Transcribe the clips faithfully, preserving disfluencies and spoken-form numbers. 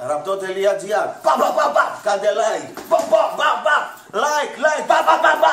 Ραπτό.gr. Πα πα πα πα. Κάντε like. Πα πα πα πα. Like, like. Πα πα πα πα.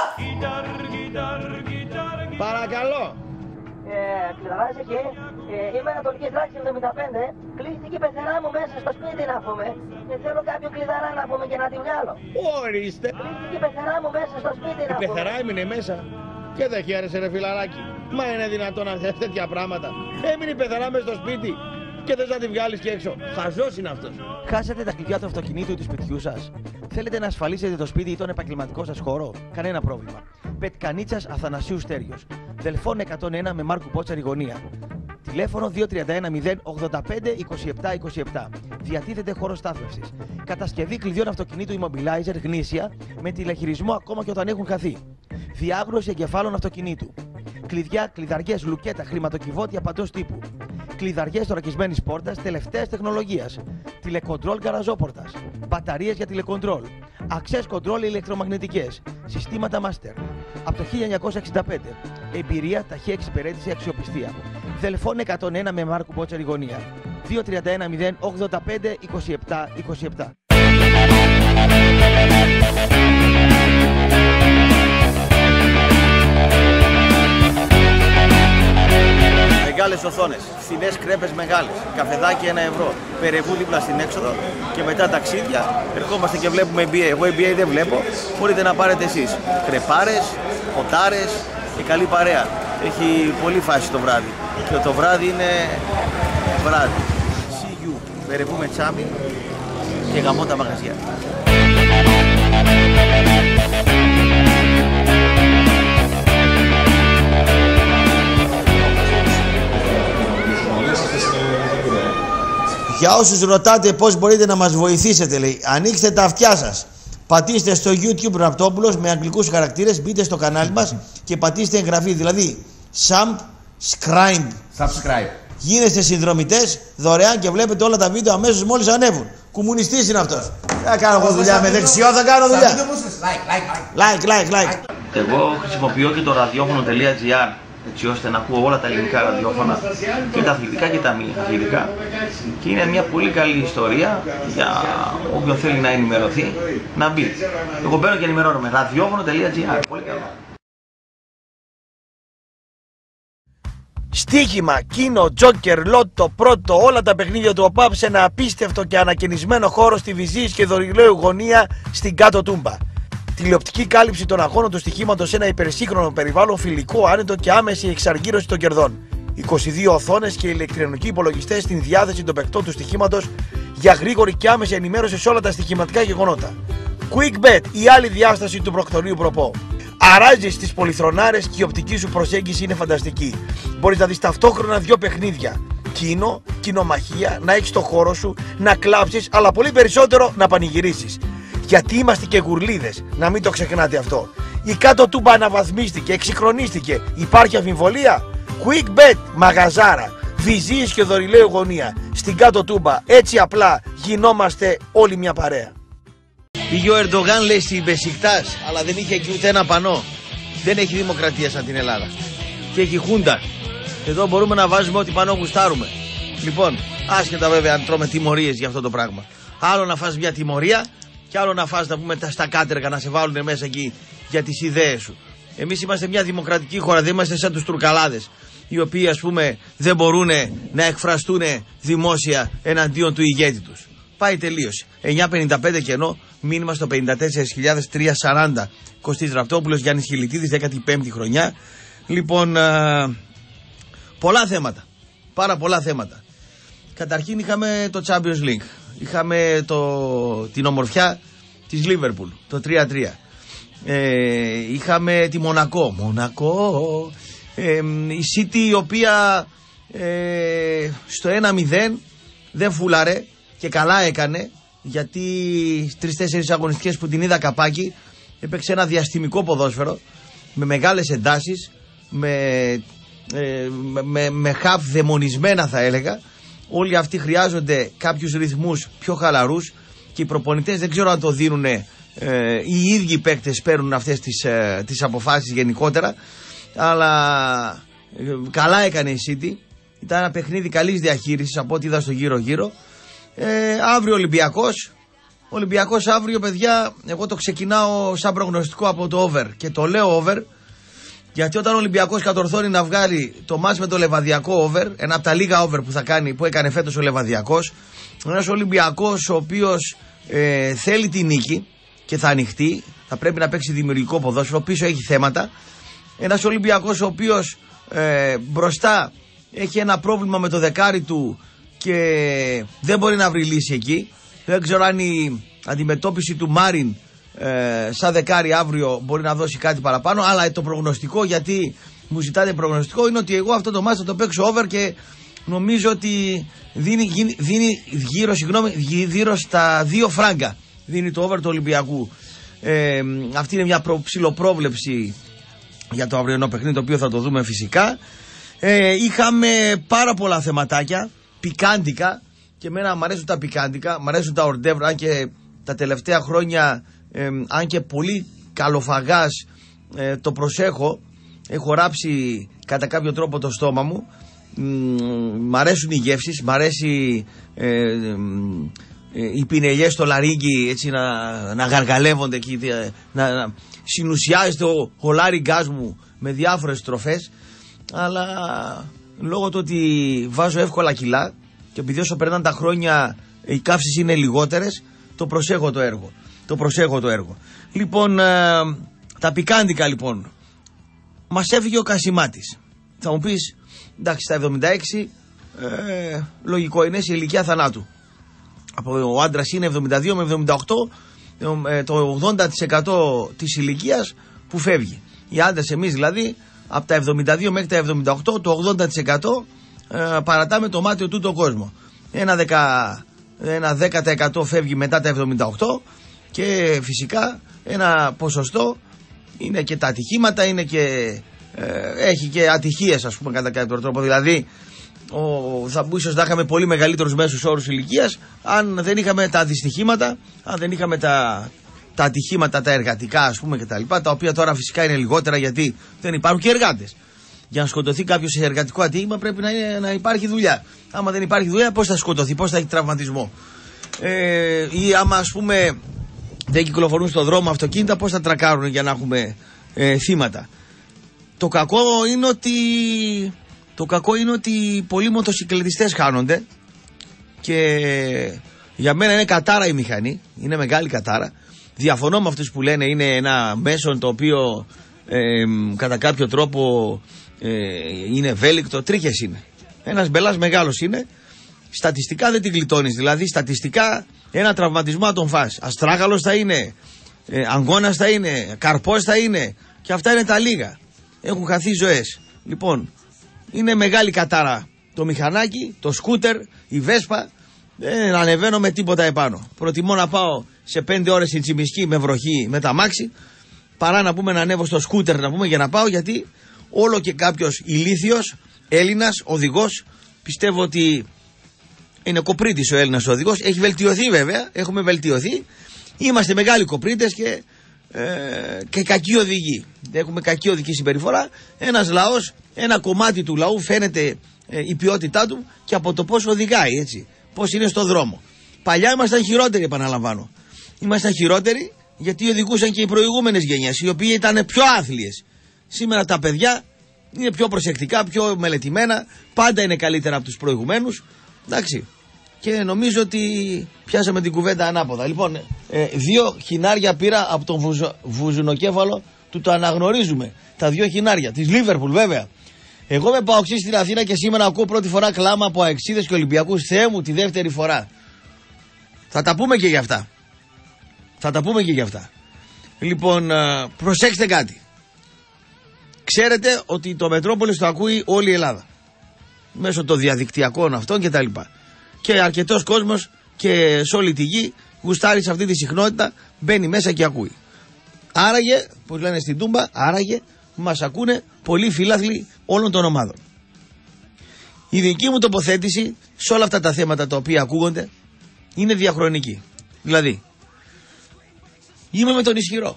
Παρακαλώ. Ε, κλειδαράς εκεί. Ε, είμαι Ανατολική Δράκη εβδομήντα πέντε. Κλείστηκε η πεθερά μου μέσα στο σπίτι να πούμε. Και θέλω κάποιο κλειδαρά να πούμε και να τη βγάλω. Ορίστε. Κλείστηκε η πεθερά μου μέσα στο σπίτι να Η πούμε. πεθερά έμεινε μέσα. Και δεν χαίρεσαι ρε φιλαράκι. Μα είναι δυνατόν να θες τέτοια πράγματα. Έμεινε η πεθερά μέσα στο σπίτι. Και θες να τη βγάλεις και έξω. Χαζός είναι αυτός. Χάσατε τα κλειδιά του αυτοκινήτου ή του σπιτιού σας. Θέλετε να ασφαλίσετε το σπίτι ή τον επαγγελματικό σας χώρο. Κανένα πρόβλημα. Πετκανίτσας Αθανασίου Στέριος. Δελφών εκατόν ένα με Μάρκου Πότσαρη γωνία. Τηλέφωνο δύο τρία ένα μηδέν ογδόντα πέντε είκοσι επτά είκοσι επτά. Διατίθεται χώρο στάθμευσης. Κατασκευή κλειδιών αυτοκινήτου Immobilizer γνήσια με τηλεχειρισμό ακόμα και όταν έχουν χαθεί. Διάγνωση εγκεφάλων αυτοκινήτου. Κλειδιά, κλειδαριές, λουκέτα, χρηματοκιβώτια παντός τύπου. Κλειδαριές θωρακισμένης πόρτας τελευταίας τεχνολογίας. Τηλεκοντρόλ γκαραζόπορτας. Μπαταρίες για τηλεκοντρόλ. Access control ηλεκτρομαγνητικές. Συστήματα Master. Από το χίλια εννιακόσια εξήντα πέντε. Εμπειρία, ταχεία εξυπηρέτηση, αξιοπιστία. Δελφών εκατόν ένα με Μάρκου Πότσαρη γωνία. δύο τρία ένα μηδέν ογδόντα πέντε είκοσι επτά είκοσι επτά. Μεγάλες οθόνες, φθηνές κρέπες μεγάλες, καφεδάκι ένα ευρώ, Περεβού δίπλα στην έξοδο και μετά ταξίδια. Ερχόμαστε και βλέπουμε N B A. Εγώ N B A δεν βλέπω, μπορείτε να πάρετε εσείς. Κρεπάρες, ποτάρες και καλή παρέα. Έχει πολύ φάση το βράδυ και το βράδυ είναι βράδυ. See you, Περεβού με τσάμι και γαμώ τα μαγαζιά. Για όσους ρωτάτε πώς μπορείτε να μας βοηθήσετε, λέει, ανοίξτε τα αυτιά σας. Πατήστε στο YouTube Ραπτόπουλος με αγγλικούς χαρακτήρες, μπείτε στο κανάλι μας και πατήστε εγγραφή. Δηλαδή, subscribe. Subscribe. Γίνεστε συνδρομητές δωρεάν και βλέπετε όλα τα βίντεο αμέσως μόλις ανέβουν. Κομμουνιστής είναι αυτός. Θα κάνω εγώ δουλειά με δεξιό, θα κάνω δουλειά. Like, like, like. Εγώ χρησιμοποιώ και το ραδιόφωνο.gr έτσι ώστε να ακούω όλα τα ελληνικά ραδιόφωνα και τα αθλητικά και τα μη αθλητικά και είναι μια πολύ καλή ιστορία για όποιον θέλει να ενημερωθεί να μπει. Εγώ μπαίνω και ενημερώνομαι. ραδιόφωνο.gr. Πολύ καλό. Στοίχημα, κίνο, τζόκερ, λότο, πρώτο, όλα τα παιχνίδια του ΟΠΑΠ σε ένα απίστευτο και ανακαινισμένο χώρο στη Βυζής και Δωρηλαίου γωνία στην Κάτω Τούμπα. Τηλεοπτική κάλυψη των αγώνων του στοιχήματος σε ένα υπερσύγχρονο περιβάλλον, φιλικό, άνετο και άμεση εξαργύρωση των κερδών. είκοσι δύο οθόνες και ηλεκτρονικοί υπολογιστές στην διάθεση των παικτών του στοιχήματος για γρήγορη και άμεση ενημέρωση σε όλα τα στοιχηματικά γεγονότα. QuickBet, η άλλη διάσταση του προκτονίου προπό. Αράζεις τις πολυθρονάρες και η οπτική σου προσέγγιση είναι φανταστική. Μπορείς να δεις ταυτόχρονα δύο παιχνίδια. Κίνο, κοινομαχία, να έχεις το χώρο σου, να κλάψεις, αλλά πολύ περισσότερο να πανηγυρίσεις. Γιατί είμαστε και γουρλίδες, να μην το ξεχνάτε αυτό. Η Κάτω Τούμπα αναβαθμίστηκε, εξυγχρονίστηκε. Υπάρχει αμφιβολία? QuickBet, μαγαζάρα, Βυζής και Δωρηλαίου γωνία. Στην Κάτω Τούμπα, έτσι απλά γινόμαστε όλοι μια παρέα. Πήγε ο Ερντογάν, λέει, στην Μπεσικτάς, αλλά δεν είχε εκεί ούτε ένα πανό. Δεν έχει δημοκρατία σαν την Ελλάδα. Και έχει χούντα. Εδώ μπορούμε να βάζουμε ό,τι πανό γουστάρουμε. Λοιπόν, άσχετα βέβαια αν τρώμε τιμωρίες για αυτό το πράγμα. Άλλο να φας μια τιμωρία και άλλο να φας, να πούμε, στα κάτεργα να σε βάλουν μέσα εκεί για τις ιδέες σου. Εμείς είμαστε μια δημοκρατική χώρα, δεν είμαστε σαν τους τουρκαλάδες, οι οποίοι, ας πούμε, δεν μπορούν να εκφραστούν δημόσια εναντίον του ηγέτη τους. Πάει, τελείωσε. εννιά πενήντα πέντε κενό, μήνυμα στο πενήντα τέσσερις χιλιάδες τριακόσια σαράντα. Κωστής Ραπτόπουλος, Γιάννης Χιλιτίδης, δέκατη πέμπτη χρονιά. Λοιπόν, α, πολλά θέματα. Πάρα πολλά θέματα. Καταρχήν είχαμε το Champions League. Είχαμε το, την ομορφιά της Liverpool, το τρία τρία. Ε, είχαμε τη Μονακό. Μονακό. Ε, η City, η οποία ε, στο ένα μηδέν δεν φούλαρε και καλά έκανε, γιατί τρεις-τέσσερις αγωνιστικές που την είδα καπάκι έπαιξε ένα διαστημικό ποδόσφαιρο με μεγάλες εντάσεις, με, ε, με, με χαφ δαιμονισμένα θα έλεγα. Όλοι αυτοί χρειάζονται κάποιους ρυθμούς πιο χαλαρούς και οι προπονητές δεν ξέρω αν το δίνουν, ε, οι ίδιοι παίκτες παίρνουν αυτές τις, ε, τις αποφάσεις γενικότερα, αλλά ε, καλά έκανε η City. Ήταν ένα παιχνίδι καλής διαχείρισης από ό,τι είδα στο γύρω γύρω. Ε, αύριο Ολυμπιακός. Ο Ολυμπιακός αύριο, παιδιά, εγώ το ξεκινάω σαν προγνωστικό από το over. Και το λέω over, γιατί όταν ο Ολυμπιακός κατορθώνει να βγάλει το μάτς με το Λεβαδιακό over, ένα από τα λίγα over που θα κάνει, που έκανε φέτος ο Λεβαδιακός, ένας Ολυμπιακός ο οποίος ε, θέλει τη νίκη και θα ανοιχτεί, θα πρέπει να παίξει δημιουργικό ποδόσφαιρο, πίσω έχει θέματα. Ένας Ολυμπιακός ο οποίος ε, μπροστά έχει ένα πρόβλημα με το δεκάρι του και δεν μπορεί να βρει λύση εκεί. Δεν ξέρω αν η αντιμετώπιση του Μάριν ε, σαν δεκάρι αύριο μπορεί να δώσει κάτι παραπάνω, αλλά το προγνωστικό, γιατί μου ζητάτε προγνωστικό, είναι ότι εγώ αυτό το μάτς θα το παίξω over και νομίζω ότι δίνει, δίνει γύρω, συγγνώμη, γύρω στα δύο φράγκα δίνει το over του Ολυμπιακού. Ε, αυτή είναι μια προ, ψιλοπρόβλεψη για το αυριανό παιχνίδι, το οποίο θα το δούμε φυσικά. Ε, είχαμε πάρα πολλά θεματάκια πικάντικα και εμένα μου αρέσουν τα πικάντικα, μου αρέσουν τα ορντεύρ, αν και τα τελευταία χρόνια ε, αν και πολύ καλοφαγάς ε, το προσέχω, έχω ράψει κατά κάποιο τρόπο το στόμα μου. Μ' αρέσουν οι γεύσεις, μ' αρέσει ε, ε, ε, οι πινελιές στο λαρύγγι, έτσι να, να γαργαλεύονται εκεί, να, να συνουσιάζεται ο, ο λάριγκάς μου με διάφορες τροφές, αλλά λόγω του ότι βάζω εύκολα κιλά και επειδή όσο περνάνε τα χρόνια οι καύσεις είναι λιγότερες, το προσέχω το έργο. Το προσέχω το έργο. Λοιπόν, ε, τα πικάντικα λοιπόν. Μας έφυγε ο Κασιμάτης. Θα μου πεις, εντάξει, στα εβδομήντα έξι ε, λογικό είναι, σε ηλικία θανάτου. Από, ο άντρας είναι εβδομήντα δύο με εβδομήντα οκτώ, ε, το ογδόντα τοις εκατό της ηλικίας που φεύγει. Οι άντρες, εμείς δηλαδή, από τα εβδομήντα δύο μέχρι τα εβδομήντα οκτώ, το ογδόντα τοις εκατό ε, παρατάμε το μάτιο του το κόσμο. Ένα, δεκα, ένα δέκα τοις εκατό φεύγει μετά τα εβδομήντα οκτώ και φυσικά ένα ποσοστό είναι και τα ατυχήματα, είναι και, ε, έχει και ατυχίες, ας πούμε, κατά κάποιο τρόπο. Δηλαδή, ο, θα ίσως να είχαμε πολύ μεγαλύτερους μέσους όρους ηλικίας αν δεν είχαμε τα δυστυχήματα, αν δεν είχαμε τα, τα ατυχήματα τα εργατικά, ας πούμε, και τα λοιπά, τα οποία τώρα φυσικά είναι λιγότερα γιατί δεν υπάρχουν και εργάτες. Για να σκοτωθεί κάποιος σε εργατικό ατύχημα πρέπει να, είναι, να υπάρχει δουλειά. Άμα δεν υπάρχει δουλειά, πώς θα σκοτωθεί, πώς θα έχει τραυματισμό. Ε, ή άμα, ας πούμε, δεν κυκλοφορούν στον δρόμο αυτοκίνητα, πώς θα τρακάρουν για να έχουμε ε, θύματα. Το κακό είναι ότι το κακό είναι ότι πολλοί μοτοσυκλετιστές χάνονται και για μένα είναι κατάρα η μηχανή, είναι μεγάλη κατάρα. Διαφωνώ με αυτούς που λένε είναι ένα μέσον το οποίο ε, κατά κάποιο τρόπο ε, είναι ευέλικτο. Τρίχες είναι. Ένας μπελάς μεγάλος είναι. Στατιστικά δεν την γλιτώνεις. Δηλαδή στατιστικά ένα τραυματισμό να τον φας. Αστράγαλος θα είναι, ε, αγκώνας θα είναι, καρπός θα είναι, και αυτά είναι τα λίγα. Έχουν χαθεί ζωές. Λοιπόν, είναι μεγάλη κατάρα το μηχανάκι, το σκούτερ, η βέσπα. Δεν ανεβαίνω με τίποτα επάνω. Προτιμώ να πάω σε πέντε ώρες στην Τσιμισκή με βροχή με τα μάξι, παρά να πούμε να ανέβω στο σκούτερ να πούμε για να πάω, γιατί όλο και κάποιος ηλίθιος Έλληνας οδηγός, πιστεύω ότι είναι κοπρίτης ο Έλληνας οδηγός, έχει βελτιωθεί βέβαια, έχουμε βελτιωθεί, είμαστε μεγάλοι κοπρίτες και, ε, και κακοί οδηγοί, έχουμε κακή οδική συμπεριφορά. Ένας λαός, ένα κομμάτι του λαού φαίνεται ε, η ποιότητά του και από το πώς οδηγάει, έτσι, πώς είναι στο δρόμο. Παλιά ήμασταν χειρότεροι, επαναλαμβάνω. Ήμασταν χειρότεροι γιατί οδηγούσαν και οι προηγούμενες γενιές, οι οποίοι ήταν πιο άθλιες. Σήμερα τα παιδιά είναι πιο προσεκτικά, πιο μελετημένα, πάντα είναι καλύτερα από τους προηγουμένους. Εντάξει. Και νομίζω ότι πιάσαμε την κουβέντα ανάποδα. Λοιπόν, ε, δύο χινάρια πήρα από τον βουζο, βουζουνοκέφαλο του, το αναγνωρίζουμε. Τα δύο χινάρια, της Λίβερπουλ βέβαια. Εγώ είμαι παοξής στην Αθήνα και σήμερα ακούω πρώτη φορά κλάμα από αεξίδες και Ολυμπιακούς. Θεέ μου, τη δεύτερη φορά. Θα τα πούμε και για αυτά. Θα τα πούμε και για αυτά. Λοιπόν, προσέξτε κάτι. Ξέρετε ότι το Μετρόπολης το ακούει όλη η Ελλάδα. Μέσω των διαδικτυακών αυτών και τα λοιπά. Και αρκετός κόσμος και σε όλη τη γη γουστάρει σε αυτή τη συχνότητα, μπαίνει μέσα και ακούει. Άραγε, πώς λένε στην Τούμπα, άραγε μας ακούνε πολλοί φίλαθλοι όλων των ομάδων. Η δική μου τοποθέτηση σε όλα αυτά τα θέματα τα οποία ακούγονται είναι διαχρονική. Δηλαδή, είμαι με τον ισχυρό.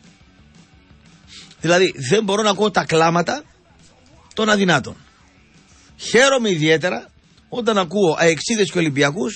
Δηλαδή, δεν μπορώ να ακούω τα κλάματα των αδυνάτων. Χαίρομαι ιδιαίτερα όταν ακούω αεξίδες και Ολυμπιακούς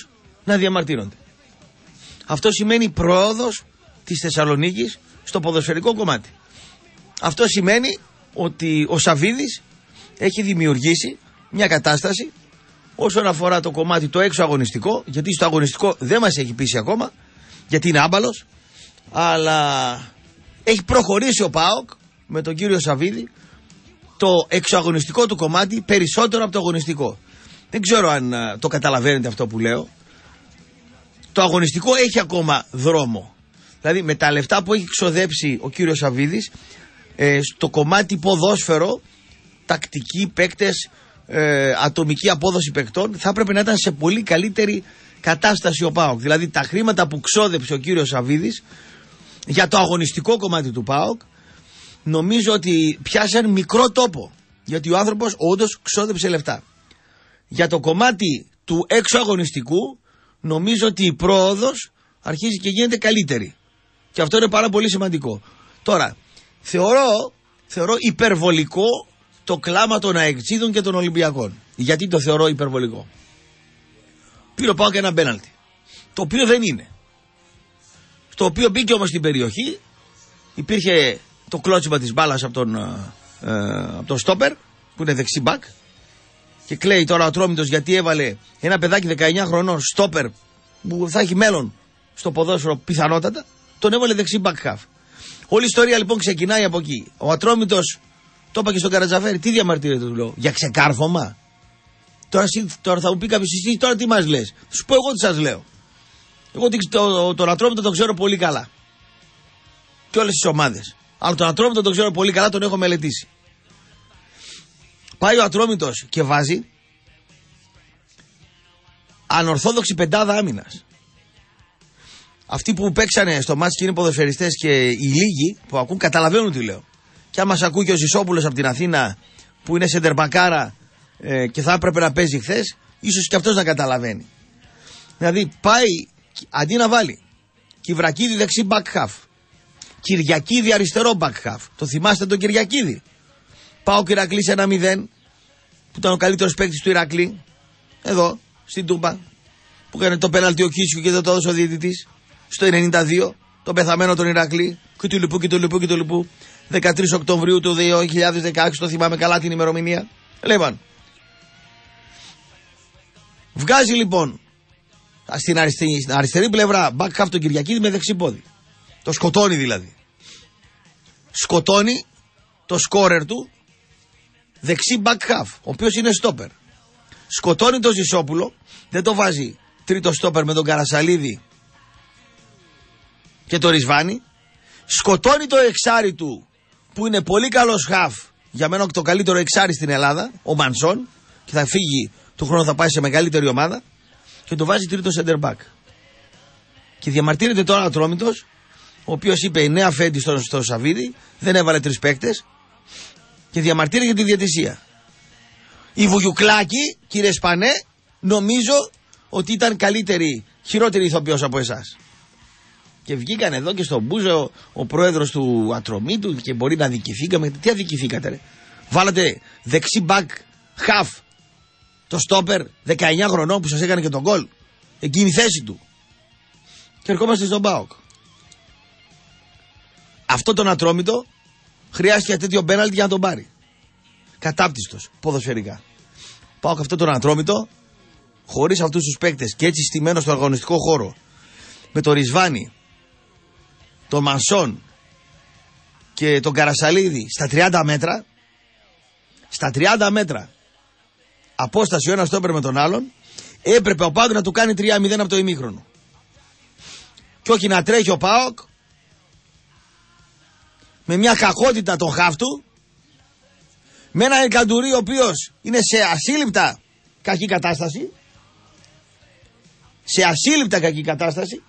να διαμαρτύρονται. Αυτό σημαίνει πρόοδος της Θεσσαλονίκης στο ποδοσφαιρικό κομμάτι. Αυτό σημαίνει ότι ο Σαββίδης έχει δημιουργήσει μια κατάσταση όσον αφορά το κομμάτι το έξω αγωνιστικό, γιατί στο αγωνιστικό δεν μας έχει πείσει ακόμα, γιατί είναι άμπαλος, αλλά έχει προχωρήσει ο ΠΑΟΚ με τον κύριο Σαββίδη το εξωαγωνιστικό του κομμάτι περισσότερο από το αγωνιστικό. Δεν ξέρω αν α, το καταλαβαίνετε αυτό που λέω. Το αγωνιστικό έχει ακόμα δρόμο. Δηλαδή με τα λεφτά που έχει ξοδέψει ο κύριος Σαββίδης ε, στο κομμάτι ποδόσφαιρο, τακτικοί παίκτες, ε, ατομική απόδοση παικτών, θα έπρεπε να ήταν σε πολύ καλύτερη κατάσταση ο ΠΑΟΚ. Δηλαδή τα χρήματα που ξόδεψε ο κύριος Σαββίδης για το αγωνιστικό κομμάτι του ΠΑΟΚ, νομίζω ότι πιάσαν μικρό τόπο. Γιατί ο άνθρωπος όντως ξόδεψε λεφτά. Για το κομμάτι του έξω αγωνιστικού, νομίζω ότι η πρόοδος αρχίζει και γίνεται καλύτερη. Και αυτό είναι πάρα πολύ σημαντικό. Τώρα, θεωρώ, θεωρώ υπερβολικό το κλάμα των αεξίδων και των Ολυμπιακών. Γιατί το θεωρώ υπερβολικό? Πήρε πάω και ένα πέναλτι, το οποίο δεν είναι. Στο οποίο μπήκε όμως στην περιοχή, υπήρχε το κλώτσιμα της μπάλας από τον, ε, από τον στόπερ, που είναι δεξί μπακ, και κλαίει τώρα ο Ατρόμητος γιατί έβαλε ένα παιδάκι δεκαεννιά χρονών στόπερ που θα έχει μέλλον στο ποδόσφαιρο πιθανότατα, τον έβαλε δεξί μπακ χαφ. Όλη η ιστορία λοιπόν ξεκινάει από εκεί. Ο Ατρόμητος, το είπα και στον Καρατζαφέρη, τι διαμαρτύρεται, του λέω, για ξεκάρφωμα? Τώρα, τώρα θα μου πει κάποιος, εσύ τώρα τι μας λες? Θα σου πω εγώ τι σας λέω. Εγώ το, τον Ατρόμητο τον ξέρω πολύ καλά. Και όλες τις ομάδες. Αλλά τον Ατρόμητο τον ξέρω πολύ καλά, τον έχω μελετήσει. Πάει ο Ατρόμητος και βάζει ανορθόδοξη πεντάδα άμυνας. Αυτοί που παίξανε στο μάτς και είναι ποδοσφαιριστές και οι λίγοι που ακούν καταλαβαίνουν τι λέω. Και αν μας ακούει και ο Ζησόπουλος από την Αθήνα που είναι σεντερμπακάρα ε, και θα έπρεπε να παίζει χθες, ίσως και αυτός να καταλαβαίνει. Δηλαδή πάει, αντί να βάλει Κιβρακίδη δεξί back half, Κυριακίδη αριστερό back half. Το θυμάστε τον Κυριακίδη? Πάω και Ηρακλής ένα μηδέν, που ήταν ο καλύτερος παίκτης του Ηρακλή, εδώ στην Τούμπα, που έκανε το πέναλτι ο Κίσιου και δεν το έδωσε ο διαιτητής. Στο ενενήντα δύο, τον πεθαμένο τον Ηρακλή, και του λοιπού και του λοιπού και του λοιπού. δεκατρείς Οκτωβρίου του δύο χιλιάδες δεκαέξι, το θυμάμαι καλά την ημερομηνία. Λοιπόν, βγάζει λοιπόν στην αριστερή, στην αριστερή πλευρά back half τον Κυριακίδη με δεξί πόδι. Το σκοτώνει δηλαδή. Σκοτώνει το σκόρερ του δεξί back half, ο οποίος είναι στόπερ. Σκοτώνει τον Ζησόπουλο, δεν το βάζει τρίτο στόπερ με τον Καρασαλίδη και το Ρισβάνι. Σκοτώνει το εξάρι του, που είναι πολύ καλός χαφ, για μένα το καλύτερο εξάρι στην Ελλάδα, ο Μανσόν, και θα φύγει του χρόνου, θα πάει σε μεγαλύτερη ομάδα, και το βάζει τρίτο center back. Και διαμαρτύρεται τώρα ο Ατρόμητος, ο οποίος είπε νέα φέντη στο, στο Σαββίδη, δεν έβαλε τρεις παίκτες, και διαμαρτύρεται για τη διαιτησία. Η Βουγιουκλάκη, κύριε Σπανέ, νομίζω ότι ήταν καλύτερη, χειρότερη ηθοποιός από εσάς. Και βγήκαν εδώ και στον Μπούζο ο, ο πρόεδρος του Ατρομήτου και μπορεί να αδικηθήκαμε. Τι αδικηθήκατε ρε? Βάλατε δεξί μπακ χαφ το στόπερ δεκαεννιά χρονών που σας έκανε και τον γκολ. Εκείνη η θέση του. Και ερχόμαστε στον ΠΑΟΚ. Αυτό τον Ατρόμητο χρειάστηκε τέτοιο πέναλτι για να τον πάρει. Κατάπτυστος ποδοσφαιρικά. ΠΑΟΚ αυτό τον Ατρόμητο, χωρίς αυτούς τους παίκτες και έτσι στημένο στο αγωνιστικό χώρο, με το Ρισβάνι, τον Μανσόν και τον Καρασαλίδη στα τριάντα μέτρα, στα τριάντα μέτρα απόσταση ο ένας στόπερ με τον άλλον, έπρεπε ο ΠΑΟΚ να του κάνει τρία μηδέν από το ημίχρονο. Και όχι να τρέχει ο ΠΑΟΚ με μια κακότητα τον χάφτου, με ένα Ελκαντουρί ο οποίος είναι σε ασύλληπτα κακή κατάσταση, σε ασύλληπτα κακή κατάσταση,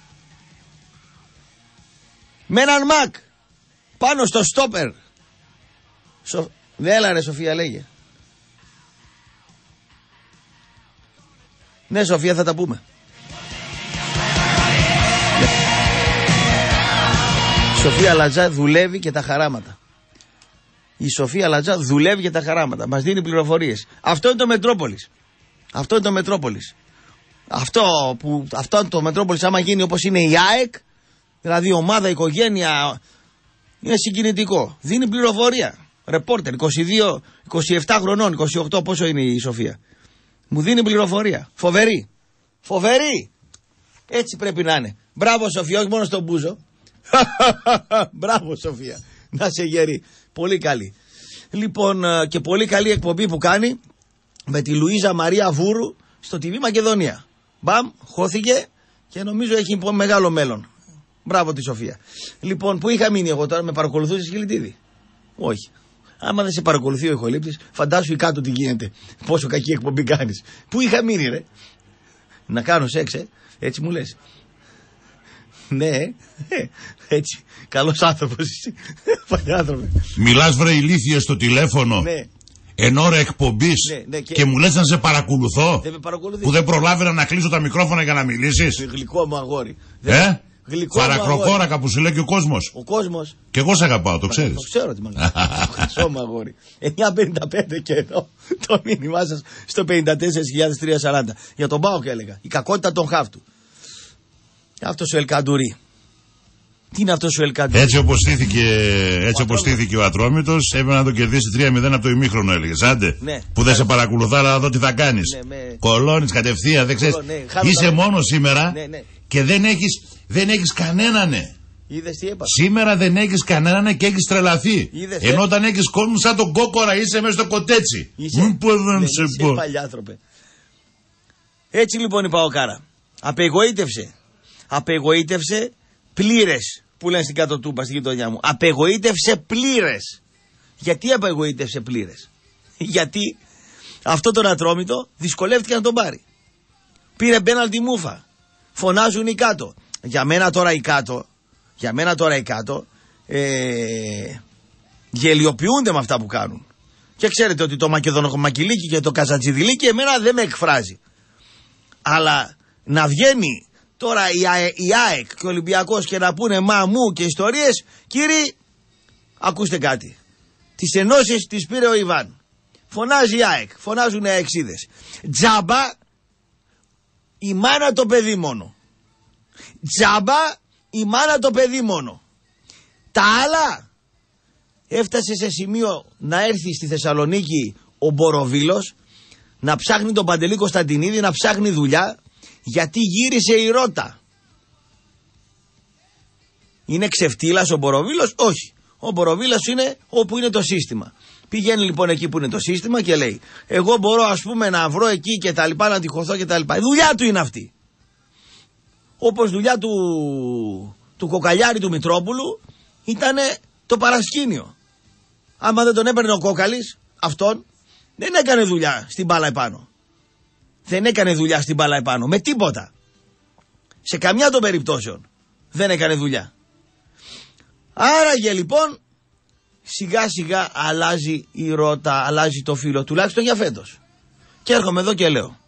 με έναν Μακ πάνω στο στόπερ. Σο... Έλα ρε Σοφία, λέγε. Ναι Σοφία, θα τα πούμε. Η Σοφία Λατζά δουλεύει και τα χαράματα. Η Σοφία Λατζά δουλεύει και τα χαράματα. Μας δίνει πληροφορίες. Αυτό είναι το Μετρόπολης. Αυτό είναι το Μετρόπολης. Αυτό, που, αυτό το Μετρόπολης άμα γίνει όπως είναι η ΑΕΚ, δηλαδή ομάδα, οικογένεια, είναι συγκινητικό. Δίνει πληροφορία. Ρεπόρτερ, είκοσι δύο, είκοσι επτά χρονών, είκοσι οκτώ, πόσο είναι η Σοφία. Μου δίνει πληροφορία. Φοβερή. Φοβερή. Έτσι πρέπει να είναι. Μπράβο Σοφία, όχι μόνο στον Μπούζο. Μπράβο Σοφία. Να σε γερή. Πολύ καλή. Λοιπόν, και πολύ καλή εκπομπή που κάνει με τη Λουίζα Μαρία Βούρου στο τι βι Μακεδονία. Μπαμ, χώθηκε και νομίζω έχει μεγάλο μέλλον. Μπράβο τη Σοφία. Λοιπόν, που είχα μείνει εγώ τώρα, με παρακολουθούσε Χιλιτίδη? Όχι. Άμα δεν σε παρακολουθεί ο ηχολήπτης, φαντάσου κάτω τι γίνεται. Πόσο κακή εκπομπή κάνεις. Πού είχα μείνει, ρε? Να κάνω σεξ, ε? Έτσι μου λες. Ναι, ε, έτσι. Καλός άνθρωπος εσύ. Παλιάνθρωπε. Μιλάς βρε ηλίθιε στο τηλέφωνο. Ναι. Εν ώρα εκπομπής, ναι, ναι, και... και μου λες να σε παρακολουθώ. Δεν με παρακολουθείς. Που δεν προλάβαινα να κλείσω τα μικρόφωνα για να μιλήσεις. Γλυκό μου αγόρι. Ε? Παρακροκόρακα που σου λέει και ο κόσμος. Ο κόσμος. Και εγώ σε αγαπάω, το ξέρεις. Το ξέρω τι μ' αγαπάω. Χρυσό μου αγόρι. εννιά πενήντα πέντε και εδώ το μήνυμά σας στο πενήντα τέσσερα χιλιάδες τριακόσια σαράντα. Για τον ΠΑΟΚ έλεγα. Η κακότητα των χάφτου. Αυτός ο Ελκαντουρί. Τι είναι αυτός ο Ελκαντουρί? Έτσι όπως στήθηκε, έτσι όπως στήθηκε ο Ατρόμητος, έπρεπε να το κερδίσει τρία μηδέν από το ημίχρονο, έλεγες. Άντε. Ναι. Που δεν σε παρακολουθά, αλλά να δω τι θα κάνεις. Ναι, με... Κολώνεις κατευθείαν, δεν ξέρεις. Ναι, είσαι μόνο σήμερα, ναι, ναι. Και δεν έχεις, δεν έχεις κανέναν. Ναι. Είδες τι είπα? Σήμερα δεν έχεις κανέναν και έχεις τρελαθεί. Είδες, ενώ ε? όταν έχεις κόσμο σαν τον κόκορα είσαι μέσα στο κοτέτσι. Είσαι, Μην πω δεν ναι, σε είσαι πω. παλιάνθρωπε. Έτσι λοιπόν η Παοκάρα. Απεγοήτευσε. Απεγοήτευσε πλήρες, που λένε στην κάτω τούμπα στη γειτονιά μου. Απεγοήτευσε πλήρες. Γιατί απεγοήτευσε πλήρες? Γιατί αυτό τον Ατρόμητο δυσκολεύτηκε να τον πάρει. Πήρε πέναλτι μούφα. Φωνάζουν οι κάτω. Για μένα τώρα οι κάτω, για μένα τώρα οι κάτω, ε, γελιοποιούνται με αυτά που κάνουν. Και ξέρετε ότι το Μακεδονοκομακυλίκι και το Καζατζιδιλίκι εμένα δεν με εκφράζει. Αλλά να βγαίνει τώρα η, ΑΕ, η ΑΕΚ και ο Ολυμπιακός και να πούνε μα μου και ιστορίες, κύριοι, ακούστε κάτι. Τις ενώσεις τις πήρε ο Ιβάν. Φωνάζει η ΑΕΚ, φωνάζουν οι αεξίδες. Τζάμπα η μάνα το παιδί μόνο. Τζάμπα η μάνα το παιδί μόνο. Τα άλλα έφτασε σε σημείο να έρθει στη Θεσσαλονίκη ο Μποροβίλος να ψάχνει τον Παντελή Κωνσταντινίδη, να ψάχνει δουλειά, γιατί γύρισε η ρότα. Είναι ξεφτύλας ο Μποροβίλος? Όχι. Ο Μποροβίλος είναι όπου είναι το σύστημα. Πηγαίνει λοιπόν εκεί που είναι το σύστημα και λέει εγώ μπορώ ας πούμε να βρω εκεί και τα λοιπά, να τυχωθώ και τα λοιπά. Η δουλειά του είναι αυτή. Όπως δουλειά του, του Κοκαλιάρη του Μητρόπουλου ήταν το παρασκήνιο. Άμα δεν τον έπαιρνε ο Κόκαλης, αυτόν, δεν έκανε δουλειά στην μπάλα επάνω. Δεν έκανε δουλειά στην μπάλα επάνω. Με τίποτα. Σε καμιά των περιπτώσεων δεν έκανε δουλειά. Άραγε λοιπόν σιγά σιγά αλλάζει η ρότα, αλλάζει το φύλλο, τουλάχιστον για φέτος. Και έρχομαι εδώ και λέω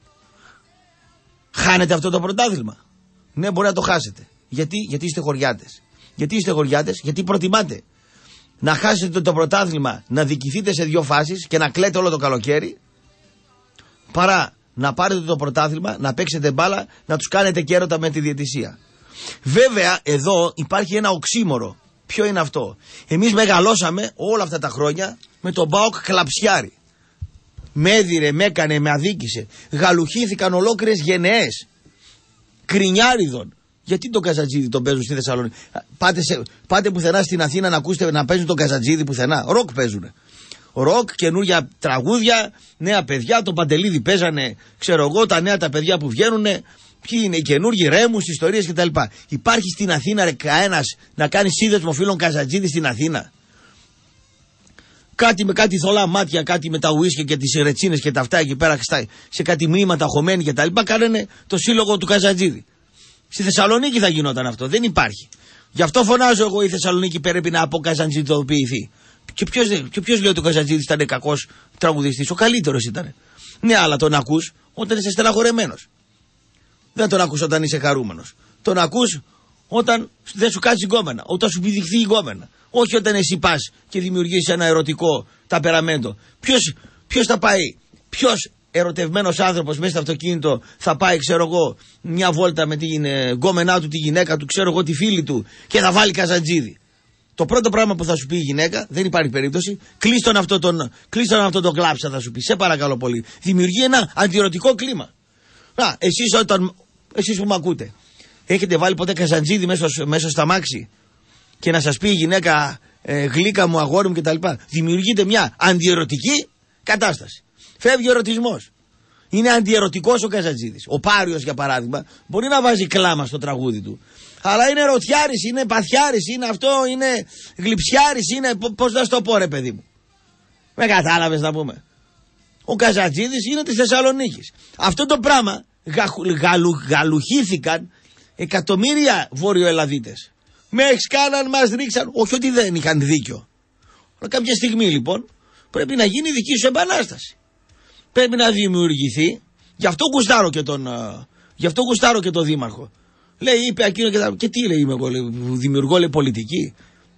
χάνετε αυτό το πρωτάθλημα? Ναι, μπορεί να το χάσετε. Γιατί, γιατί είστε χωριάτες. Γιατί είστε χωριάτες, γιατί προτιμάτε να χάσετε το πρωτάθλημα, να δικηθείτε σε δύο φάσεις και να κλαίτε όλο το καλοκαίρι, παρά να πάρετε το πρωτάθλημα, να παίξετε μπάλα, να τους κάνετε και έρωτα με τη διαιτησία. Βέβαια εδώ υπάρχει ένα οξύμορο. Ποιο είναι αυτό? Εμείς μεγαλώσαμε όλα αυτά τα χρόνια με τον ΠΑΟΚ κλαψιάρι. Με έδιρε, με έκανε, με αδίκησε. Γαλουχήθηκαν ολόκληρες γενναίες κρινιάριδων. Γιατί τον Καζατζίδη τον παίζουν στη Θεσσαλονίκη? Πάτε, σε, πάτε πουθενά στην Αθήνα να ακούσετε να παίζουν τον Καζατζίδη πουθενά? Ροκ παίζουνε. Ροκ, καινούργια τραγούδια, νέα παιδιά. Τον Παντελίδη παίζανε, ξέρω εγώ, τα νέα τα παιδιά που βγαίνουνε. Ποιοι είναι οι καινούργοι Ρέμους, ιστορίες κτλ. Υπάρχει στην Αθήνα ρε κανένας να κάνει σύνδεσμο φίλων Καζατζίδη στην Αθήνα? Κάτι με κάτι θολά μάτια, κάτι με τα ουίσκια και τις ρετσίνες και τα αυτά εκεί πέρα, σε κάτι μνήματα χωμένοι και τα λοιπά, κάνανε το σύλλογο του Καζατζίδη. Στη Θεσσαλονίκη θα γινόταν αυτό, δεν υπάρχει. Γι' αυτό φωνάζω εγώ η Θεσσαλονίκη πρέπει να αποκαζαντζιδοποιηθεί. Και ποιος, και ποιος λέει ότι ο Καζατζίδης ήταν κακός τραγουδιστής? Ο καλύτερος ήταν. Ναι, αλλά τον ακούς όταν είσαι στεναχωρεμένος. Δεν τον ακούς όταν είσαι χαρούμενος. Τον ακούς όταν δεν σου κάτσει γκόμενα, όταν σου πηδηχθεί η γκόμενα. Όχι όταν εσύ πας και δημιουργείς ένα ερωτικό ταπεραμέντο. Ποιος, ποιος θα πάει, ποιος ερωτευμένος άνθρωπος μέσα στο αυτοκίνητο θα πάει, ξέρω εγώ, μια βόλτα με την ε, γκόμενά του, τη γυναίκα του, ξέρω εγώ, τη φίλη του και θα βάλει καζαντζίδι. Το πρώτο πράγμα που θα σου πει η γυναίκα, δεν υπάρχει περίπτωση, κλείς τον αυτό τον, κλείς τον αυτό τον κλάψα, θα σου πει. Σε παρακαλώ πολύ. Δημιουργεί ένα αντιερωτικό κλίμα. Να, εσείς όταν, εσείς που με ακούτε, έχετε βάλει ποτέ καζαντζίδι μέσα, μέσα στα μάξι και να σας πει η γυναίκα ε, γλύκα μου, αγόρι μου κτλ. Δημιουργείται μια αντιερωτική κατάσταση. Φεύγει ο ερωτισμός. Είναι αντιερωτικός ο καζαντζίδης. Ο Πάριος, για παράδειγμα, μπορεί να βάζει κλάμα στο τραγούδι του. Αλλά είναι ερωτιάρης, είναι παθιάρης, είναι αυτό, είναι γλυψιάρης, είναι. Πώς να στο πω, ρε παιδί μου. Με κατάλαβες να πούμε. Ο καζαντζίδης είναι της Θεσσαλονίκης. Αυτό το πράγμα γα, γαλου, γαλουχήθηκαν εκατομμύρια Βόρειο-Ελλαδίτες. Με εξκάναν, μας ρίξαν. Όχι ότι δεν είχαν δίκιο. Αλλά κάποια στιγμή λοιπόν πρέπει να γίνει δική σου επανάσταση. Πρέπει να δημιουργηθεί. Γι' αυτό γουστάρω και τον, γι' αυτό γουστάρω και τον δήμαρχο. Λέει, είπε εκείνο και, τα... και τι λέει, είμαι εγώ, λέει, δημιουργώ, λέει, πολιτική.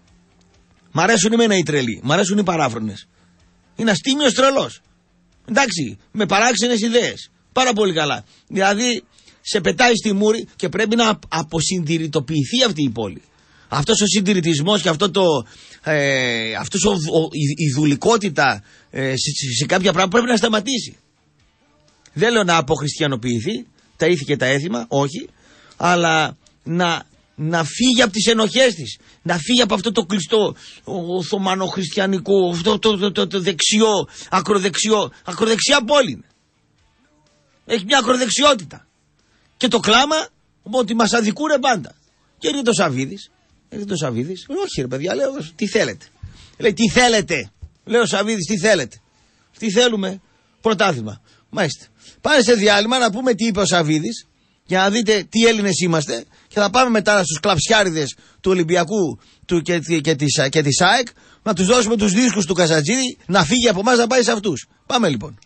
Μ' αρέσουν εμένα οι τρελοί, μ' αρέσουν οι παράφρονες. Είναι αστήμιος τρελός. Εντάξει, με παράξενες ιδέες. Πάρα πολύ καλά. Δηλαδή, σε πετάει στη μούρη και πρέπει να αποσυντηρητοποιηθεί αυτή η πόλη. Αυτός ο συντηρητισμός και αυτό το, ε, αυτός ο, ο, η, η δουλικότητα ε, σε, σε κάποια πράγματα πρέπει να σταματήσει. Δεν λέω να αποχριστιανοποιηθεί, τα ήθη και τα έθιμα, όχι, αλλά να, να φύγει από τις ενοχές της, να φύγει από αυτό το κλειστό οθωμανοχριστιανικό, αυτό το, το, το, το δεξιό, ακροδεξιό, ακροδεξιά πόλη. Έχει μια ακροδεξιότητα. Και το κλάμα ότι μας αδικούνε πάντα. Και έρχεται ο Σαββίδης, έρχεται ο Σαββίδης, όχι ρε παιδιά, λέω, τι θέλετε. Λέει, τι θέλετε. Λέω ο Σαββίδης, τι θέλετε. Τι θέλουμε, πρωτάθλημα. Μάλιστα. Πάμε σε διάλειμμα να πούμε τι είπε ο Σαββίδης, για να δείτε τι Έλληνες είμαστε, και θα πάμε μετά στους κλαψιάριδες του Ολυμπιακού του και, και, της, και της ΑΕΚ, να τους δώσουμε τους δίσκους του Καζαντζίδη, να φύγει από εμάς να πάει σε αυτούς. Πάμε λοιπόν.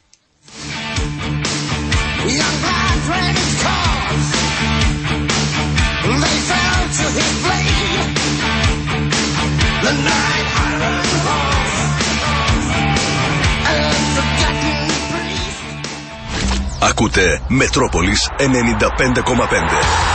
Ακούτε Μετρόπολης ενενήντα πέντε κόμμα πέντε.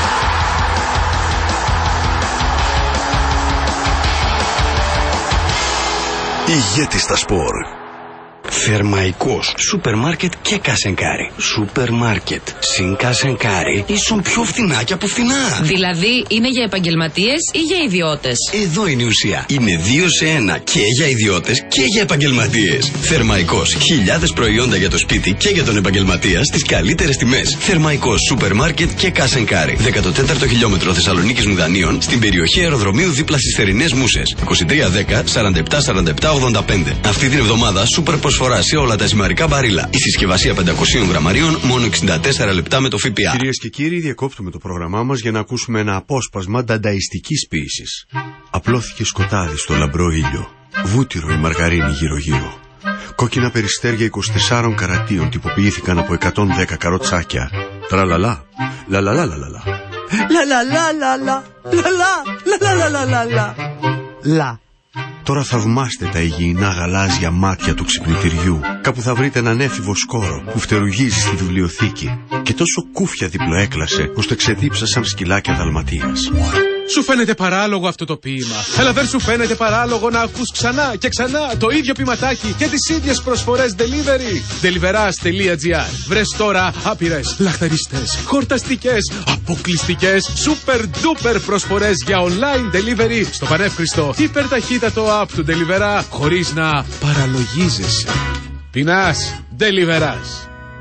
Ηγέτη στα σπορ. Θερμαϊκός. Σούπερ μάρκετ και κασενκάρι. Σούπερ μάρκετ συν κασενκάρι ίσον πιο φθηνά και από φθηνά. Δηλαδή είναι για επαγγελματίες ή για ιδιώτες? Εδώ είναι η ουσία. Είναι δύο σε ένα και για ιδιώτες και για επαγγελματίες. Θερμαϊκός. Χιλιάδες προϊόντα για το σπίτι και για τον επαγγελματία στις καλύτερες τιμές. Θερμαϊκός σούπερ μάρκετ και κασενκάρι. δέκατο τέταρτο χιλιόμετρο Θεσσαλονίκης Μουδανίων, στην περιοχή αεροδρομίου δίπλα στις θερινές Μούσες. είκοσι τρία δέκα σαράντα επτά σαράντα επτά ογδόντα πέντε. Αυτή την εβδομάδα σούπερ προσφορά σε όλα τα ζυμαρικά μπαρίλα. Η συσκευασία πεντακόσια γραμμαρίων μόνο εξήντα τέσσερα λεπτά με το ΦΠΑ. Κυρίες και κύριοι, διακόπτουμε το πρόγραμμά μας για να ακούσουμε ένα απόσπασμα δανταϊστικής ποίησης. Απλώθηκε σκοτάδι στο λαμπρό ήλιο. Βούτυρο η μαργαρίνη γύρω-γύρω. Κόκκινα περιστέρια είκοσι τεσσάρων καρατίων τυποποιήθηκαν από εκατόν δέκα καροτσάκια. Τραλαλά, λαλαλάλαλαλα. Λαλαλάλαλα, λαλαλάλαλαλα. Λα. Τώρα θαυμάστε τα υγιεινά γαλάζια μάτια του ξυπνητηριού. Κάπου θα βρείτε έναν έφηβο σκόρο που φτερουγίζει στη βιβλιοθήκη. Και τόσο κούφια διπλοέκλασε, ώστε ξεδίψασαν σκυλάκια Δαλματίας. Σου φαίνεται παράλογο αυτό το ποίημα, αλλά δεν σου φαίνεται παράλογο να ακούς ξανά και ξανά το ίδιο ποιηματάκι και τις ίδιες προσφορές delivery. Deliveras.gr. Βρες τώρα άπειρες, λαχταριστές, χορταστικές, αποκλειστικές, super duper προσφορές για online delivery στο πανεύχριστο υπερταχύτατο app του Deliverá, χωρίς να παραλογίζεσαι. Πεινάς, Deliverás.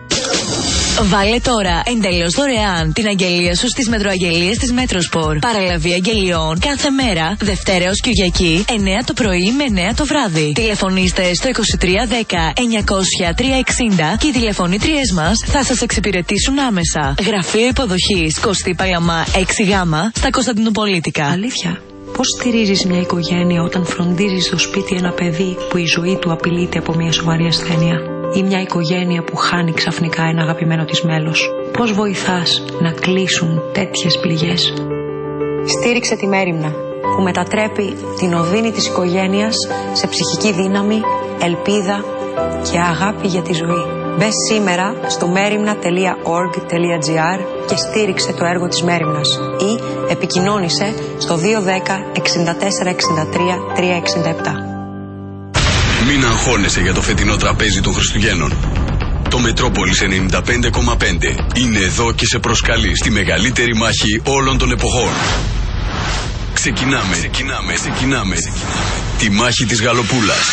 Βάλε τώρα εντελώς δωρεάν την αγγελία σου στις μετροαγγελίες της Μέτροσπορ. Παραλαβή αγγελιών κάθε μέρα, Δευτέρα ως Κυριακή, εννιά το πρωί με εννιά το βράδυ. Τηλεφωνήστε στο είκοσι τρία δέκα εννιακόσια τριακόσια εξήντα και οι τηλεφωνήτριές μας θα σας εξυπηρετήσουν άμεσα. Γραφείο υποδοχής Κωστή Παλαμά έξι Γ στα Κωνσταντινοπολίτικα. Αλήθεια. Πώς στηρίζεις μια οικογένεια όταν φροντίζεις στο σπίτι ένα παιδί που η ζωή του απειλείται από μια σοβαρή ασθένεια? Ή μια οικογένεια που χάνει ξαφνικά ένα αγαπημένο της μέλος? Πώς βοηθάς να κλείσουν τέτοιες πληγές? Στήριξε τη Μέριμνα, που μετατρέπει την οδύνη της οικογένειας σε ψυχική δύναμη, ελπίδα και αγάπη για τη ζωή. Μπες σήμερα στο μέριμνα τελεία org τελεία gr και στήριξε το έργο της Μέριμνας ή επικοινώνησε στο δύο ένα μηδέν εξήντα τέσσερα εξήντα τρία τριακόσια εξήντα επτά. Μην αγχώνεσαι για το φετινό τραπέζι των Χριστουγέννων. Το Μετρόπολης ενενήντα πέντε κόμμα πέντε είναι εδώ και σε προσκαλεί στη μεγαλύτερη μάχη όλων των εποχών. Ξεκινάμε, ξεκινάμε, ξεκινάμε. Τη μάχη της Γαλοπούλας.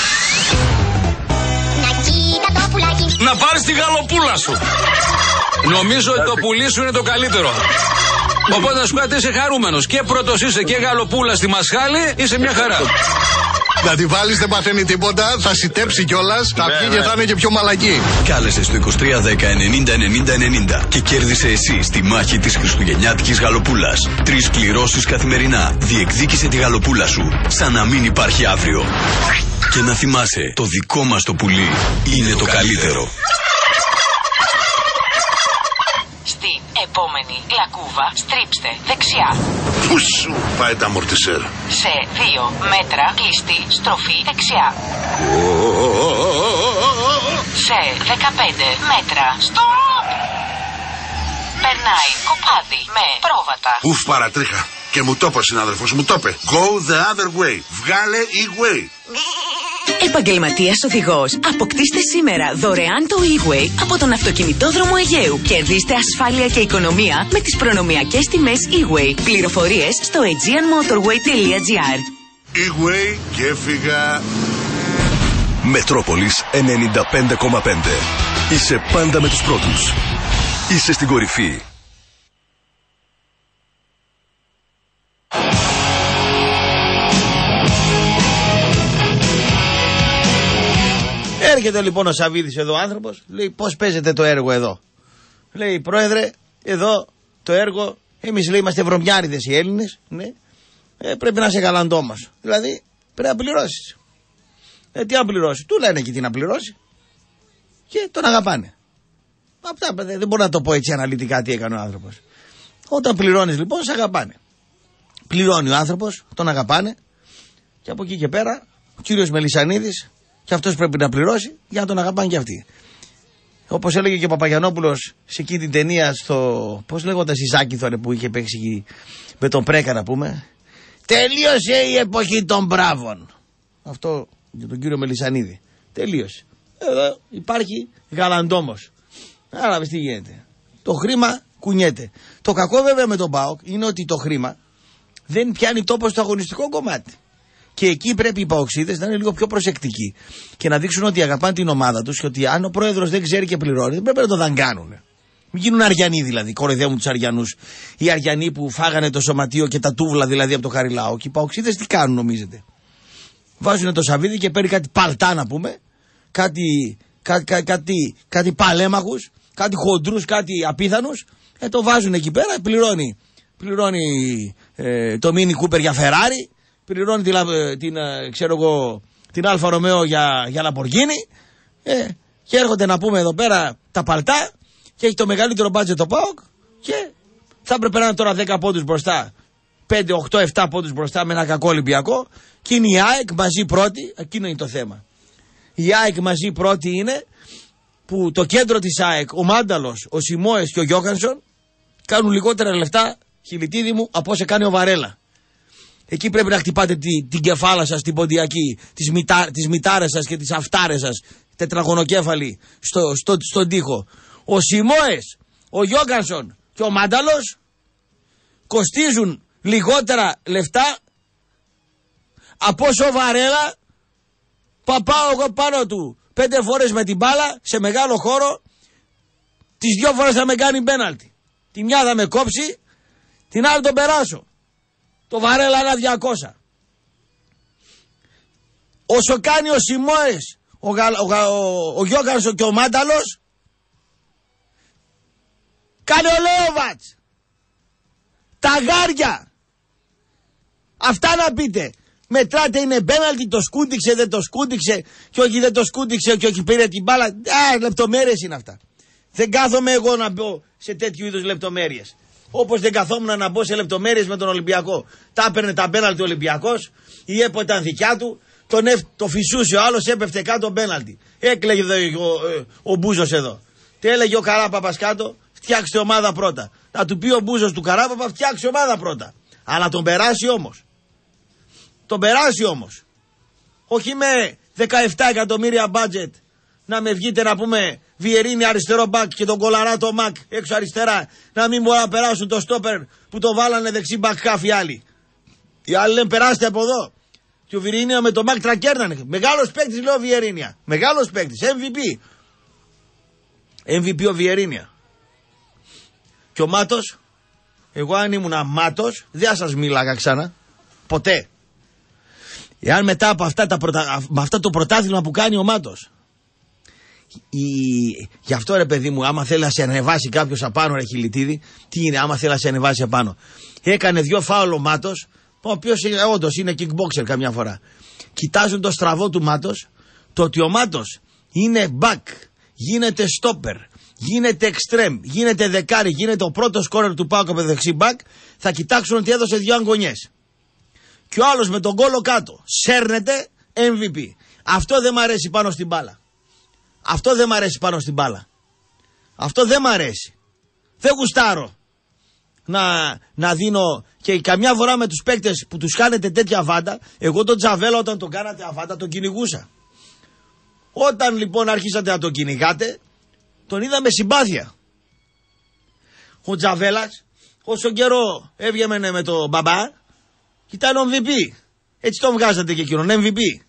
Να πάρεις τη γαλοπούλα σου. Νομίζω ότι το πουλί σου είναι το καλύτερο. Οπότε να σου πω ότι είσαι χαρούμενος. Και πρώτος είσαι και γαλοπούλα στη μασχάλη, είσαι μια χαρά. Να τη βάλεις δεν παθαίνει τίποτα, θα σιτέψει κιόλας, θα βγει και θα είναι και πιο μαλακή. Κάλεσε στο είκοσι τρία δέκα ενενήντα ενενήντα ενενήντα και κέρδισε εσύ στη μάχη της χριστουγεννιάτικης γαλοπούλας. Τρεις κληρώσεις καθημερινά. Διεκδίκησε τη γαλοπούλα σου, σαν να μην υπάρχει αύριο. Και να θυμάσαι, το δικό μας το πουλί είναι το καλύτερο. Στην επόμενη λακκούβα στρίψτε δεξιά. Πού σου πάει τα αμορτισέρ? Σε δύο μέτρα κλειστή στροφή δεξιά. Σε δεκαπέντε μέτρα στοπ. Περνάει κοπάδι με πρόβατα. Ουφ, παρατρίχα. Και μου το είπε ο συνάδελφος, μου το είπε. Go the other way. Βγάλε e-way. Επαγγελματίας οδηγός. Αποκτήστε σήμερα δωρεάν το e-way από τον αυτοκινητόδρομο Αιγαίου. Κερδίστε ασφάλεια και οικονομία με τις προνομιακές τιμές e-way. Πληροφορίες στο aegean motorway τελεία gr. e-way και έφυγα. Μετρόπολης ενενήντα πέντε κόμμα πέντε. Είσαι πάντα με τους πρώτους. Είσαι στην κορυφή. Έρχεται λοιπόν ο Σαββίδης εδώ άνθρωπος, λέει πώς παίζετε το έργο εδώ. Λέει πρόεδρε, εδώ το έργο, εμείς λέει είμαστε βρωμιάριδες οι Έλληνες, ναι, ε, πρέπει να είσαι γαλαντόμας. Δηλαδή πρέπει να πληρώσεις. Ε, τι να πληρώσει, του λένε και τι να πληρώσει. Και τον αγαπάνε. Αυτά δεν μπορώ να το πω έτσι αναλυτικά τι έκανε ο άνθρωπος. Όταν πληρώνεις λοιπόν, σε αγαπάνε. Πληρώνει ο άνθρωπος, τον αγαπάνε. Και από εκεί και πέρα, ο κύριος Μελισσανίδης, και αυτός πρέπει να πληρώσει για να τον αγαπάνε και αυτοί. Όπως έλεγε και ο Παπαγιαννόπουλος σε εκείνη την ταινία, στο. Πώς λέγονταν, η Ζάκηθο που είχε παίξει με τον Πρέκα, να πούμε. Τελείωσε η εποχή των μπράβων. Αυτό για τον κύριο Μελισσανίδη. Τελείωσε. Εδώ υπάρχει γαλαντόμος. Άρα τι γίνεται. Το χρήμα κουνιέται. Το κακό βέβαια με τον ΠΑΟΚ είναι ότι το χρήμα δεν πιάνει τόπο στο αγωνιστικό κομμάτι. Και εκεί πρέπει οι παοξίδες να είναι λίγο πιο προσεκτικοί και να δείξουν ότι αγαπάνε την ομάδα τους και ότι αν ο πρόεδρος δεν ξέρει και πληρώνει, δεν πρέπει να το δαγκάνουν. Μην γίνουν Αριανοί δηλαδή, κοροϊδεύουν τους Αριανούς. Οι Αριανοί που φάγανε το σωματείο και τα τούβλα δηλαδή από το Χαριλάο. Και οι παοξίδες τι κάνουν, νομίζετε? Βάζουν το Σαββίδι και παίρνει κάτι παλτά, να πούμε, κάτι, κάτι, κάτι, κάτι, κάτι παλέμαχους, κάτι χοντρούς, κάτι απίθανους. Ε, το βάζουν εκεί πέρα, πληρώνει, πληρώνει ε, το Mini Cooper για Ferrari. Πληρώνει την, την, ξέρω εγώ, την Αλφα Ρωμαίο για, για Λαμποργκίνη, ε, και έρχονται να πούμε εδώ πέρα τα παλτά και έχει το μεγαλύτερο μπάτζετ το ΠΑΟΚ και θα έπρεπε να είναι τώρα δέκα πόντους μπροστά, πέντε, οκτώ, επτά πόντους μπροστά με ένα κακό Ολυμπιακό και είναι η ΑΕΚ μαζί πρώτη. Εκείνο είναι το θέμα. Η ΑΕΚ μαζί πρώτη είναι που το κέντρο της ΑΕΚ, ο Μάνταλος, ο Σιμόες και ο Γιόχανσον κάνουν λιγότερα λεφτά, Χιλιτίδη μου, από όσα κάνει ο Βαρέλα. Εκεί πρέπει να χτυπάτε τη, την κεφάλα σας, την ποντιακή, τις, μητά, τις μητάρες σας και τις αυτάρες σας, τετραγωνοκέφαλοι, στο, στο, στον τοίχο. Ο Σιμόες, ο Γιόγκανσον και ο Μάνταλος κοστίζουν λιγότερα λεφτά από όσο Βαρέλα παπάω εγώ πάνω του πέντε φορές με την μπάλα σε μεγάλο χώρο, τις δυο φορές θα με κάνει πέναλτι. Τη μια θα με κόψει, την άλλη τον περάσω. Το Βαρέλα ένα διακόσια. Όσο κάνει ο Σιμόες, ο, ο, ο, ο Γιόγκανσον και ο Μάνταλος, κάνει ο Λέοβατς. Τα γάρια. Αυτά να πείτε. Μετράτε είναι πέναλτι, το σκούντιξε, δεν το σκούντιξε, και όχι δεν το σκούντιξε και όχι πήρε την μπάλα. Α, λεπτομέρειες είναι αυτά. Δεν κάθομαι εγώ να μπω σε τέτοιου είδους λεπτομέρειες. Όπως δεν καθόμουν να μπω σε λεπτομέρειες με τον Ολυμπιακό. Τα έπαιρνε τα πέναλτι ο Ολυμπιακός, η ΕΠΟ ήταν δικιά του, τον εφ, το φυσούσε, ο άλλος έπεφτε κάτω πέναλτι. Έκλαιγε ο, ο, ο Μπούζος εδώ. Τι έλεγε ο Καράπαπας κάτω, φτιάξτε ομάδα πρώτα. Να του πει ο Μπούζος του Καράπαπα, φτιάξτε ομάδα πρώτα. Αλλά τον περάσει όμως. Τον περάσει όμως. Όχι με δεκαεπτά εκατομμύρια budget να με βγείτε να πούμε Βιερίνη αριστερό μπακ και τον Κολαράτο Μακ έξω αριστερά, να μην μπορούν να περάσουν το στόπερ που το βάλανε δεξί μπακ χάφι άλλοι. Οι άλλοι λένε περάστε από εδώ. Και ο Βιερίνια με τον Μακ τρακέρνανε. Μεγάλος παίκτης λέω Βιερίνια. Μεγάλος παίκτης. εμ βι πι. εμ βι πι ο Βιερίνια. Και ο Μάτος, εγώ αν ήμουν Μάτος, δεν θα σας μίλαγα ξανά. Ποτέ. Εάν μετά από αυτά, τα πρωτα... με αυτά το πρωτάθλημα που κάνει ο Μάτος, η... γι' αυτό ρε παιδί μου, άμα θέλει να σε ανεβάσει κάποιος απάνω, ρε Χιλιτίδη, τι είναι, άμα θέλει να σε ανεβάσει απάνω. Έκανε δυο φάουλ ο Μάτος, ο οποίος όντως είναι kickboxer καμιά φορά. Κοιτάζουν το στραβό του Μάτος, το ότι ο Μάτος είναι back, γίνεται stopper, γίνεται extreme, γίνεται δεκάρι, γίνεται ο πρώτος σκόρερ του ΠΑΟΚ από δεξί back, θα κοιτάξουν ότι έδωσε δυο αγωνιές. Και ο άλλος με τον κόλο κάτω σέρνεται εμ βι πι. Αυτό δεν μ' αρέσει πάνω στην μπάλα. Αυτό δεν μ' αρέσει πάνω στην μπάλα. Αυτό δεν μ' αρέσει. Δεν γουστάρω να, να δίνω και καμιά φορά με τους παίκτες που τους κάνετε τέτοια βάντα. Εγώ τον Τζαβέλα όταν τον κάνατε αβάντα τον κυνηγούσα. Όταν λοιπόν άρχισατε να τον κυνηγάτε, τον είδα με συμπάθεια. Ο Τζαβέλας όσο καιρό έβγαινε με τον μπαμπά, ήταν εμ βι πι. Έτσι τον βγάζατε και εκείνον, εμ βι πι.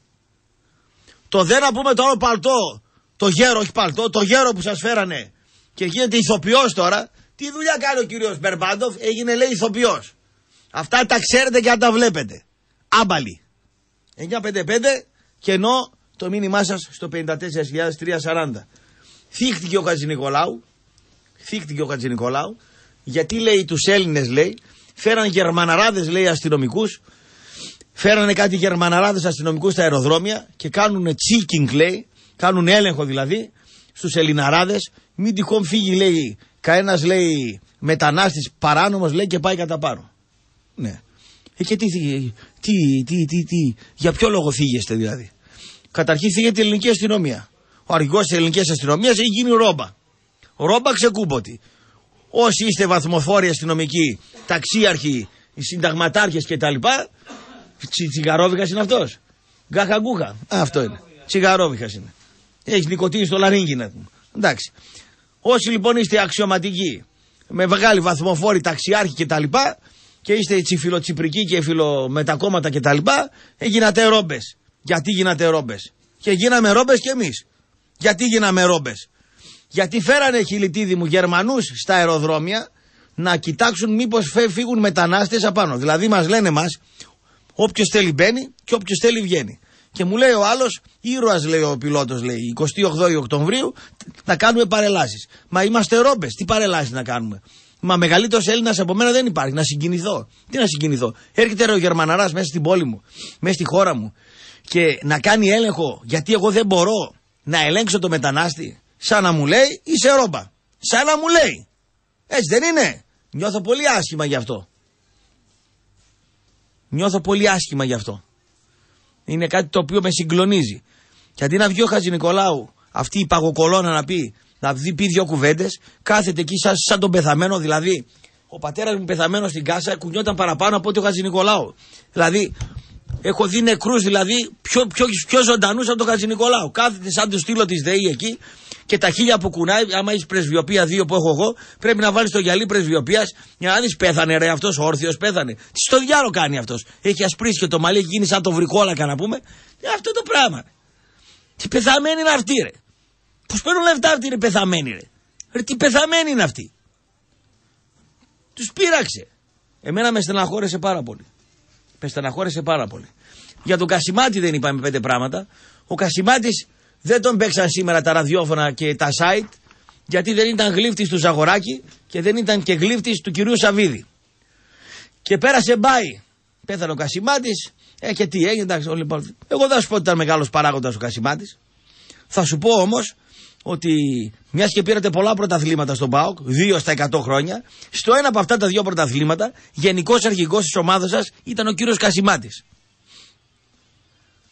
Το δεν να πούμε το άλλο παλτό, το γέρο, όχι παλτό, το γέρο που σας φέρανε και γίνεται ηθοποιός τώρα. Τι δουλειά κάνει ο κύριος Μπερμπάντοφ, έγινε λέει ηθοποιός. Αυτά τα ξέρετε και αν τα βλέπετε. Άμπαλοι. εννιά πέντε πέντε και ενώ το μήνυμά σας στο πενήντα τέσσερα χιλιάδες τριακόσια σαράντα. Θύχτηκε ο Χατζηνικολάου, θύχτηκε ο Χατζηνικολάου, γιατί λέει τους Έλληνες λέει, φέραν γερμαναράδες λέει αστυνομικούς, φέρανε κάτι γερμαναράδες αστυνομικούς στα αεροδρόμια και κάνουν checking λέει, κάνουν έλεγχο δηλαδή στους Ελληναράδες, μην τυχόν φύγει λέει κανένας λέει μετανάστης παράνομος λέει και πάει κατά πάνω. Ναι. Ε, και τι, τι, τι, τι, τι, τι, για ποιο λόγο φύγεστε δηλαδή. Καταρχήν φύγεται η ελληνική αστυνομία. Ο αρχηγός της ελληνικής αστυνομίας έχει γίνει ρόμπα. Ρόμπα ξεκούμποτη. Όσοι είστε βαθμοφόροι αστυνομικοί, ταξίαρχοι, οι συνταγματάρχες κτλ. Τσι, τσιγαρόβιχας είναι αυτός. Γκαχαγκούχα. Α, αυτό είναι. Τσιγαρόβιχας είναι. Έχει νοικοτήνη στο λαρύγγι να πούμε. Εντάξει. Όσοι λοιπόν είστε αξιωματικοί, με μεγάλη βαθμοφόροι, ταξιάρχοι κτλ. Και είστε τσιφιλοτσιπρικοί και φιλομετακόμματα κτλ. Έγινατε ρόμπες. Γιατί γίνατε ρόμπες. Και γίναμε ρόμπες κι εμείς. Γιατί γίναμε ρόμπες. Γιατί φέρανε Χιλιτίδη μου Γερμανούς στα αεροδρόμια να κοιτάξουν μήπως φύγουν μετανάστες απάνω. Δηλαδή μας λένε μας, όποιος θέλει μπαίνει και όποιος θέλει βγαίνει. Και μου λέει ο άλλος, ήρωας λέει ο πιλότος λέει, εικοστή όγδοη Οκτωβρίου να κάνουμε παρελάσεις. Μα είμαστε ρόμπες, τι παρελάσεις να κάνουμε. Μα μεγαλύτερος Έλληνας από μένα δεν υπάρχει, να συγκινηθώ. Τι να συγκινηθώ. Έρχεται ρε ο Γερμαναράς μέσα στην πόλη μου, μέσα στη χώρα μου και να κάνει έλεγχο γιατί εγώ δεν μπορώ να ελέγξω το μετανάστη. Σαν να μου λέει είσαι ρόμπα. Σαν να μου λέει. Έτσι δεν είναι. Νιώθω πολύ άσχημα γι' αυτό. Νιώθω πολύ άσχημα γι' αυτό. Είναι κάτι το οποίο με συγκλονίζει. Και αντί να βγει ο Χατζηνικολάου, αυτή η παγοκολώνα να πει, να δει πει δύο κουβέντες, κάθεται εκεί σαν, σαν τον πεθαμένο. Δηλαδή, ο πατέρας μου πεθαμένο στην κάσα κουνιόταν παραπάνω από ότι ο Χατζηνικολάου. Δηλαδή, έχω δει νεκρούς δηλαδή πιο, πιο, πιο ζωντανούς από τον Χατζηνικολάου. Κάθεται σαν το στήλο της ΔΕΗ εκεί και τα χίλια που κουνάει. Άμα έχει πρεσβειοπία δύο που έχω εγώ, πρέπει να βάλει το γυαλί πρεσβειοπίας για να δεις πέθανε ρε αυτός, όρθιος πέθανε. Τι στο διάλογο κάνει αυτός. Έχει ασπρίσει και το μαλλί, έχει γίνει σαν το βρικόλακα να πούμε. Ε, αυτό το πράγμα. Τι πεθαμένη είναι αυτή ρε. Πώς παίρνουν λεφτά αυτή είναι πεθαμένη ρε. Ρε τι πεθαμένη είναι αυτή. Τους πείραξε. Εμένα με στεναχώρεσε πάρα πολύ. Με στεναχώρεσε πάρα πολύ. Για τον Κασιμάτη δεν είπαμε πέντε πράγματα. Ο Κασιμάτης δεν τον παίξαν σήμερα τα ραδιόφωνα και τα site γιατί δεν ήταν γλύφτης του Ζαγοράκη και δεν ήταν και γλύφτης του κυρίου Σαββίδη. Και πέρασε μπάι. Πέθανε ο Κασιμάτης. Ε, και τι έγινε, εντάξει, όλοι, εγώ δεν θα σου πω ότι ήταν μεγάλος παράγοντας ο Κασιμάτης. Θα σου πω όμως ότι μιας και πήρατε πολλά πρωταθλήματα στον ΠΑΟΚ, δύο στα εκατό χρόνια, στο ένα από αυτά τα δύο πρωταθλήματα, γενικός αρχηγός της ομάδας σας ήταν ο κύριος Κασιμάτης.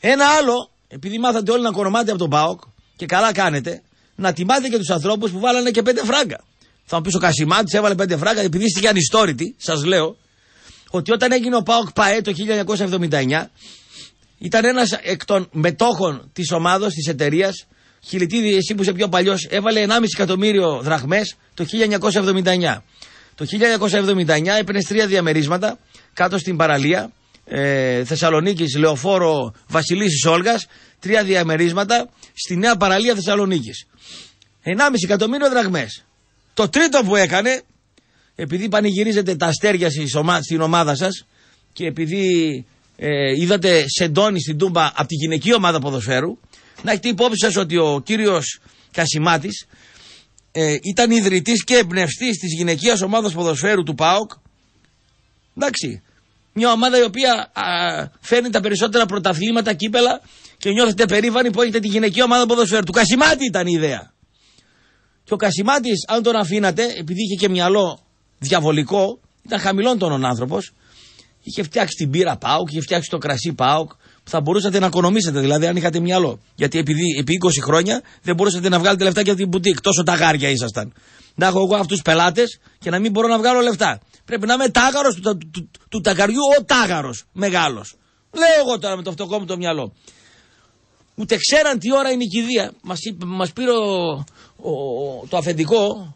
Ένα άλλο, επειδή μάθατε όλοι να κορομάτε από τον ΠΑΟΚ και καλά κάνετε, να τιμάτε και τους ανθρώπους που βάλανε και πέντε φράγκα. Θα μου πεις ο Κασιμάτης έβαλε πέντε φράγκα, επειδή είστε και ανιστόρητοι, σας λέω ότι όταν έγινε ο ΠΑΟΚ ΠΑΕ το χίλια εννιακόσια εβδομήντα εννιά, ήταν ένας εκ των μετόχων της ομάδος, της εταιρείας. Χιλιτίδη, εσύ που είσαι πιο παλιός, έβαλε ενάμιση εκατομμύριο δραχμές το χίλια εννιακόσια εβδομήντα εννιά. Το χίλια εννιακόσια εβδομήντα εννιά έπαιρνες τρία διαμερίσματα κάτω στην παραλία ε, Θεσσαλονίκης, Λεωφόρο Βασιλίσσης Όλγας, τρία διαμερίσματα στη νέα παραλία Θεσσαλονίκης. ενάμιση εκατομμύριο δραχμές. Το τρίτο που έκανε, επειδή πανηγυρίζετε τα αστέρια στην ομάδα σας και επειδή ε, είδατε σεντόνι στην Τούμπα από τη γυναική ομάδα ποδοσφαίρου, να έχετε υπόψη σας ότι ο κύριος Κασιμάτης ε, ήταν ιδρυτής και εμπνευστής της γυναικείας ομάδας ποδοσφαίρου του ΠΑΟΚ. Εντάξει, μια ομάδα η οποία α, φέρνει τα περισσότερα πρωταθλήματα, κύπελα, και νιώθετε περήφανοι που έχετε τη γυναικεία ομάδα ποδοσφαίρου. Του Κασιμάτη ήταν η ιδέα. Και ο Κασιμάτης, αν τον αφήνατε, επειδή είχε και μυαλό διαβολικό, ήταν χαμηλών τόνων άνθρωπος, είχε φτιάξει την μπύρα ΠΑΟΚ, είχε φτιάξει το κρασί ΠΑΟΚ, που θα μπορούσατε να οικονομήσετε, δηλαδή, αν είχατε μυαλό. Γιατί επειδή, επί είκοσι χρόνια δεν μπορούσατε να βγάλετε λεφτά και από την μπουτίκ. Τόσο ταγάρια ήσασταν. Να έχω εγώ αυτούς τους πελάτες και να μην μπορώ να βγάλω λεφτά. Πρέπει να είμαι τάγαρος του, του, του, του ταγαριού, ο τάγαρος μεγάλος. Λέω εγώ τώρα με το φτωχό μου το μυαλό. Ούτε ξέραν τι ώρα είναι η κηδεία. Μας, μας πήρε ο, ο, το αφεντικό,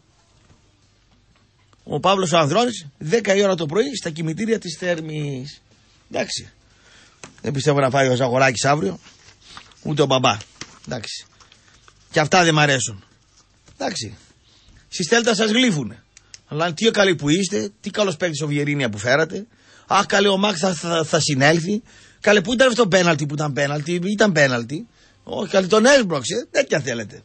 ο Παύλος ο Ανδρώνης, δέκα η ώρα το πρωί στα κημητήρια της Θέρμης. Εντάξει. Δεν πιστεύω να πάει ο Ζαγοράκης αύριο, ούτε ο μπαμπά. Εντάξει. Και αυτά δεν μ' αρέσουν. Εντάξει. Στις Τέλτα σας γλύφουνε. Αλλά τι καλοί που είστε, τι καλός παίκτης ο Βιερίνια που φέρατε. Αχ, καλέ, ο Μάκ θα, θα, θα συνέλθει. Καλέ, πού ήταν αυτό το πέναλτι που ήταν πέναλτι, ήταν πέναλτι. Όχι, καλέ, τον έσπρωξε. Τέτοια θέλετε.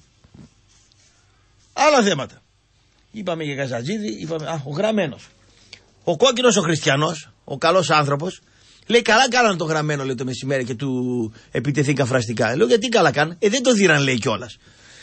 Άλλα θέματα. Είπαμε για Καζατζίδη, είπαμε. Α, ο Γραμμένος. Ο κόκκινος ο Χριστιανός, ο καλός άνθρωπος, λέει καλά κάνανε το Γραμμένο, λέει, το μεσημέρι και του επιτεθήκα φραστικά. Λέω γιατί καλά κάνανε. Ε, δεν το δίραν, λέει κιόλας.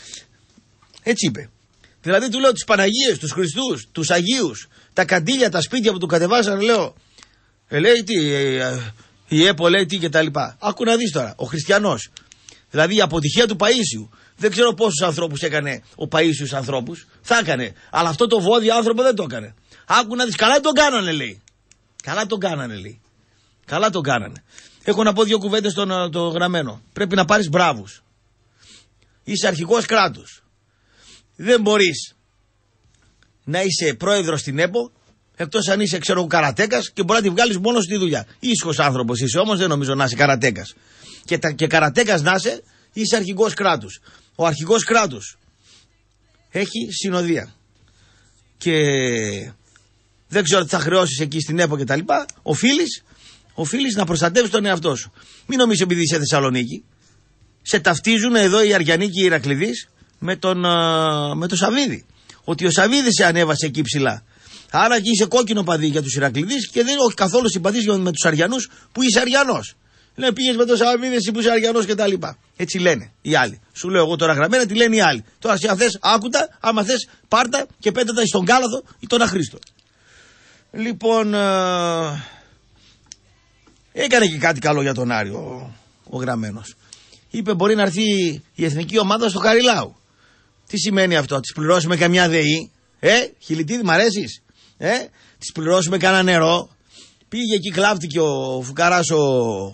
Έτσι είπε. Δηλαδή του λέω τις Παναγίες, τους Χριστούς, τους Αγίους, τα καντήλια, τα σπίτια που του κατεβάσανε, λέω. Ε, λέει τι, ε, η ΕΠΟ λέει τι και τα λοιπά. Άκου να δεις τώρα, ο Χριστιανός. Δηλαδή η αποτυχία του Παΐσιου. Δεν ξέρω πόσους ανθρώπους έκανε ο Παΐσιος ανθρώπους. Θα έκανε. Αλλά αυτό το βόδι άνθρωπο δεν το έκανε. Άκου να δεις, καλά τον κάνανε, λέει. Καλά τον κάνανε, λέει. Καλά τον κάνανε. Έχω να πω δύο κουβέντες στον το Γραμμένο. Πρέπει να πάρεις μπράβους. Είσαι αρχηγός κράτους. Δεν μπορείς να είσαι πρόεδρος στην ΕΠΟ, εκτός αν είσαι, ξέρω, καρατέκας, και μπορεί να τη βγάλεις μόνο στη δουλειά. Ήσυχος άνθρωπος είσαι, όμως δεν νομίζω να είσαι καρατέκας. Και, τα, και καρατέκας να είσαι, είσαι αρχηγός κράτους. Ο αρχηγός κράτους έχει συνοδεία. Και δεν ξέρω τι θα χρεώσεις εκεί στην ΕΠΟ και τα λοιπά. Οφείλεις, οφείλεις να προστατεύεις τον εαυτό σου. Μην νομίζεις επειδή είσαι Θεσσαλονίκη. Σε ταυτίζουν εδώ οι Αριανοί και οι Ηρακλειδείς με τον, με τον Σαββίδη. Ότι ο Σαββίδης σε ανέβασε εκεί ψηλά. Άρα και είσαι κόκκινο παδί για τους Ηρακλειδείς και δεν όχι καθόλου συμπαθείς με τους Αριανούς που είσαι Αριανός. Λένε πήγες με τον Σαββίδη εσύ που είσαι Αριανός και τα λοιπά. Έτσι λένε οι άλλοι. Σου λέω εγώ τώρα Γραμμένα τι λένε οι άλλοι. Τώρα εσύ αν θες άκουτα, άμα θες πάρτα και πέτατα στον Κάλαθο ή τον Αχρήστο. Λοιπόν, ε, έκανε και κάτι καλό για τον Άριο ο, ο Γραμμένος. Είπε μπορεί να έρθει η εθνική ομάδα στο Χαριλάου. Τι σημαίνει αυτό, τις πληρώσουμε καμιά ΔΕΗ, ε, Χιλιτίδη μ' αρέσεις, ε, τις πληρώσουμε κανένα νερό. Πήγε εκεί, κλάφτηκε ο φουκαράς ο,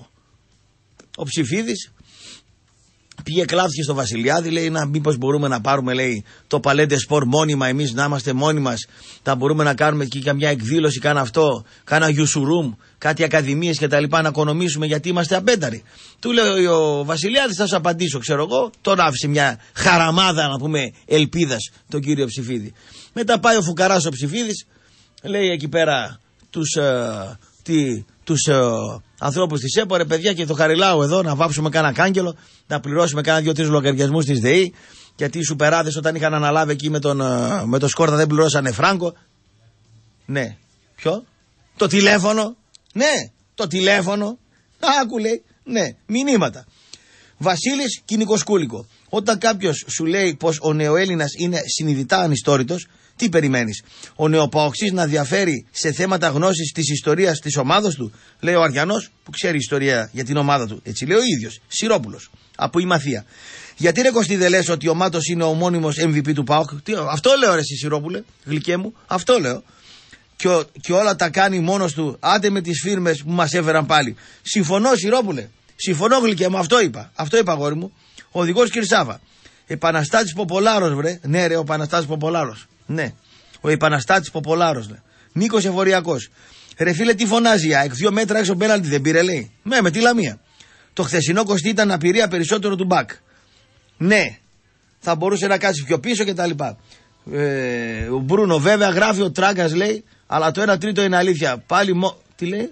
ο Ψηφίδης, πήγε κλάφτηκε στο Βασιλιάδη, λέει να μήπως μπορούμε να πάρουμε, λέει, το Παλέντε Σπορ μόνιμα, εμείς να είμαστε μόνοι μας, θα μπορούμε να κάνουμε εκεί καμιά εκδήλωση, κάνα αυτό, κάνα γιουσουρούμ, κάτι ακαδημίες και τα λοιπά, να οικονομήσουμε γιατί είμαστε απένταροι. Του λέει ο Βασιλιάδης, θα σου απαντήσω, ξέρω εγώ, τον άφησε μια χαραμάδα, να πούμε, ελπίδας τον κύριο Ψηφίδη. Μετά πάει ο φουκαράς ο Ψηφίδης, λέει εκεί πέρα τους, ε, τι, τους ε, ανθρώπους της ΕΠΟ, ρε παιδιά, και το Χαριλάου εδώ να βάψουμε κάνα κάγκελο, να πληρώσουμε κάνα δύο-τρεις λογαριασμούς της ΔΕΗ, γιατί οι σουπεράδες όταν είχαν αναλάβει εκεί με τον, ε, με τον Σκόρτα δεν πληρώσανε φράγκο. Ναι. Ποιο? Το τηλέφωνο. Ναι. Το τηλέφωνο. Άκου λέει. Ναι. Μηνύματα. Βασίλης Κινικοσκούλικο. Όταν κάποιος σου λέει πως ο νεοέλληνας είναι συνειδητά ανιστόρητος, Τι περιμένεις, ο νεοπαοξής να διαφέρει σε θέματα γνώσης της ιστορίας της ομάδας του? Λέει ο Αριανός που ξέρει ιστορία για την ομάδα του. Έτσι λέει ο ίδιος, Σιρόπουλος, από η Μαθία. Γιατί ρε Κωστή δεν λες ότι ο Μάτος είναι ο μόνιμος εμ βι πι του ΠΑΟΚ? Τι, αυτό λέω ρε εσύ Σιρόπουλε, γλυκέ μου, αυτό λέω. Και, ο, και όλα τα κάνει μόνος του, άντε με τις φίρμες που μας έφεραν πάλι. Συμφωνώ Σιρόπουλε, συμφωνώ γλυκέ μου, αυτό είπα, αυτό είπα αγόρι μου. Ο οδηγός Κυρσάβα. Επαναστάτης Ποπολάρος βρε, ναι ρε ο Επαναστάτης Ποπολάρος, ναι. Ο Επαναστάτης Ποπολάρος, ναι. Νίκος Εφοριακός. Ρε φίλε τι φωνάζει, εκ δύο μέτρα έξω πέναλτι δεν πήρε λέει? Ναι, με τη Λαμία. Το χθεσινό Κωστή ήταν απειρία περισσότερο του μπακ. Ναι, θα μπορούσε να κάτσει πιο πίσω κτλ. Ε, ο Μπρούνο βέβαια γράφει ο Τράγκας λέει, αλλά το ένα τρίτο είναι αλήθεια. Πάλι μο... Τι λέει?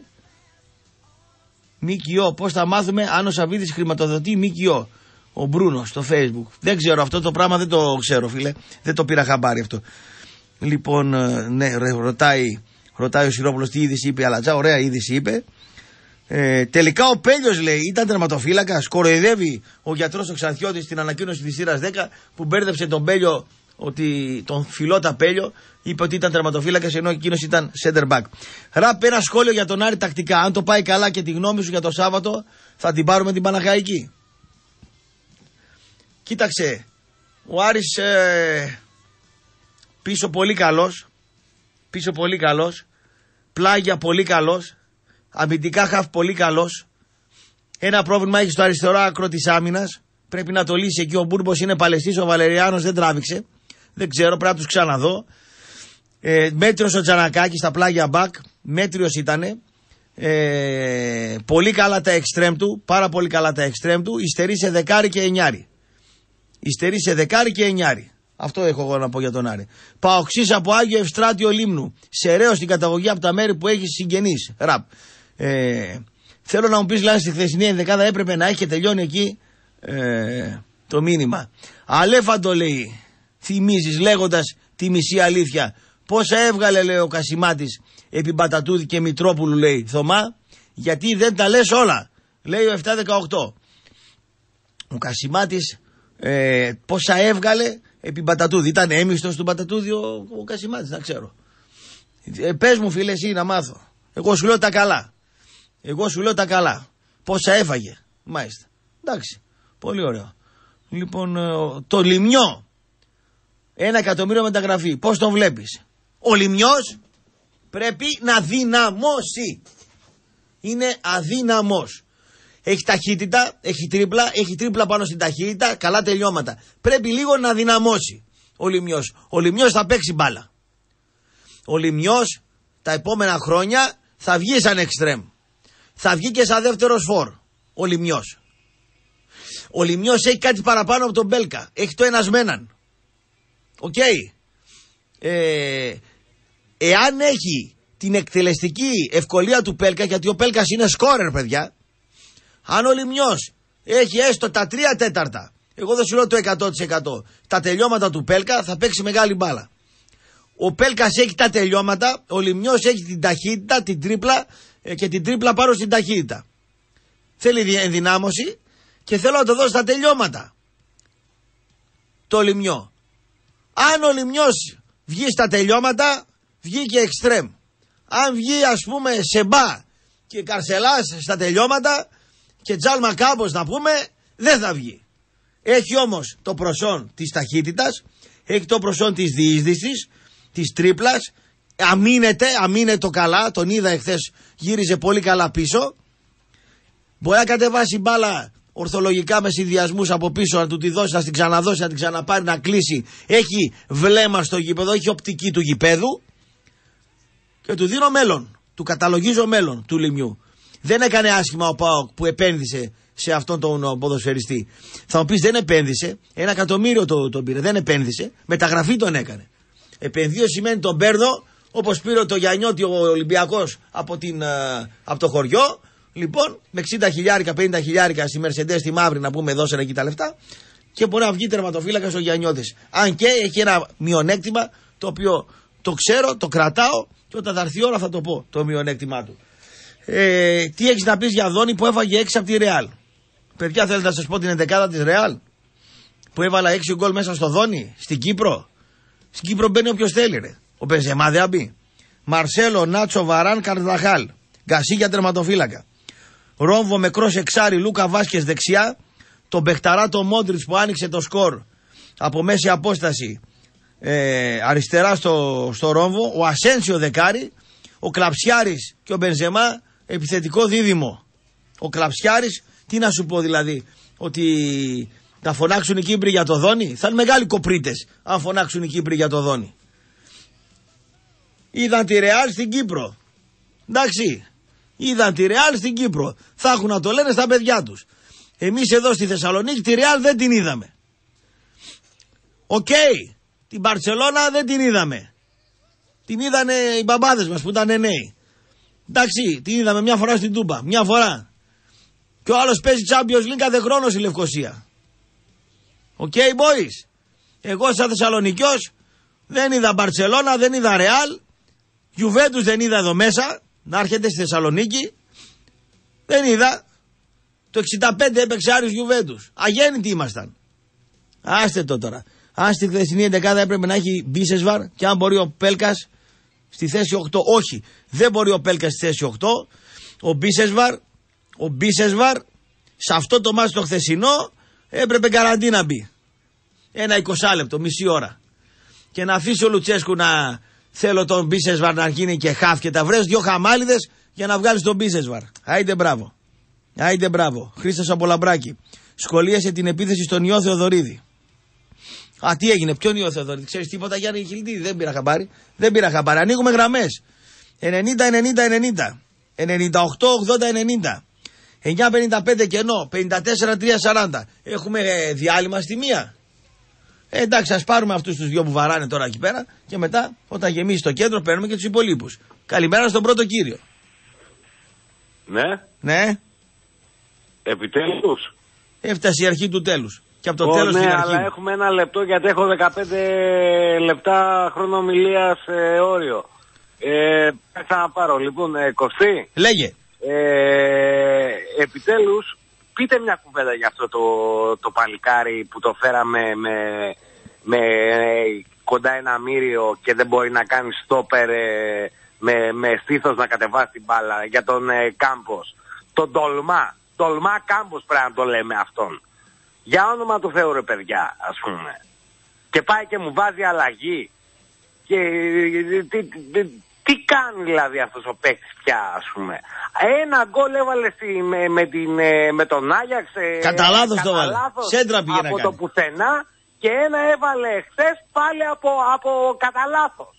ΜΚΟ, πώς θα μάθουμε αν ο Σαββίδης χρηματοδοτεί ΜΚΟ? Ο Μπρούνο στο Facebook. Δεν ξέρω αυτό το πράγμα, δεν το ξέρω φίλε. Δεν το πήρα χαμπάρι αυτό. Λοιπόν, ναι, ρωτάει, ρωτάει ο Σιρόπουλος τι είδηση είπε, αλλά ωραία είδηση είπε. Ε, τελικά ο Πέλιος λέει ήταν τερματοφύλακας. Κοροϊδεύει ο γιατρός ο Ξανθιώτης στην ανακοίνωση της σειράς δέκα που μπέρδεψε τον Πέλιο, ότι τον φιλότα Πέλιο, είπε ότι ήταν τερματοφύλακας ενώ εκείνος ήταν center back. Ραπ, ένα σχόλιο για τον Άρη τακτικά. Αν το πάει καλά και τη γνώμη σου για το Σάββατο, θα την πάρουμε την Παναχαϊκή. Κοίταξε, ο Άρης ε, πίσω πολύ καλός, πίσω πολύ καλός, πλάγια πολύ καλός, αμυντικά χαφ πολύ καλός. Ένα πρόβλημα έχει στο αριστερό άκρο της άμυνας, πρέπει να το λύσει εκεί. Ο Μπούρμπος είναι παλαιστής, ο Βαλεριάνος δεν τράβηξε, δεν ξέρω, πρέπει να τους ξαναδώ. Ε, μέτριος ο Τζανακάκης στα πλάγια μπακ, μέτριος ήτανε. Ε, πολύ καλά τα εξτρέμ του, πάρα πολύ καλά τα εξτρέμ του, υστερεί σε δεκάρι και εννιάρι. Υστερεί σε δεκάρι και εννιάρι. Αυτό έχω εγώ να πω για τον Άρη. Παοξής από Άγιο Ευστράτιο Λίμνου. Σεραίος στην καταγωγή από τα μέρη που έχει συγγενείς. Ραπ. Ε, θέλω να μου πεις, δηλαδή, στη χθεσινή ενδεκάδα έπρεπε να έχει και τελειώνει εκεί ε, το μήνυμα. Αλέφαντο λέει, θυμίζεις λέγοντας τη μισή αλήθεια. Πόσα έβγαλε λέει ο Κασιμάτης επί Μπατατούδη και Μητρόπουλου λέει Θωμά, γιατί δεν τα λες όλα. Λέει ο επτά δεκαοκτώ. Ο Κασιμάτης ε, πόσα έβγαλε επί Μπατατούδη. Ήταν έμιστος του Μπατατούδη ο, ο Κασιμάτης, να ξέρω. Ε, πες μου φίλε εσύ να μάθω. Εγώ σου λέω τα καλά. Εγώ σου λέω τα καλά. Πόσα έφαγε. Μάλιστα. Εντάξει. Πολύ ωραίο. Λοιπόν, το Λιμιό. Ένα εκατομμύριο μεταγραφή. Πώς τον βλέπεις? Ο Λιμιός πρέπει να δυναμώσει. Είναι αδύναμος. Έχει ταχύτητα, έχει τρίπλα, έχει τρίπλα πάνω στην ταχύτητα, καλά τελειώματα. Πρέπει λίγο να δυναμώσει ο Λιμιός. Ο Λιμιός θα παίξει μπάλα. Ο Λιμιός τα επόμενα χρόνια θα βγει σαν εξτρέμ. Θα βγει και σαν δεύτερος φορ. Ο Λιμιός. Ο Λιμιός έχει κάτι παραπάνω από τον Μπέλκα. Έχει το ένας με έναν. Οκ. Okay. Ε, εάν έχει την εκτελεστική ευκολία του Πέλκα, γιατί ο Πέλκας είναι σκόρερ παιδιά. Αν ο Λιμιός έχει έστω τα τρία τέταρτα, εγώ δεν σου λέω το εκατό τοις εκατό, τα τελειώματα του Πέλκα, θα παίξει μεγάλη μπάλα. Ο Πέλκας έχει τα τελειώματα, ο Λιμιός έχει την ταχύτητα, την τρίπλα ε, και την τρίπλα πάνω στην ταχύτητα. Θέλει ενδυνάμωση και θέλω να το δώσω στα τελειώματα. Το Λιμιό. Αν ο Λιμιός βγει στα τελειώματα, βγει και εξτρέμ. Αν βγει ας πούμε Σεμπά και Καρσελάς στα τελειώματα και Τζάλμα Κάμπος να πούμε, δεν θα βγει. Έχει όμως το προσόν της ταχύτητας, έχει το προσόν της διείσδυσης, της τρίπλας, αμήνεται, αμήνεται το καλά, τον είδα εχθές, γύριζε πολύ καλά πίσω. Μπορεί να κατεβάσει μπάλα ορθολογικά με συνδυασμούς από πίσω, να του τη δώσει, να την ξαναδώσει, να την ξαναπάρει, να κλείσει. Έχει βλέμμα στο γήπεδο, έχει οπτική του γηπέδου και του δίνω μέλλον. Του καταλογίζω μέλλον του Λιμιού. Δεν έκανε άσχημα ο ΠΑΟΚ που επένδυσε σε αυτόν τον ποδοσφαιριστή. Θα μου πεις δεν επένδυσε, ένα εκατομμύριο τον το πήρε, δεν επένδυσε, μεταγραφή τον έκανε. Επενδύω σημαίνει τον παίρνω, όπως πήρε το Γιαννιώτη ο Ολυμπιακός από, την, από το χωριό. Λοιπόν, με εξήντα χιλιάρικα, πενήντα χιλιάρικα στη Mercedes τη μαύρη να πούμε δώσανε εκεί τα λεφτά και μπορεί να βγει τερματοφύλακας ο Γιαννιώτης. Αν και έχει ένα μειονέκτημα το οποίο το ξέρω, το κρατάω και όταν θα έρθει η ώρα θα το πω το μειονέκτημά του. Ε, τι έχεις να πεις για Δόνη που έφαγε έξι από τη Ρεάλ? Παιδιά, θέλετε να σας πω την εντεκάδα της Ρεάλ που έβαλα έξι γκολ μέσα στο Δόνη, στην Κύπρο? Στην Κύπρο μπαίνει όποιος θέλει, ρε. Ο Μπενζεμά δεν μπει. Μαρσέλο, Νάτσο, Βαράν, Καρδαχάλ. Γκασίγια τερματοφύλακα. Ρόμβο με κρός εξάρι, Λούκα Βάσκες δεξιά. Τον Μπεχταρά, τον Μόντριτς που άνοιξε το σκορ από μέση απόσταση ε, αριστερά στο, στο Ρόμβο. Ο Ασένσιο δεκάρι. Ο Κλαψιάρης και ο Μπενζεμά επιθετικό δίδυμο. Ο Κλαψιάρης, τι να σου πω δηλαδή, ότι θα φωνάξουν οι Κύπροι για το Δόνι. Θα είναι μεγάλοι κοπρίτες αν φωνάξουν οι Κύπροι για το Δόνι. Είδαν τη Ρεάλ στην Κύπρο. Εντάξει. Είδαν τη Ρεάλ στην Κύπρο. Θα έχουν να το λένε στα παιδιά τους. Εμείς εδώ στη Θεσσαλονίκη τη Ρεάλ δεν την είδαμε. Οκ. Okay. Την Μπαρτσελώνα δεν την είδαμε. Την είδανε οι μπαμπάδες μας που ήταν νέοι. Εντάξει, την είδαμε μια φορά στην Τούμπα. Μια φορά. Και ο άλλος παίζει Champions League κάθε χρόνο στη Λευκοσία. Οκ, okay, boys. Εγώ σαν Θεσσαλονικιός δεν είδα Μπαρτσελώνα, δεν είδα Ρεάλ. Γιουβέντους δεν είδα εδώ μέσα. Να έρχεται στη Θεσσαλονίκη. Δεν είδα. Το εξήντα πέντε έπαιξε Άρης Γιουβέντους. Αγέννητοι ήμασταν. Άστε το τώρα. Αν στη χθεσινή εντεκάδα έπρεπε να έχει Μπίσεσβαρ και αν μπορεί ο Πέλκας στη θέση οκτώ. Όχι, δεν μπορεί ο Πέλκας στη θέση οκτώ. Ο Μπίσεσβαρ, ο Μπίσεσβαρ σε αυτό το μάτι το χθεσινό έπρεπε καραντίνα μπει. Ένα είκοσι λεπτό, μισή ώρα. Και να αφήσει ο Λουτσέσκου να θέλω τον Μπίσεσβαρ να γίνει και χαφ και τα βρες δυο χαμάλιδες για να βγάλεις τον Μπίσεσβαρ. Άιντε μπράβο. Άιντε μπράβο. Χρήστος από Λαμπράκη. Σχολίασε την επίθεση στον Ιώ Θεοδωρίδη. Α, τι έγινε, ποιον Ιώ Θεοδωρίδη, ξέρεις τίποτα, Γιάννη Χιλντίδη? Δεν πήρα χαμπάρι. Δεν πήρα χαμπάρι. Ανοίγουμε γραμμές. ενενήντα ενενήντα ενενήντα. ενενήντα οκτώ ογδόντα ενενήντα. εννιά πενήντα πέντε κενό. πενήντα τέσσερα τρία σαράντα. Έχουμε ε, διάλειμμα στη μία. Ε, εντάξει, ας πάρουμε αυτούς τους δυο που βαράνε τώρα εκεί πέρα και μετά όταν γεμίσει το κέντρο παίρνουμε και τους υπολείπους. Καλημέρα στον πρώτο κύριο. Ναι. Ναι. Επιτέλους. Έφτασε η αρχή του τέλους. Και από το oh, τέλος ναι, στην αρχή. αλλά έχουμε ένα λεπτό γιατί έχω δεκαπέντε λεπτά χρόνο ομιλίας ε, όριο. Ε, θα να πάρω. Λοιπόν, ε, Κωστή. Λέγε. Ε, επιτέλους, πείτε μια κουβέντα για αυτό το, το παλικάρι που το φέραμε με, με ε, κοντά ένα μύριο και δεν μπορεί να κάνει στόπερ ε, με, με στήθος να κατεβάσει την μπάλα για τον ε, Κάμπος. Τον τολμά. Τολμά Κάμπος πρέπει να το λέμε αυτόν. Για όνομα του Θεού ρε παιδιά, ας πούμε. Και πάει και μου βάζει αλλαγή. Και τι, τι, τι κάνει δηλαδή αυτός ο παίκτης πια, ας πούμε. Ένα γκολ έβαλε στη, με, με, την, με τον Άγιαξ. Κατά λάθος το βάλε. Σέντρα πήγε από το πουθενά. Και ένα έβαλε χθες πάλι από, από κατά λάθος.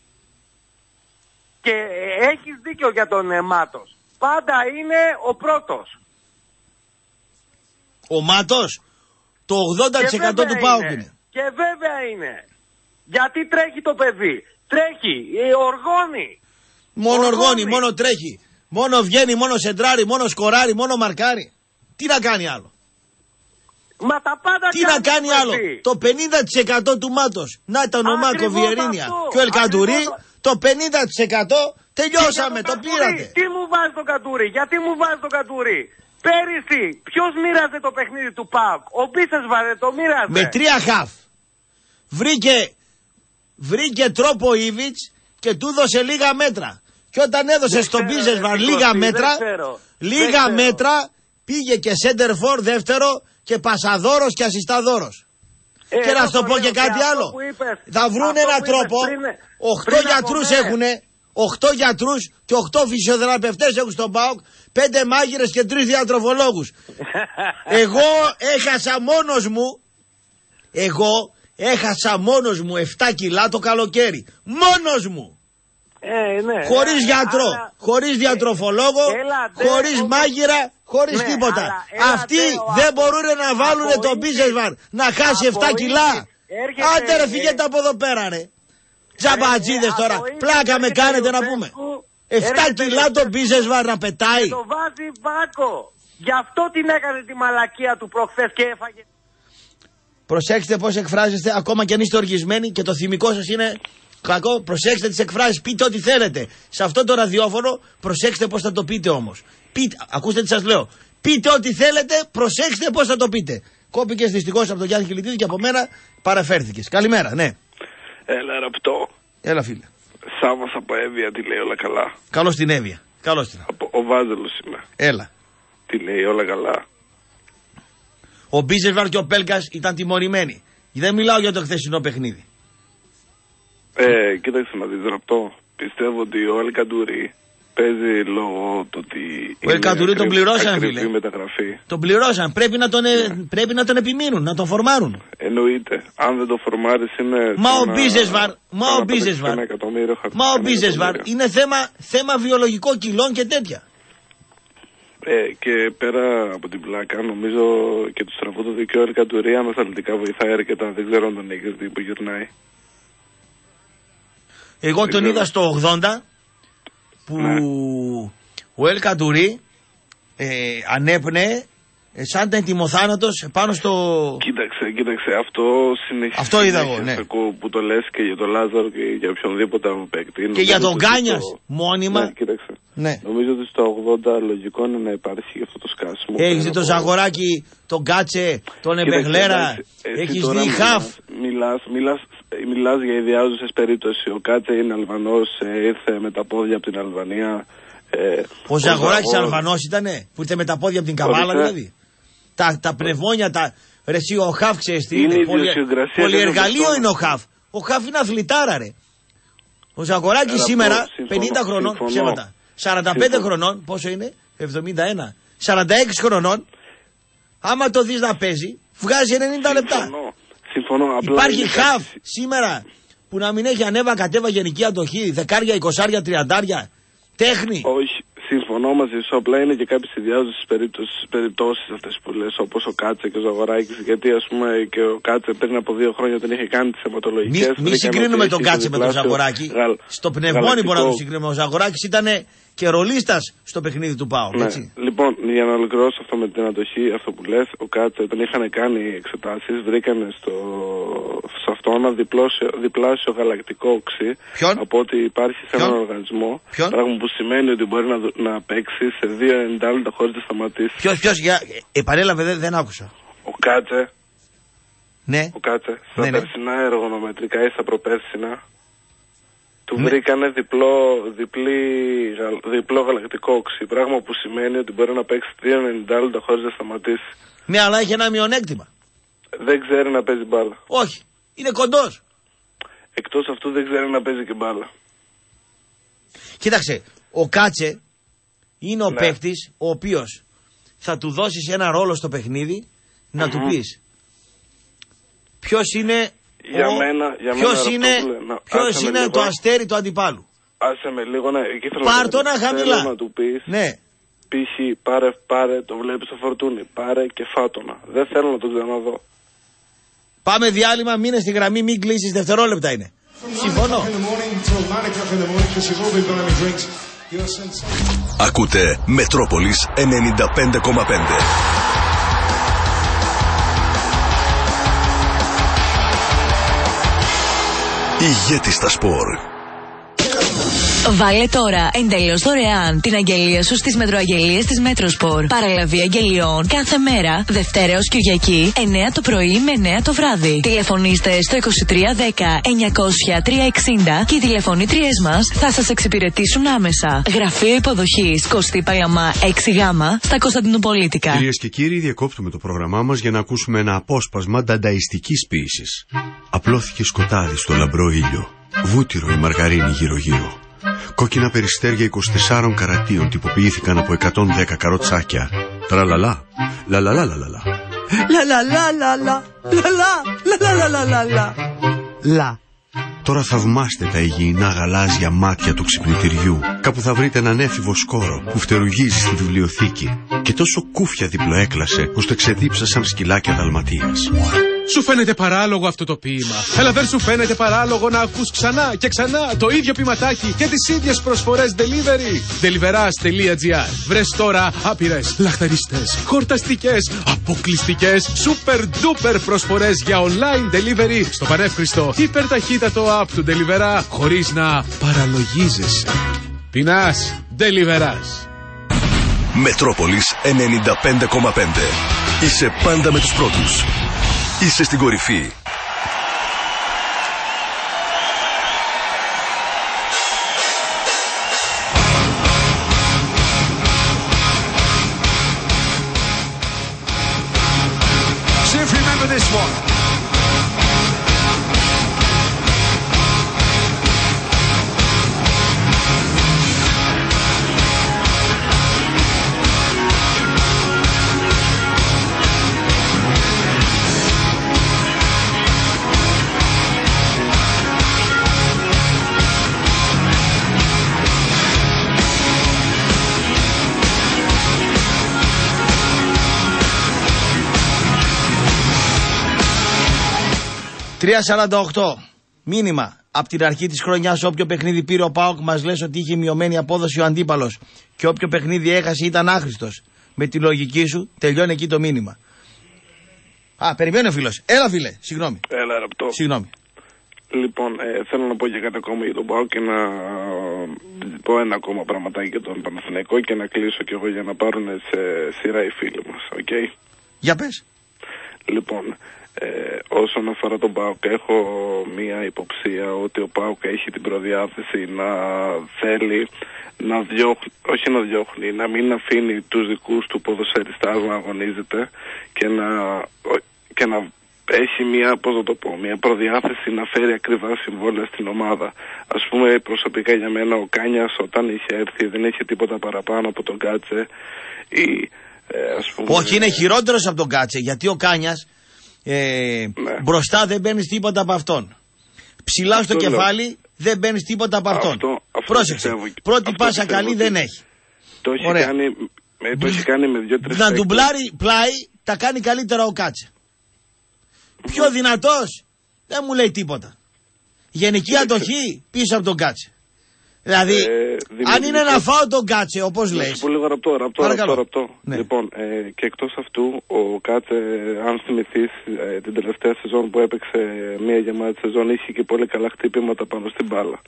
Και έχεις δίκιο για τον ε, Μάτος. Πάντα είναι ο πρώτος. Ο Μάτος, το ογδόντα τοις εκατό του ΠΑΟΚ είναι. Και βέβαια είναι. Γιατί τρέχει το παιδί. Τρέχει, οργώνει. Μόνο οργώνει, μόνο τρέχει. Μόνο βγαίνει, μόνο σεντράρει, μόνο σκοράρει, μόνο μαρκάρει. Τι να κάνει άλλο. Μα τα πάντα Τι να κάνει άλλο. Το πενήντα τοις εκατό του Μάτος. Να ήταν ο Μάκο Βιερίνια και ο Ελκαντουρί. Το πενήντα τοις εκατό τελειώσαμε, το, το πήρατε. Τι μου βάζει το Καντουρί, γιατί μου βάζει το Καντουρί. Πέρυσι, ποιος μοίραζε το παιχνίδι του ΠΑΟΚ? Ο Μπίσεσβαρ το μοίραζε. Με τρία χαφ. Βρήκε, βρήκε τρόπο ο Ήβιτς και του έδωσε λίγα μέτρα. Και όταν έδωσε στον Μπίσεσβαρ λίγα μέτρα, λίγα μέτρα πήγε και σέντερφορ δεύτερο και πασαδόρος και ασισταδόρος. Ε, και να σου το πω και κάτι άλλο. Θα βρουν έναν τρόπο. Οχτώ γιατρούς έχουνε. Οχτώ γιατρούς και οχτώ φυσιοθεραπευτές έχουν στον ΠΑΟΚ, πέντε μάγειρες και τρεις διατροφολόγους. Εγώ έχασα μόνος μου, εγώ έχασα μόνος μου επτά κιλά το καλοκαίρι. Μόνος μου. Ε, ναι, χωρίς ε, γιατρό, αλλά... χωρίς διατροφολόγο, ε, έλατε, χωρίς ε, μάγειρα, χωρίς ναι, τίποτα. Αλλά, έλατε, αυτοί ο, δεν μπορούν να βάλουν τον Μπίσεσβαρ να χάσει επτά κιλά. Άντε ρε φυγέτε από εδώ πέρα ρε. Τζαμπατζίδες τώρα, πλάκα με κάνετε να πούμε. Εφτά κιλά τον Μπίσεσβαρ να πετάει. Και το βάζει Βάκο. Γι' αυτό την έκανε τη μαλακία του προχθές και έφαγε. Προσέξτε πώς εκφράζεστε, ακόμα και αν είστε οργισμένοι και το θυμικό σας είναι κακό. Προσέξτε τις εκφράσεις, πείτε ό,τι θέλετε. Σε αυτό το ραδιόφωνο προσέξτε πώς θα το πείτε όμως. Πείτε, ακούστε τι σας λέω. Πείτε ό,τι θέλετε, προσέξτε πώς θα το πείτε. Κόπηκες δυστυχώς από τον Γιάννη Χιλντίδη και από μένα παραφέρθηκες. Καλημέρα, ναι. Έλα, Ραπτό. Έλα, φίλε. Σάββας από Εύβοια, τι λέει, όλα καλά. Καλώς την Εύβοια. Καλώς την. Από, ο Βάζελος είμαι. Έλα. Τι λέει, όλα καλά. Ο Μπίζεσβαρ και ο Πέλκας ήταν τιμωρημένοι. Δεν μιλάω για το χθεσινό παιχνίδι. Ε, κοίταξε να δεις, Ραπτό. Πιστεύω ότι ο Αλκαντούρη παίζει λόγω του ότι. Ο Ελκαντουρί τον πληρώσαν, φίλε. Μεταγραφή. Τον πληρώσαν. Πρέπει να τον, yeah. πρέπει να τον επιμείνουν, να τον φορμάρουν. Εννοείται. Αν δεν τον φορμάρεις είναι. Μα ο Μπίζεσβαρ. Μα ο Μπίζεσβαρ. Μα ο Μπίζεσβαρ είναι θέμα, θέμα βιολογικό κιλών και τέτοια. Ε, και πέρα από την πλάκα, νομίζω και του στραβού το δικαιό Ελκαντουρί ανασταλτικά βοηθάει αρκετά. Δεν ξέρω αν τον έχεις δει που γυρνάει. Εγώ δεν τον ξέρω. Είδα στο ογδόντα. Που ναι. Ο Ελκαντουρί ε, ανέπνεε ε, σαν ήταν τιμοθάνατος πάνω στο... Κοίταξε, κοίταξε, αυτό συνεχίζει. Αυτό είδα εγώ, ναι. Που το λες και για τον Λάζαρο και για οποιονδήποτε άλλο παίκτη. Και για τον Γκάνιας, το... μόνιμα. Ναι, κοίταξε. Ναι. Νομίζω ότι στο ογδόντα λογικό είναι να υπάρχει αυτό το σκάσιμο. Έχεις δει τον Ζαγοράκη, τον Κάτσε, τον Εμπεγλέρα, έχεις δει Χαφ. Μιλάς, μιλάς, μιλάς για ιδιάζουσες περίπτωση. Ο Κάτσε είναι Αλβανός, ήρθε με τα πόδια από την Αλβανία. Ε, ο Ζαγοράκης Αλβανός ήτανε, που ήρθε με τα πόδια από την Καβάλα δηλαδή. Τα, τα πνευμόνια, τα... Ρε εσύ ο Χαφ ξέρεις τι είναι, πολυ... πολυεργαλείο είναι ο Χαφ. Ο Χαφ είναι αθλητάρα ρε. Ο Ζαγοράκης σήμερα συμφωνώ, πενήντα χρονών, ψέματα, σαράντα πέντε συμφωνώ. Χρονών, πόσο είναι, εβδομήντα ένα, σαράντα έξι χρονών, άμα το δεις να παίζει, βγάζει ενενήντα λεπτά. Συμφωνώ, απλά υπάρχει Χαφ σήμερα που να μην έχει ανέβα κατέβα γενική αντοχή, δεκάρια, εικοσάρια, τριαντάρια, τέχνη. Όχι. Συμφωνώ μαζί σου, απλά είναι και κάποιες ιδιάζουσες περιπτώσεις αυτές που λες, όπως ο Κάτσε και ο Ζαγοράκης, γιατί ας πούμε και ο Κάτσε πριν από δύο χρόνια δεν είχε κάνει τις αιματολογικές. Μην μη συγκρίνουμε τον Κάτσε με τον Ζαγοράκη. Γαλ, στο πνευμόνι μπορούμε να τον συγκρίνουμε. Ο Ζαγοράκης ήταν και ρολίστας στο παιχνίδι του ΠΑΟΚ. Ναι. Λοιπόν, για να ολοκληρώσω αυτό με την αντοχή, αυτό που λες, ο Κάτσε όταν είχαν κάνει εξετάσεις, βρήκανε στο, σε αυτό ένα διπλάσιο, διπλάσιο γαλακτικό οξύ από ό,τι υπάρχει σε έναν οργανισμό. Ποιον? Πράγμα που σημαίνει ότι μπορεί να, να παίξει σε δύο ενενήντα λεπτά χωρίς να σταματήσει. Ποιος, ποιος, για, επανέλαβε, δεν, δεν άκουσα. Ο Κάτσε. Ναι. Ο Κάτσε. Στα ναι, περσινά ναι. εργονομετρικά ή στα προπέρσινα. Του ναι. βρήκανε διπλό, διπλή, διπλό γαλακτικό οξύ. Πράγμα που σημαίνει ότι μπορεί να παίξει δύο ενενήντα λεπτά χωρίς να σταματήσει. Ναι, αλλά έχει ένα μειονέκτημα. Δεν ξέρει να παίζει μπάλα. Όχι. Είναι κοντός. Εκτός αυτού δεν ξέρει να παίζει και μπάλα. Κοίταξε, ο Κάτσε είναι ο ναι. παίκτης ο οποίος θα του δώσεις ένα ρόλο στο παιχνίδι να mm-hmm. του πεις ποιος είναι, για ο... μένα, για ποιος μένα είναι, να... ποιος είναι λίγο... το αστέρι του αντιπάλου. Άσε με λίγο να... Πάρ' το να χαμηλά. Να του πεις, ναι. π.χ. πάρε, πάρε, το βλέπεις στο φορτούνι, πάρε και φάτονα. Δεν θέλω να το ξαναδώ. Πάμε διάλειμμα, μείνε στη γραμμή, μην κλείσεις, δευτερόλεπτα είναι. Συμφωνώ. Ακούτε Μετρόπολης ενενήντα πέντε κόμμα πέντε. Ηγέτη στα σπορ. Βάλε τώρα εντελώς δωρεάν την αγγελία σου στις μετροαγγελίες της Μέτροσπορ. Παραλαβή αγγελιών κάθε μέρα, Δευτέρα έως Κυριακή, εννιά το πρωί με εννιά το βράδυ. Τηλεφωνήστε στο είκοσι τρία δέκα εννιακόσια τριακόσια εξήντα και οι τηλεφωνήτριές μας θα σας εξυπηρετήσουν άμεσα. Γραφείο υποδοχής Κωστή Παλαμά έξι Γ στα Κωνσταντινουπολίτικα. Κυρίες και κύριοι, διακόπτουμε το πρόγραμμά μας για να ακούσουμε ένα απόσπασμα ντανταϊστικής ποίησης. Απλώθηκε σκοτάδι στο λαμπρό ήλιο. Βούτυρο η μαργαρίνη γύρω-γύρω. Κόκκινα περιστέρια είκοσι τεσσάρων καρατίων τυποποιήθηκαν από εκατόν δέκα καροτσάκια. Τραλαλά, λαλαλαλαλαλα. Λαλαλαλαλα, λαλαλαλαλαλα. Λα. Τώρα θαυμάστε τα υγιεινά γαλάζια μάτια του ξυπνητηριού. Κάπου θα βρείτε έναν έφηβο σκόρο που φτερουγίζει στη βιβλιοθήκη. Και τόσο κούφια διπλοέκλασε ώστε ξεδίψασαν σκυλάκια Δαλματίας. Σου φαίνεται παράλογο αυτό το ποίημα. Αλλά δεν σου φαίνεται παράλογο να ακούς ξανά και ξανά το ίδιο ποιηματάκι και τις ίδιες προσφορές delivery. Deliveras.gr. Βρες τώρα άπειρες, λαχταριστές, χορταστικές, αποκλειστικές, super duper προσφορές για online delivery στο πανεύχριστο υπερταχύτατο app του Deliverá χωρίς να παραλογίζεσαι. Πεινάς, Deliverás. Μετρόπολης ενενήντα πέντε κόμμα πέντε. Είσαι πάντα με τους πρώτους. Είσαι στην κορυφή. Chris Ford. τρία σαράντα οκτώ. Μήνυμα. Από την αρχή της χρονιάς, όποιο παιχνίδι πήρε ο ΠΑΟΚ, μας λες ότι είχε μειωμένη απόδοση ο αντίπαλος. Και όποιο παιχνίδι έχασε ήταν άχρηστος. Με τη λογική σου, τελειώνει εκεί το μήνυμα. Α, περιμένει ο φίλος. Έλα, φίλε. Συγγνώμη. Έλα, ραπτό. Συγγνώμη. Λοιπόν, ε, θέλω να πω και κάτι ακόμα για τον ΠΑΟΚ και να πω ένα ακόμα πραγματάκι για τον Παναθηναϊκό και να κλείσω κι εγώ για να πάρουν σε σειρά οι φίλοι μας. Οκ. Okay? Για πες. Λοιπόν. Ε, όσον αφορά τον ΠΑΟΚ, έχω μία υποψία ότι ο ΠΑΟΚ έχει την προδιάθεση να θέλει να διώχνει, όχι να διώχνει, να μην αφήνει τους δικούς του ποδοσφαιριστάς να αγωνίζεται και να, και να έχει μία, πώς να το πω, μία προδιάθεση να φέρει ακριβά συμβόλαια στην ομάδα. Ας πούμε, προσωπικά για μένα ο Κάνιας όταν είχε έρθει δεν είχε τίποτα παραπάνω από τον Κάτσε ή, ε, ας πούμε... Όχι, είναι χειρότερος από τον Κάτσε, γιατί ο Κάνιας Ε, ναι. μπροστά δεν παίρνει τίποτα από αυτόν. Ψηλά αυτό στο κεφάλι λέω. Δεν παίρνει τίποτα από αυτόν. Αυτό, αυτό πρόσεξε. Πιστεύω. Πρώτη αυτό πάσα καλή δεν έχει. Το έχει Ωραία. κάνει, με, το έχει κάνει με δύο-τρεις. Να ντουμπλάρει πλάι, τα κάνει καλύτερα ο Κάτσε. Mm. Πιο δυνατός δεν μου λέει τίποτα. Γενική αντοχή πίσω από τον Κάτσε. Δηλαδή, ε, αν είναι να φάω τον Κάτσε, όπως λες. Να σου πω λίγο ραπτό, ραπτό, ραπτό, ραπτό. Ναι. Λοιπόν, ε, και εκτός αυτού, ο Κάτσε, αν θυμηθείς, ε, την τελευταία σεζόν που έπαιξε μία γεμάτη σεζόν, είχε και πολύ καλά χτυπήματα πάνω στην μπάλα.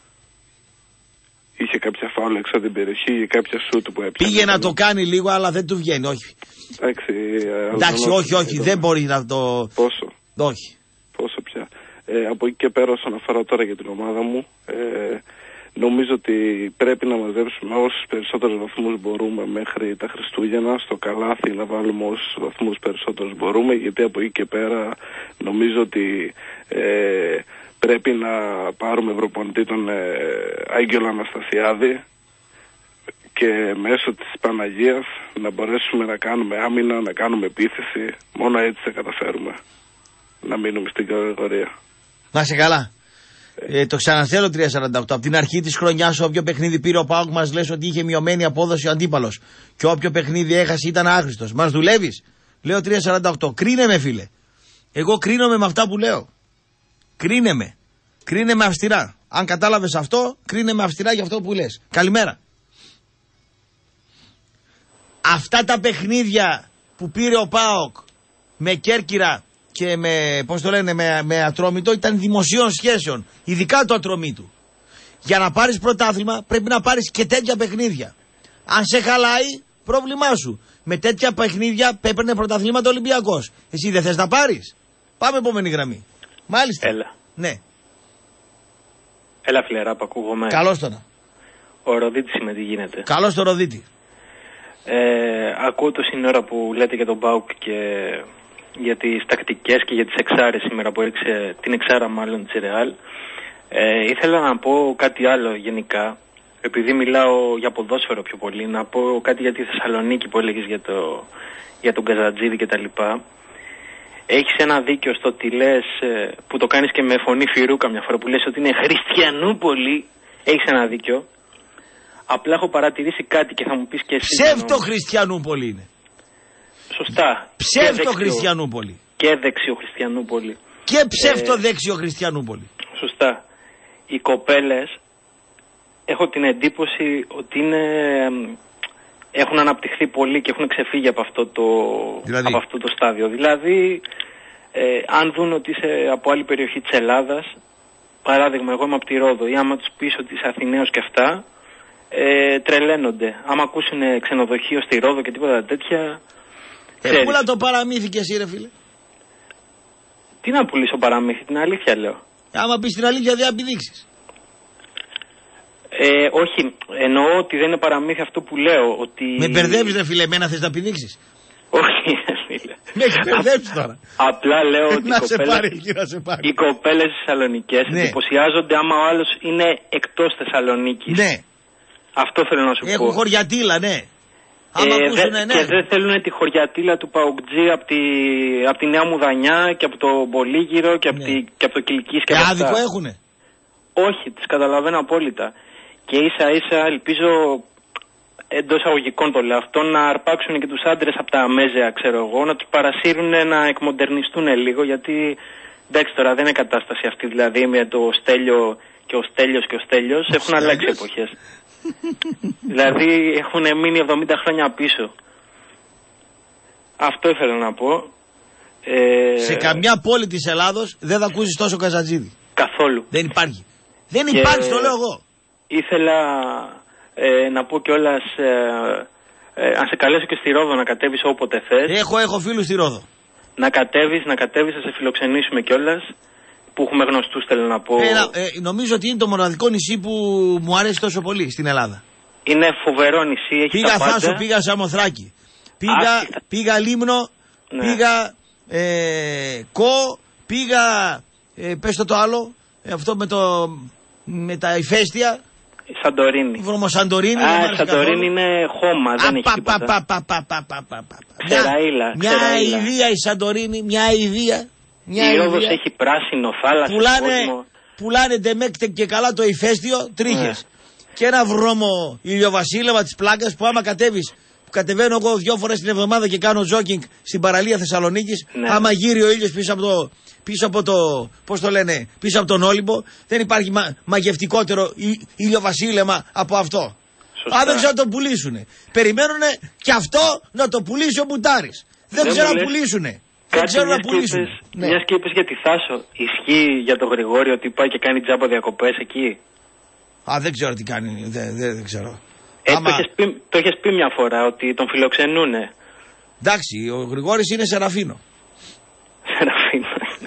Είχε κάποια φάουλα έξω από την περιοχή, είχε κάποια σούτ που έπαιξε. Πήγε να το κάνει λίγο, αλλά δεν του βγαίνει, όχι. Εντάξει, ε, Εντάξει όχι, όχι, δεν μπορεί να το... Πόσο. Όχι. Πόσο πια. Ε, από εκεί και πέρα, όσον αφορά τώρα για την ομάδα μου, ε, νομίζω ότι πρέπει να μαζέψουμε όσους περισσότερους βαθμούς μπορούμε μέχρι τα Χριστούγεννα στο καλάθι, να βάλουμε όσους βαθμούς περισσότερους μπορούμε, γιατί από εκεί και πέρα νομίζω ότι ε, πρέπει να πάρουμε προπονητή τον ε, Άγγελο Αναστασιάδη και μέσω της Παναγίας να μπορέσουμε να κάνουμε άμυνα, να κάνουμε επίθεση. Μόνο έτσι θα καταφέρουμε να μείνουμε στην κατηγορία. Να είσαι καλά. Ε, το ξαναθέλω τρία σαράντα οκτώ. Από την αρχή της χρονιάς, όποιο παιχνίδι πήρε ο ΠΑΟΚ, μας λες ότι είχε μειωμένη απόδοση ο αντίπαλος. Και όποιο παιχνίδι έχασε ήταν άχρηστος. Μας δουλεύεις. Λέω τρία σαράντα οκτώ. Κρίνε με, φίλε. Εγώ κρίνομαι με αυτά που λέω. Κρίνε με. Κρίνε με αυστηρά. Αν κατάλαβες αυτό, κρίνε με αυστηρά για αυτό που λες. Καλημέρα. Αυτά τα παιχνίδια που πήρε ο ΠΑΟΚ με Κέρκυρα και με, πώς το λένε, με, με Ατρόμητο ήταν δημοσίων σχέσεων. Ειδικά το Ατρομήτου. Για να πάρεις πρωτάθλημα πρέπει να πάρεις και τέτοια παιχνίδια. Αν σε χαλάει, πρόβλημά σου. Με τέτοια παιχνίδια έπαιρνε πρωταθλήματα Ολυμπιακός. Εσύ δεν θες να πάρεις. Πάμε επόμενη γραμμή. Μάλιστα. Έλα. Ναι. Έλα φιλεράπα, ακούγομαι. Καλώς τώρα. Ο Ροδίτης είμαι, τι γίνεται. Καλώς το Ροδίτη. Ε, ακούω το σύνορα που λέτε για τον ΠΑΟΚ και για τις τακτικές και για τις εξάρες σήμερα που έριξε την εξάρα μάλλον της Ρεάλ. Ε, ήθελα να πω κάτι άλλο γενικά, επειδή μιλάω για ποδόσφαιρο πιο πολύ, να πω κάτι για τη Θεσσαλονίκη που έλεγες για, το, για τον Καζατζίδη και τα λοιπά. Έχεις ένα δίκιο στο ότι λες, που το κάνεις και με φωνή φυρού καμιά φορά, που λες ότι είναι Χριστιανούπολη. Έχεις ένα δίκιο. Απλά έχω παρατηρήσει κάτι και θα μου πεις και εσύ. Ψεύτο Χριστιανούπολη είναι. Σωστά. Ψεύτο Χριστιανούπολη. Και δεξιο Χριστιανούπολη. Και ψεύτο ε, δεξιο Χριστιανούπολη. Σωστά. Οι κοπέλες έχω την εντύπωση ότι είναι, έχουν αναπτυχθεί πολύ και έχουν ξεφύγει από αυτό το, δηλαδή. από αυτό το στάδιο. Δηλαδή, ε, αν δουν ότι είσαι από άλλη περιοχή της Ελλάδας, παράδειγμα, εγώ είμαι από τη Ρόδο, ή άμα τους πεις ότι είσαι Αθηναίος και αυτά, ε, τρελαίνονται. Άμα ακούσουν ξενοδοχείο στη Ρόδο και τίποτα τέτοια. Ε, πούλα το παραμύθι και εσύ, ρε φίλε. Τι να πουλήσω παραμύθι, την αλήθεια λέω. Άμα πεις την αλήθεια, δεν απειδείξεις. Ε, όχι, εννοώ ότι δεν είναι παραμύθι αυτό που λέω. Ότι... Με μπερδεύεις, ρε φίλε, εμένα θες να απειδείξεις. Όχι, ρε φίλε. Με έχει μπερδέψει τώρα. Απλά λέω ότι να οι σε κοπέλες, πάρει εκεί, να σε πάρει. οι κοπέλες στις Θεσσαλονικές Ναι. εντυπωσιάζονται άμα ο άλλος είναι εκτός Θεσσαλονίκης. Ναι. Αυτό θέλω να σου Έχουν πω. χωριατήλα, ναι. Άμα Ε, ακούσουνε, δε- ναι. Και δεν θέλουν τη χωριατήλα του Παουκτζή από τη, απ' τη Νέα Μουδανιά και από το Πολύγυρο και από, Ναι. τη, και από το Κιλκής και, Και από άδικο αυτά. έχουνε. Όχι, τις καταλαβαίνω απόλυτα. Και ίσα ίσα ελπίζω, εντός αγωγικών το λέω αυτό, να αρπάξουν και τους άντρες από τα αμέζεα, ξέρω εγώ, να τους παρασύρουν να εκμοντερνιστούν λίγο, γιατί εντάξει τώρα δεν είναι κατάσταση αυτή, δηλαδή με το Στέλιο και ο Στέλιος και ο Στέλιος έχουν αλλάξει εποχές. Δηλαδή έχουν μείνει εβδομήντα χρόνια πίσω. Αυτό ήθελα να πω. Ε... Σε καμιά πόλη της Ελλάδος δεν θα ακούσεις τόσο Καζατζίδη. Καθόλου. Δεν υπάρχει. Δεν Και υπάρχει, το λέω εγώ. Ήθελα ε, να πω κιόλας, ε, ε, να σε καλέσω και στη Ρόδο να κατέβεις όποτε θες. Έχω, έχω φίλους στη Ρόδο. Να κατέβεις, να κατέβεις, θα σε φιλοξενήσουμε κιόλας. Που έχουμε γνωστούς, θέλω να πω. Ένα, ε, νομίζω ότι είναι το μοναδικό νησί που μου αρέσει τόσο πολύ στην Ελλάδα. Είναι φοβερό νησί, έχει Πήγα τα πάντα. Θάσο, πήγα Σαμοθράκη. Πήγα, Άσχετα. πήγα Λίμνο, Ναι. πήγα ε, Κο, πήγα, ε, πες το το άλλο, ε, αυτό με, το, με τα ηφαίστεια. Η Σαντορίνη. Η Βρωμοσαντορίνη. δεν μ' Α, η άρεσε Σαντορίνη καθόλου. είναι χώμα, δεν Α, έχει πα, τίποτα. πα, πα, πα, πα, πα, πα, πα. Ξεραΐλα, Μια ξεραΐλα. ιδέα η Σαντορίνη, μια ιδέα. Μια Η Ρόδος ιδέα. έχει πράσινο, θάλασσα, Πουλάνε, κόσμο. πουλάνε ντεμέκτε και καλά το ηφαίστειο, τρίχες. Και ένα βρώμο ηλιοβασίλευα της πλάκας που άμα κατέβεις, που κατεβαίνω εγώ δυο φορές την εβδομάδα και κάνω τζόκινγκ στην παραλία Θεσσαλονίκης, Ναι. άμα γύρει ο ήλιος πίσω από το, πίσω από το, πώς το λένε, πίσω από τον Όλυμπο, δεν υπάρχει μα, μαγευτικότερο ήλ- ηλιοβασίλεμα από αυτό. Σωστά. Αν δεν ξέρουν να το πουλήσουνε. Περιμένουνε και αυτό να το πουλήσει ο Μπουτάρης. Δεν Δεν ξέρουν μου να λες πουλήσουνε. Δεν Κάτι ξέρουν να μιας και πουλήσουν. είπες- Ναι. Μιας και είπες για τη Θάσο, ισχύει για τον Γρηγόρη ότι πάει και κάνει τζάμπα διακοπές εκεί. Α, δεν ξέρω τι κάνει. Δεν, δεν, δεν ξέρω. Ε, Άμα- το, έχεις πει, το έχεις πει μια φορά ότι τον φιλοξενούνε. Εντάξει, ο Γρηγόρης είναι Σεραφίνο. Σεραφίνο.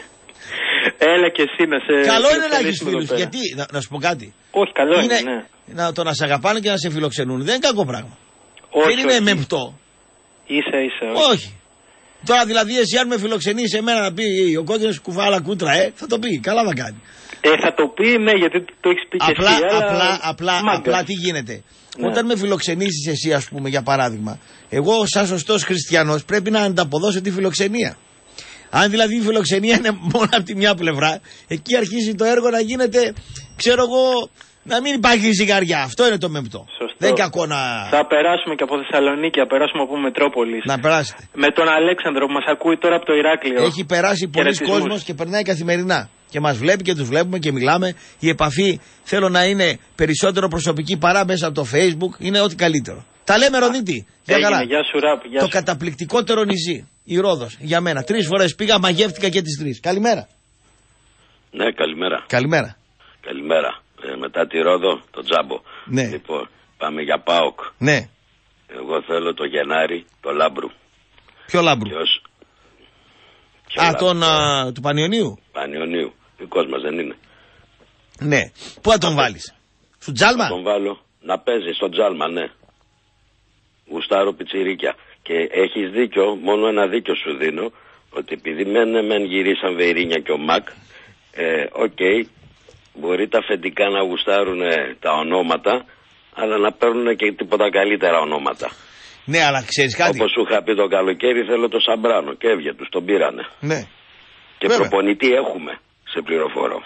Έλα και εσύ να σε. Καλό είναι να έχει φιλοξενήσουμε εδώ φίλου. πέρα. Γιατί, να, να σου πω κάτι. Όχι, καλό είναι, ναι. να, το να σε αγαπάνε και να σε φιλοξενούν. Δεν είναι κακό πράγμα. Όχι, δεν είναι όχι. μεμπτό. Ίσα ίσα. Όχι. Τώρα δηλαδή εσύ αν με φιλοξενείς εμένα να πει ο κόκκινος κουφάλα κούτρα, ε, θα το πει. Καλά θα κάνει. Ε, θα το πει, ναι, γιατί το έχεις πει και Απλά, εσύ. αλλά απλά, απλά, μάγκας. απλά τι γίνεται. Ναι. Όταν με φιλοξενήσεις εσύ, ας πούμε, για παράδειγμα, εγώ, σαν σωστός χριστιανός, πρέπει να ανταποδώσω τη φιλοξενία. Αν δηλαδή η φιλοξενία είναι μόνο από τη μια πλευρά, εκεί αρχίζει το έργο να γίνεται, ξέρω εγώ, να μην υπάρχει ζυγαριά. Αυτό είναι το μεμπτό. Σωστό. Δεν είναι κακό να. Θα περάσουμε και από Θεσσαλονίκη, θα περάσουμε από Μετρόπολη. Να περάσετε. Με τον Αλέξανδρο που μας ακούει τώρα από το Ηράκλειο. Έχει περάσει πολλοί Χαιρετισμούς. κόσμος και περνάει καθημερινά. Και μας βλέπει και τους βλέπουμε και μιλάμε. Η επαφή θέλω να είναι περισσότερο προσωπική παρά μέσα από το Facebook. Είναι ό,τι καλύτερο. Τα λέμε, Ροδίτη. Για Έγινε, καλά. γεια σου, Ραπ, γεια Το σου. καταπληκτικότερο νησί. Η Ρόδος. Για μένα. Τρεις φορές πήγα, μαγεύτηκα και τις τρεις. Καλημέρα. Ναι, καλημέρα. Καλημέρα. Καλημέρα. Ε, μετά τη Ρόδο, το Τζάμπο. Ναι. Λοιπόν, πάμε για ΠΑΟΚ. Ναι. Εγώ θέλω το Γενάρη, το Λάμπρου. Ποιο Λάμπρου? Ποιος? Ποιο Α, Λάμπρου? τον α, του Πανιωνίου. Πανιωνίου. Δικός μας δεν είναι. Ναι. Πού θα τον βάλεις? Σου Τζάλμα? Θα τον βάλω να παίζει στο Τζάλμα, ναι. Γουστάρω πιτσιρίκια. Και έχεις δίκιο, μόνο ένα δίκιο σου δίνω, ότι επειδή μεν, μεν γυρίσαν Βεϊρίνια και ο Μακ, ε, οκ, μπορεί τα αφεντικά να γουστάρουν τα ονόματα, αλλά να παίρνουν και τίποτα καλύτερα ονόματα. Ναι, αλλά ξέρεις κάτι. Όπως σου είχα πει το καλοκαίρι, θέλω το Σαμπράνο και έβγε τους, τον πήρανε. Ναι. Και Βέβαια. προπονητή έχουμε, σε πληροφορώ.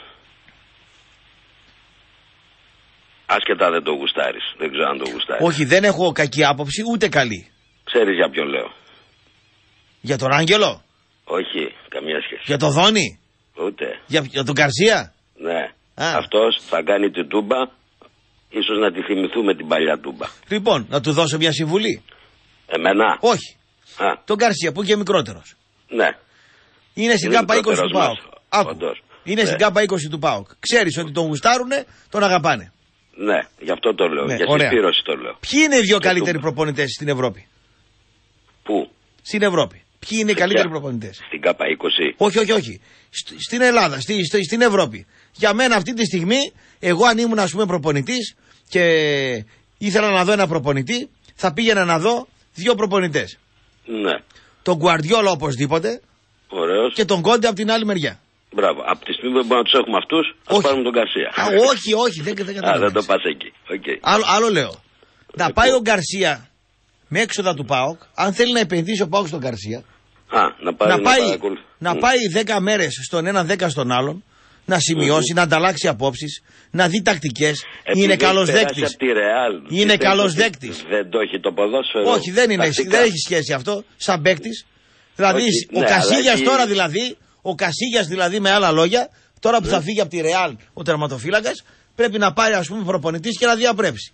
Άσχετα δεν το γουστάρεις, δεν ξέρω αν το γουστάρεις. Όχι, δεν έχω κακή άποψη, ούτε καλή. Ξέρεις για ποιον λέω? Για τον Άγγελο? Όχι, καμία σχέση. Για τον Δόνη? Ούτε. Για, για τον Καρσία? Ναι. Α. Αυτός θα κάνει την τούμπα, ίσως να τη θυμηθούμε την παλιά τούμπα. Λοιπόν, να του δώσω μια συμβουλή. Εμένα? Όχι. Α, Τον Καρσία που είναι και μικρότερος. ναι. Είναι στην Είναι ΚΑΠΑ είκοσι του μικρότερος ΠΑΟΚ. μας, Άκου. όντως. Είναι Ναι. στην ΚΑΠΑ είκοσι του ΠΑΟΚ. Ξέρεις ότι τον γουστάρουνε, τον αγαπάνε. Ναι, γι' αυτό το λέω. Ναι, για ωραία. συσπήρωση το λέω. Ποιοι είναι οι δύο Και καλύτεροι τούμπα. προπονητές στην Ευρώπη? Πού? Στην Ευρώπη. Ποιοι είναι οι Σε καλύτεροι ποια? προπονητές? Στην ΚΑΠΑ είκοσι. Όχι, όχι, όχι. Στ- στην Ελλάδα, στη, στη- στην Ευρώπη. Για μένα αυτή τη στιγμή, εγώ αν ήμουν ας πούμε προπονητής και ήθελα να δω ένα προπονητή, θα πήγαινα να δω δύο προπονητές. Ναι. τον Γκουαρδιόλα οπωσδήποτε. Ωραίος. Και τον Κόντε από την άλλη μεριά. Μπράβο. Από τη στιγμή που μπορούμε να τους έχουμε αυτούς, ας πάρουμε τον Γκαρσία. Α, όχι, όχι, δεν, δεν καταλαβαίνεις. Α, δεν το πας εκεί. Okay. Άλλο, άλλο λέω. Να πάει ο Γκαρσία με έξοδα του ΠΑΟΚ, αν θέλει να επενδύσει ο ΠΑΟΚ στον Γκαρσία. Α, να, πάρει, να, πάει, να, να πάει δέκα μέρες στον ένα, δέκα στον άλλον, να σημειώσει, mm-hmm. να ανταλλάξει απόψεις, να δει τακτικές. Είναι καλός δέκτης. Είναι καλός δέκτης. Δεν το έχει το ποδόσφαιρο. Όχι, δεν, είναι, δεν έχει σχέση αυτό. Σαν παίκτης. Δηλαδή, όχι, ο ναι, Κασίγιας έχει... τώρα δηλαδή, ο Κασίγιας δηλαδή με άλλα λόγια, τώρα που mm. θα φύγει από τη Ρεάλ ο τερματοφύλακας, πρέπει να πάει ας πούμε προπονητής και να διαπρέψει.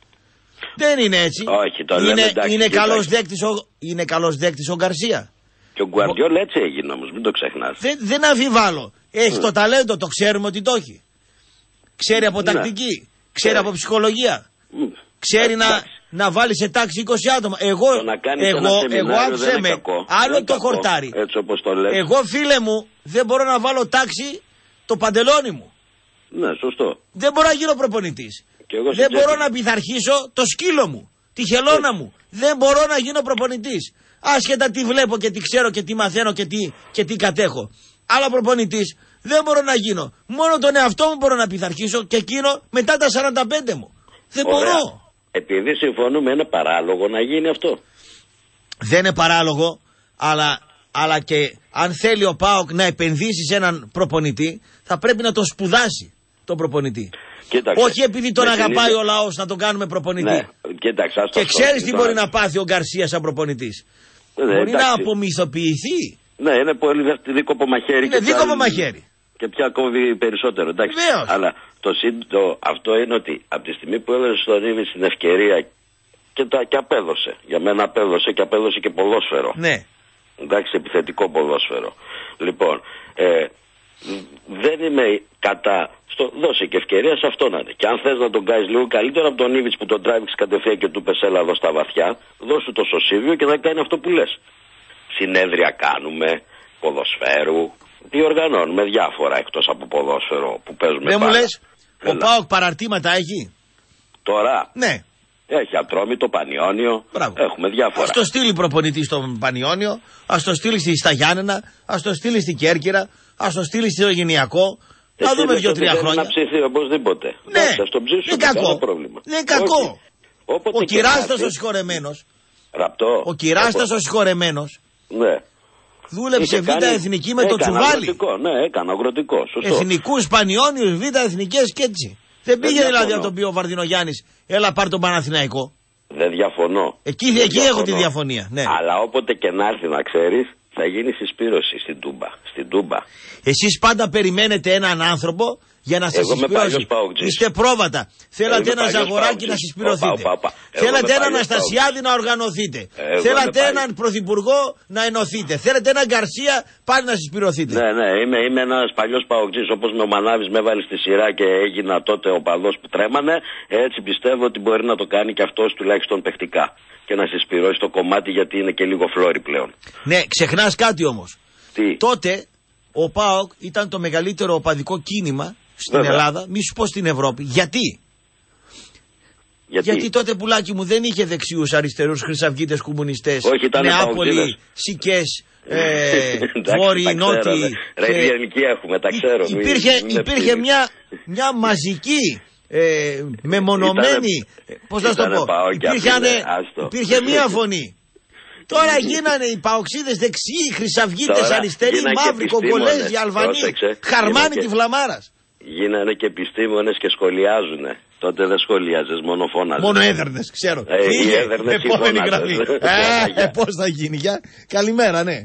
Δεν είναι έτσι. Όχι, το είναι, λέμε, εντάξει, είναι, καλός δέκτης ο, είναι καλός δέκτης ο Γκαρσία. Και ο Γκουαρδιόλα έτσι έγινε όμως, μην το ξεχνάς. Δεν, δεν αμφιβάλλω. Έχει mm. το ταλέντο, το ξέρουμε ότι το έχει. Ξέρει από τακτική, ξέρει από ψυχολογία. Mm. Ξέρει να, να βάλει σε τάξη είκοσι άτομα. Εγώ, εγώ, εγώ άφησε με. Άλλο το χορτάρι. Έτσι όπως το λες. Εγώ φίλε μου δεν μπορώ να βάλω τάξη το παντελόνι μου. Ναι, σωστό. Δεν μπορώ να γίνω προπονητής. Δεν μπορώ να πειθαρχήσω το σκύλο μου, τη χελώνα μου. Δεν μπορώ να γίνω προπονητής. Άσχετα τι βλέπω και τι ξέρω και τι μαθαίνω και τι, και τι κατέχω. Αλλά προπονητής δεν μπορώ να γίνω. Μόνο τον εαυτό μου μπορώ να πειθαρχήσω και εκείνο μετά τα σαράντα πέντε μου. Δεν Ωραία. μπορώ. Επειδή συμφωνούμε, είναι παράλογο να γίνει αυτό. Δεν είναι παράλογο, αλλά, αλλά και αν θέλει ο ΠΑΟΚ να επενδύσει σε έναν προπονητή, θα πρέπει να τον σπουδάσει τον προπονητή. Κοίταξε, όχι επειδή τον αγαπάει συνήθεια... ο λαός να τον κάνουμε προπονητή. Ναι, κοίταξε, και ξέρεις τι μπορεί να πάθει ο Γκαρσία σαν προπονητής. Ναι, μπορεί εντάξει. να απομυθοποιηθεί. Ναι, είναι πολύ δίκοπο μαχαίρι. Είναι δίκοπο μαχαίρι. Και πια κόβει περισσότερο. Εντάξει. Βεβαίως. Αλλά το, το, αυτό είναι ότι από τη στιγμή που έδωσε στον Ήβη την ευκαιρία και, τα, και απέδωσε. Για μένα απέδωσε και απέδωσε και ποδόσφαιρο. Ναι. Εντάξει, επιθετικό ποδόσφαιρο. Λοιπόν, ε, δεν είμαι κατά. Στο, δώσε και ευκαιρία σε αυτό να είναι. Και αν θες να τον κάνεις λίγο καλύτερα από τον Ήβιτς που τον τράβηξε κατευθείαν και του πες έλα εδώ στα βαθιά, δώσου το σωσίβιο και να κάνει αυτό που λες. Συνέδρια κάνουμε, ποδοσφαίρου, διοργανώνουμε διάφορα εκτός από ποδόσφαιρο που παίζουμε. Δεν μου λες, ο ΠΑΟΚ παραρτήματα έχει. Τώρα. Ναι. Έχει Ατρόμητο, Πανιόνιο. Μπράβο. Έχουμε διάφορα. Ας το στείλει προπονητή στο Πανιόνιο, ας το στείλει στα Γιάννενα, ας το στείλει στην Κέρκυρα, ας το στείλει στο Γενιακό. Να δούμε δύο-τρία χρόνια. Να ψηθεί οπωσδήποτε. Ναι, δεν είναι κακό. Δεν είναι κακό. Ο Κυράστος ο συγχωρεμένος. Ραπτό. Ο Κυράστος ο συγχωρεμένος. Ναι. Δούλεψε β' εθνική με το τσουβάλι. Ναι, έκανε αγροτικό. Σωστό. Εθνικούς Πανιόνιους, β' εθνικές και έτσι. Δεν πήγε δηλαδή να τον πει ο Βαρδινογιάννης, έλα πάρ' τον Παναθηναϊκό. Δεν διαφωνώ. Εκεί, δεν εκεί διαφωνώ. έχω τη διαφωνία. Ναι. Αλλά όποτε και να έρθει να ξέρεις, θα γίνει συσπήρωση στην Τούμπα. Στην Τούμπα. Εσείς πάντα περιμένετε έναν άνθρωπο για να σας συσπηρώσει. Είστε πρόβατα. Θέλατε ένα Ζαγοράκι να συσπηρωθείτε. Θέλατε έναν Αναστασιάδη να οργανωθείτε. Εγώ Θέλατε έναν Πρωθυπουργό να ενωθείτε. Θέλετε έναν Γκαρσία πάλι να συσπηρωθείτε. Ναι, ναι, είμαι, είμαι ένας παλιός παοκτζής. Όπως με ο Μανάβης με έβαλε στη σειρά και έγινα τότε ο παδός που τρέμανε. Έτσι πιστεύω ότι μπορεί να το κάνει και αυτός τουλάχιστον παιχτικά. Και να συσπηρώσει το κομμάτι γιατί είναι και λίγο φλόρι πλέον. Ναι, ξεχνάς κάτι όμως. Τι? Τότε ο ΠΑΟΚ ήταν το μεγαλύτερο οπαδικό κίνημα στην Βέβαια. Ελλάδα, μη σου πω στην Ευρώπη. Γιατί? Γιατί? Γιατί τότε, πουλάκι μου, δεν είχε δεξιούς, αριστερούς, χρυσαυγίτες, κομμουνιστές, Όχι, ήταν Νεάπολη, Σικές, ε, Βόρειοι, Νότιοι. Ρε, ελληνική έχουμε, τα ξέρω. Υπήρχε, υπήρχε μια, μια μαζική, ε, μεμονωμένη, πώς να το πω, υπήρχε, υπήρχε μια φωνή. Τώρα γίνανε οι παοξίδες δεξιοί, χρυσαυγίτες, αριστεροί, μαύροι, κογκολέζοι, Αλβανοί, χαρμάνοι τη Βλαμάρας. Γίνανε και επιστήμονες και σχολιάζουνε. Τότε δεν σχολιάζες, μόνο φώναζες. Μόνο έδερνες, ξέρω. Ε, οι έδερνες ή φώναζες. Ε, πώς θα γίνει, για. Καλημέρα, ναι.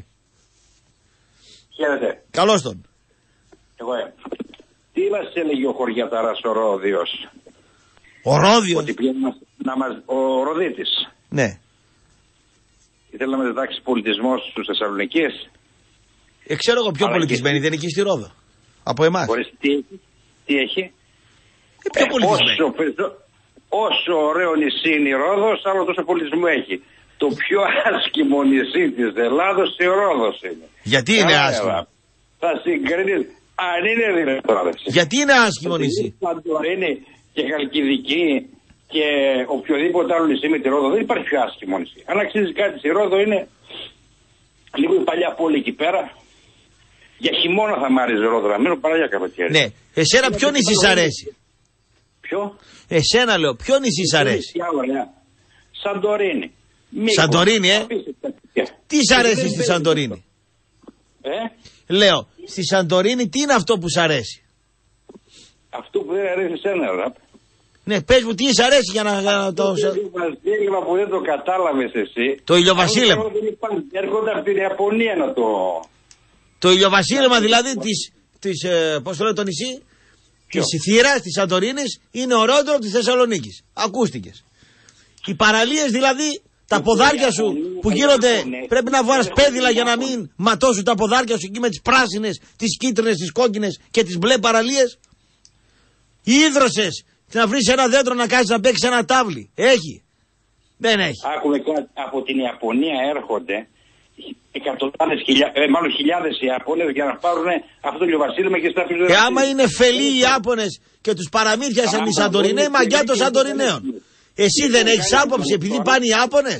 Χαίρετε. Καλώς τον. Εγώ, ε. Τι μας έλεγε ο Χωριαταράς ο Ρόδιος? Ο Ρόδιος. Ότι πήγαινε να μας... Ο Ροδίτης. Ναι. Ήθελε να μετατάξει πολιτισμό στους Θεσσαλονικείς. Ε, ξέρω εγώ πιο πολιτισμένοι, δεν είναι εκεί στη Ρόδο. Από εμάς. Μπορείς, τι, τι έχει? Ε, πιο ε, πολιτισμένοι. Όσο, όσο ωραίο νησί είναι η Ρόδος, άλλο τόσο πολιτισμό έχει. Το πιο άσχημο νησί της Ελλάδος η Ρόδος είναι. Γιατί είναι Άρα, άσχημο? Θα συγκρίνεις, αν είναι δυνατόν. Γιατί είναι άσχημο νησί? Είναι και Χαλκιδική και οποιοδήποτε άλλο νησί με τη Ρόδο, δεν υπάρχει πιο άσχημο νησί. Αν αξίζει κάτι στη Ρόδο είναι λίγο η παλιά πόλη εκεί πέρα. Για χειμώνα θα μ' άρεσε Ρόδο να μείνω παρά για καλοκαίρι. Ναι. Εσένα ποιο νησί σ' αρέσει? Ποιο? Εσένα λέω, ποιο νησί σ' αρέσει? Σαντορίνη. Σαντορίνη, ε. Τι σ' αρέσει στη Σαντορίνη? Ε? Λέω, στη Σαντορίνη τι είναι αυτό που σ' αρέσει? Αυτό που δεν αρέσει εσένα, ραπ. Ναι, πες μου τι σ' αρέσει για να, να το... Το ηλιοβασίλεμα που δεν το κατάλαβες εσύ. Το ηλιοβασίλεμα. Έρχονται από την Ιαπωνία να το... Το ηλιοβασίλεμα δηλαδή της, της ε, πώς το λέω το νησί, της Θήρας, της Σαντορίνης, είναι ωραιότερο από της Θεσσαλονίκης. Ακούστηκες. Οι παραλίες δηλαδή, τα ποδάρια σου που γίνονται, πρέπει να βάλεις πέδιλα για να μην ματώσουν τα ποδάρια σου εκεί με τις πράσινες, τις κίτρινες, τις κόκκινες και τις μπλε παραλίες. Οι ίδρωσες, να βρεις ένα δέντρο να κάνεις να παίξεις ένα τάβλι. Έχει? Δεν έχει. Άκουμε κάτι, από την Ιαπωνία έρχονται εκατοντάδες χιλιάδες, ε, μάλλον χιλιάδες Ιαπώνες για να πάρουν αυτό το ηλιοβασίλεμα και στα φυσικά. Και άμα είναι φελοί οι Ιάπωνες και τους παραμύθιασαν οι Σαντοριναίοι, μαγιά των Σαντοριναίων. Εσύ δεν έχεις άποψη επειδή πάνε οι Ιάπωνες?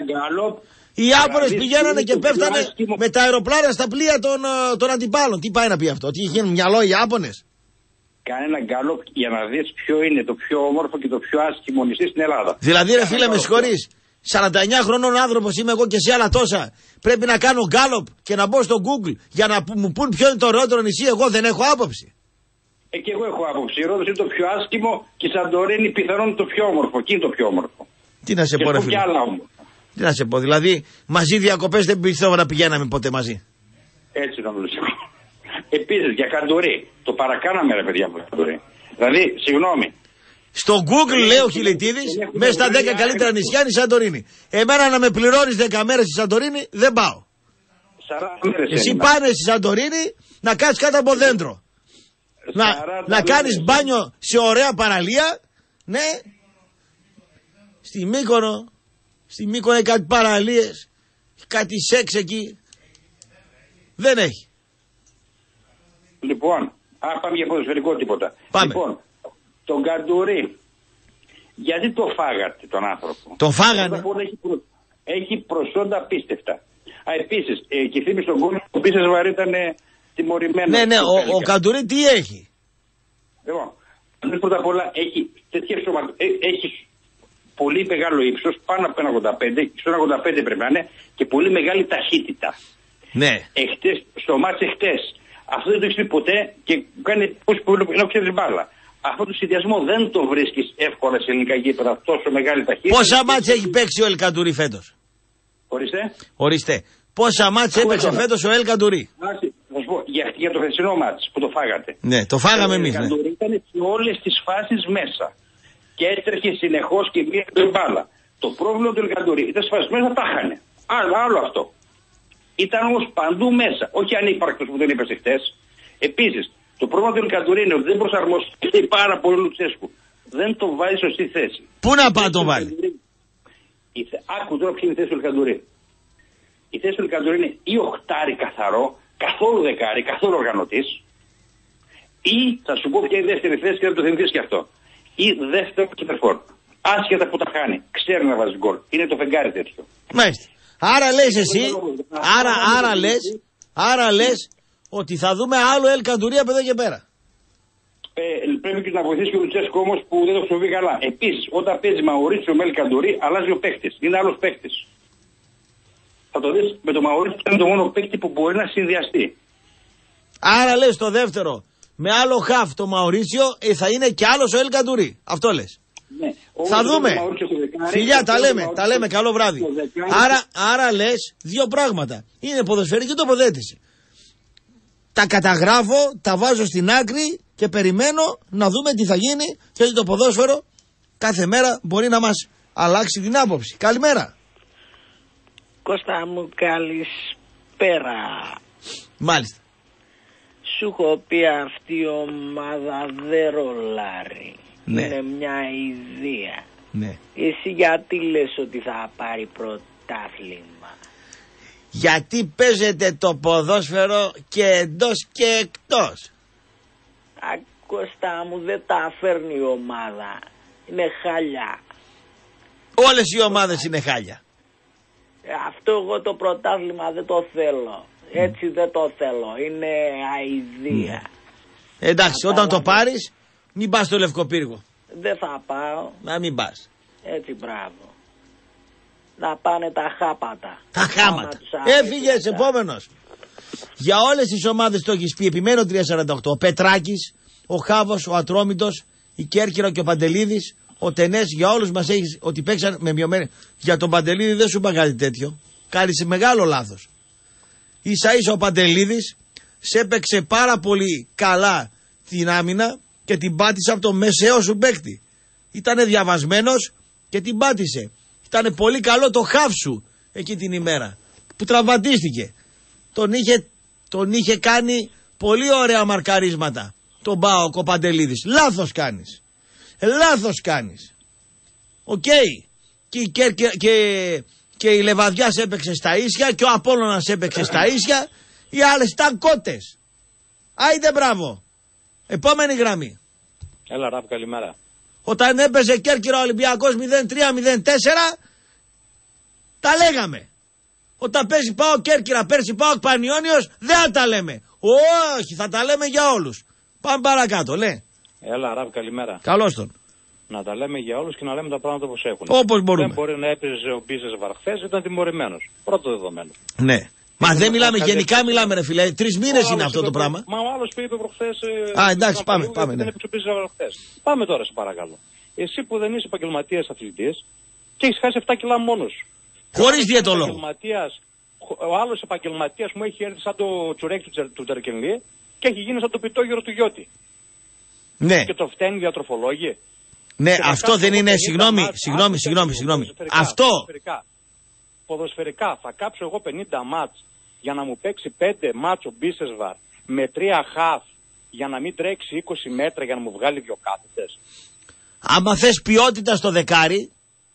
Οι Ιάπωνες πηγαίνανε και πέφτανε με τα αεροπλάνα στα πλοία των, των αντιπάλων. Τι πάει να πει αυτό? Τι γίνουν μυαλό οι Ιάπωνες? Κάνε ένα γκάλοπ για να δεις ποιο είναι το πιο όμορφο και το πιο άσχημο νησί στην Ελλάδα. Δηλαδή ρε φίλε με συγχωρείς, σαράντα εννιά χρονών άνθρωπος είμαι εγώ και εσύ άλλα τόσα. Πρέπει να κάνω γκάλοπ και να μπω στο Google για να μου πούν ποιο είναι το ωραιότερο νησί? Εγώ δεν έχω άποψη. Ε, και εγώ έχω άποψη. Η Ρόδος είναι το πιο άσχημο και η Σαντορίνη πιθανόν το πιο όμορφο. Εκεί είναι το πιο όμορφο. Τι να σε πω ρε φίλε. Τι να σε πω, δηλαδή μαζί διακοπές δεν πιστεύω να πηγαίναμε ποτέ μαζί. Έτσι νομίζω. Επίσης για Καντορί. Το παρακάναμε ρε παιδιά από Καντορί. Δηλαδή, συγγνώμη. Στο Google λέει ο Χιλιτίδης, μέσα στα δέκα καλύτερα νησιά είναι η Σαντορίνη. Εμένα να με πληρώνεις δέκα μέρες στη Σαντορίνη δεν πάω. Εσύ πάνε στη Σαντορίνη να κάτσεις κάτω από δέντρο. Να, να κάνεις μπάνιο σε ωραία παραλία. Ναι. Στη Μύκονο. Στη Μύκονο έχει κάτι παραλίες. Κάτι σεξ εκεί. Δεν έχει. Λοιπόν, α, πάμε για ποδοσφαιρικό τίποτα. Πάμε. Λοιπόν, τον Καντουρί, γιατί το φάγατε τον άνθρωπο? Τον φάγανε. Έχει, προ... έχει προσόντα απίστευτα. Α, επίσης, ε, και θύμισε στον κόσμο που πίσες βαρύ ήταν τιμωρημένο. Ναι, ναι, ο, ο Καντουρί τι έχει? Λοιπόν, πρώτα απ' όλα έχει τέτοια σωμα... ε, έχει πολύ μεγάλο ύψος, πάνω από ένα ογδόντα πέντε, στο ογδόντα πέντε πρέπει να είναι, και πολύ μεγάλη ταχύτητα. Ναι. Εχτες, στο μάτς εχτες, αυτό δεν το έχεις πει ποτέ και κάνει πώς που να ξέρεις μπάλα. Αυτό το συνδυασμό δεν το βρίσκεις εύκολα σε ελληνικά γήπεδα, τόσο μεγάλη ταχύτητα. Πόσα μάτς έχει παίξει ο Ελ Καντουρί φέτος? Ορίστε. Ορίστε. Πόσα μάτς έπαιξε φέτος ο Ελ Καντουρί? Θα σου πω, για, για το χθεσινό μάτς που το φάγατε. Ναι, το φάγαμε εμείς. Ο Ελ Καντουρί ήταν σε όλες τις φάσεις μέσα. Και έτρεχε συνεχώς και μία μπάλα. Το πρόβλημα του Ελ Καντουρί ήταν στις φάσεις μέσα, τα χάνε. Άλλο, άλλο αυτό. Ήταν όμως παντού μέσα. Όχι ανύπαρκτος που δεν είπες χτες. Επίσης, το πρόβλημα του Ελ Καντουρί είναι ότι δεν προσαρμοστεί πάρα πολύ ο Λουτσέσκου. Δεν το βάζει σωστή θέση. Πού να πάει το βάλει? Άκου τώρα ποια είναι η θέση του Ελ Καντουρί. Η θέση του Ελ Καντουρί είναι ή οχτάρι καθαρό, καθόλου δεκάρι, καθόλου οργανωτής, ή θα σου πω ποια είναι η δεύτερη θέση και θα το θυμηθείς και αυτό. Ή δεύτερο κεντερφόρ. Άσχετα που τα χάνει, ξέρει να βάζει γκολ. Είναι το φεγγάρι τέτοιο. Μάλιστα. Άρα λες εσύ, άρα, άρα λες, άρα λες ότι θα δούμε άλλο Ελ Καντουρί από εδώ και πέρα. Ε, πρέπει και να βοηθήσει και ο Λουτσέσκο όμως που δεν το χρησιμοποιεί καλά. Επίσης, όταν παίζει Μαουρίτσιο με Ελ Καντουρί, αλλάζει ο παίκτης. Είναι άλλος παίκτης. Θα το δεις, με το Μαουρίτσιο είναι το μόνο παίκτη που μπορεί να συνδυαστεί. Άρα λες το δεύτερο, με άλλο χαφ το Μαουρίτσιο, ε, θα είναι και άλλος ο Ελ Καντουρί. Αυτό λες. Ναι. Θα δούμε. Φιλιά, τα λέμε, τα λέμε, καλό βράδυ. Άρα, άρα λες δύο πράγματα. Είναι ποδοσφαιρική τοποθέτηση. Τα καταγράφω, τα βάζω στην άκρη και περιμένω να δούμε τι θα γίνει, γιατί το ποδόσφαιρο κάθε μέρα μπορεί να μας αλλάξει την άποψη. Καλημέρα. Κώστα μου, καλησπέρα. Μάλιστα. Σου έχω πει αυτή η ομάδα δεν ρολάρει. Ναι. Είναι μια ιδέα. Ναι. Εσύ γιατί λες ότι θα πάρει πρωτάθλημα? Γιατί παίζεται το ποδόσφαιρο και εντός και εκτός. Α, Κώστα μου, δεν τα φέρνει η ομάδα. Είναι χάλια. Όλες οι ομάδες είναι χάλια. αυτό εγώ το πρωτάθλημα δεν το θέλω. Έτσι δεν το θέλω. Είναι αηδία. Εντάξει, όταν το πάρεις, μην πας στο Λευκοπύργο. Δεν θα πάω. Να μην πας. Έτσι, μπράβο. Να πάνε τα χάπατα. Τα χάματα. Έφυγες, επόμενος. Για όλες τις ομάδες το έχεις πει, επιμένω τρία σαράντα οκτώ. Ο Πετράκης, ο Χάβος, ο Ατρόμητος, η Κέρκυρα και ο Παντελίδης, ο Τενές, για όλους μας έχεις ότι παίξαν με μειωμένη. Για τον Παντελίδη δεν σου είπα κάτι τέτοιο. Κάνεις μεγάλο λάθος. Ίσα ίσα ο Παντελίδης σε έπαιξε πάρα πολύ καλά την άμυνα και την πάτησε από το μεσαίο σου παίκτη. Ήτανε διαβασμένος και την πάτησε. Ήτανε πολύ καλό το χαφ σου εκεί την ημέρα που τραυματίστηκε. Τον είχε, τον είχε κάνει πολύ ωραία μαρκαρίσματα τον Πάοκ ο Παντελίδης. Λάθος κάνεις. Λάθος κάνεις. Οκ. Okay. Και, και, και, και, και η Λεβαδιάς έπαιξε στα ίσια και ο Απόλλωνας έπαιξε στα ίσια. Οι άλλες ήταν κότες. Άιντε μπράβο. Επόμενη γραμμή. Έλα Ραπ, καλημέρα. Όταν έπαιζε Κέρκυρα Ολυμπιακός μηδέν τρία μηδέν τέσσερα τα λέγαμε. Όταν παίζει πάω Κέρκυρα, πέρσι πάω Πανιόνιος, δεν τα λέμε. Όχι, θα τα λέμε για όλους. Πάμε παρακάτω, λέει. Έλα Ραπ, καλημέρα. Καλώς τον. Να τα λέμε για όλους και να λέμε τα πράγματα όπως έχουν. Όπως μπορούμε. Δεν μπορεί να έπαιζε ο Μπίζες Βαρχθές, ήταν τιμωρημένος. Πρώτο δεδομένο. Ναι. Μα δεν μιλάμε, γενικά χαλέ... μιλάμε ρε φίλε. Τρεις μήνες είναι αυτό το πράγμα. Μα ο άλλος που είπε προχθές. Α, εντάξει, πάμε, πάμε. Ναι. Πάμε τώρα, σε παρακαλώ. Εσύ που δεν είσαι επαγγελματίας αθλητής και έχεις χάσει επτά κιλά μόνος. Χωρίς διαιτολόγο. Ο άλλος επαγγελματίας μου έχει έρθει σαν το τσουρέκι του Τερκενλή και έχει γίνει σαν το πιτόγυρο του Γιώτη. Ναι. Και το φταίνει οι διατροφολόγοι. Ναι, και αυτό δεν είναι. Συγγνώμη, συγγνώμη, συγγνώμη, συγγνώμη. Αυτό. Ποδοσφαιρικά. Ποδοσφαιρικά θα κάψω εγώ πενήντα μάτς για να μου παίξει πέντε μάτς ο Μπίσεσβαρ με τρία χαφ για να μην τρέξει είκοσι μέτρα για να μου βγάλει δυο κάθετες. Άμα θες ποιότητα στο δεκάρι,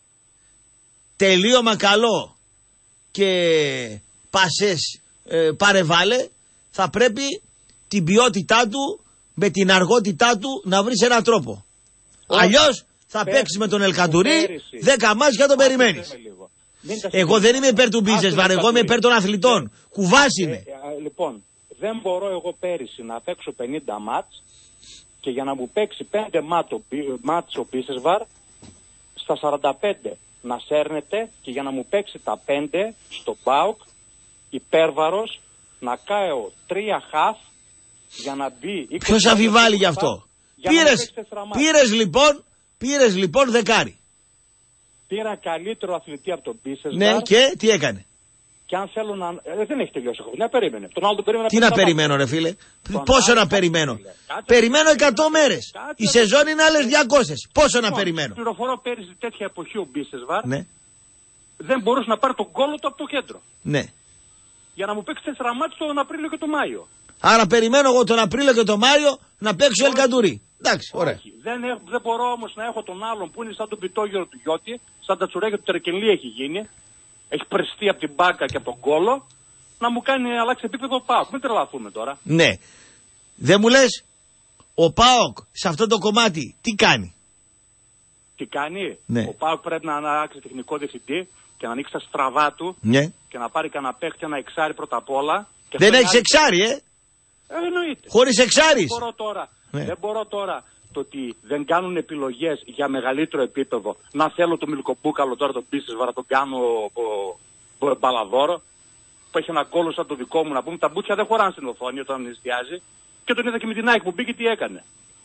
τελείωμα καλό και πασές ε, παρεβάλε, θα πρέπει την ποιότητά του με την αργότητά του να βρεις έναν τρόπο. Αλλιώς θα παίξεις με τον Ελκαντουρί δέκα μάτς και τον περιμένεις. Εγώ δεν είμαι υπέρ του Μπίζεσβαρ, εγώ είμαι υπέρ των αθλητών. Κουβάς είναι. Ε, ε, λοιπόν, δεν μπορώ εγώ πέρυσι να παίξω πενήντα μάτς και για να μου παίξει πέντε μάτς ο Μπίζεσβαρ στα σαράντα πέντε να σέρνεται και για να μου παίξει τα πέντε στο ΠΑΟΚ υπέρβαρος να κάω τρία χαφ για να μπει. Ποιος αμφιβάλλει γι' αυτό. Πήρες, πήρες λοιπόν, πήρες λοιπόν δεκάρι. Πήρα καλύτερο αθλητή από τον Μπίσεσβαρ. Ναι, και τι έκανε. Και αν θέλω να. Ε, δεν έχει τελειώσει η χρονιά, περίμενε. Τον άλλο τον περίμενα. Τι να περιμένω, ρε φίλε. Πόσο να περιμένω. Περιμένω εκατό μέρες. Η σεζόν είναι άλλες διακόσιες. Πόσο να περιμένω. Πληροφορώ πέρυσι τέτοια εποχή ο Μπίσεσβαρ. Ναι. Δεν μπορούσε να πάρει τον κόλλο του από το κέντρο. Ναι. Για να μου παίξει τέσσερα μάτς τον Απρίλιο και τον Μάιο. Άρα περιμένω εγώ τον Απρίλιο και τον Μάιο να παίξει ο Ελκαντουρί. Εντάξει, ωραία. Δεν, έχ, δεν μπορώ όμως να έχω τον άλλον που είναι σαν τον πιτόγυρο του Γιώτη, σαν τα τσουρέκια του Τερκενλή έχει γίνει. Έχει πρεστεί από την μπάκα και από τον κόλο, να μου κάνει αλλάξει επίπεδο ο ΠΑΟΚ. Μην τρελαθούμε τώρα. Ναι. Δεν μου λες, ο ΠΑΟΚ σε αυτό το κομμάτι τι κάνει. Τι κάνει. Ναι. Ο ΠΑΟΚ πρέπει να αλλάξει τεχνικό διευθυντή και να ανοίξει τα στραβά του. Ναι. Και να πάρει κανένα παίχτη, ένα εξάρι πρώτα απ' όλα. Και δεν έχει εξάρι, ε. Ε, εννοείται. Χωρίς εξάρις. Δεν μπορώ τώρα, ναι. δεν μπορώ τώρα το ότι δεν κάνουν επιλογές για μεγαλύτερο επίπεδο. Να θέλω το Μιλκομπούκαλο τώρα, τον Μπίσεσβαρ, να τον κάνω ο, ο, μπαλαδόρο, που έχει ένα κόλλο σαν το δικό μου, να πούμε. Τα μπούτσια δεν χωράνε στην οθόνη όταν εστιάζει. Και τον είδα και με την Nike που μπήκε, τι έκανε.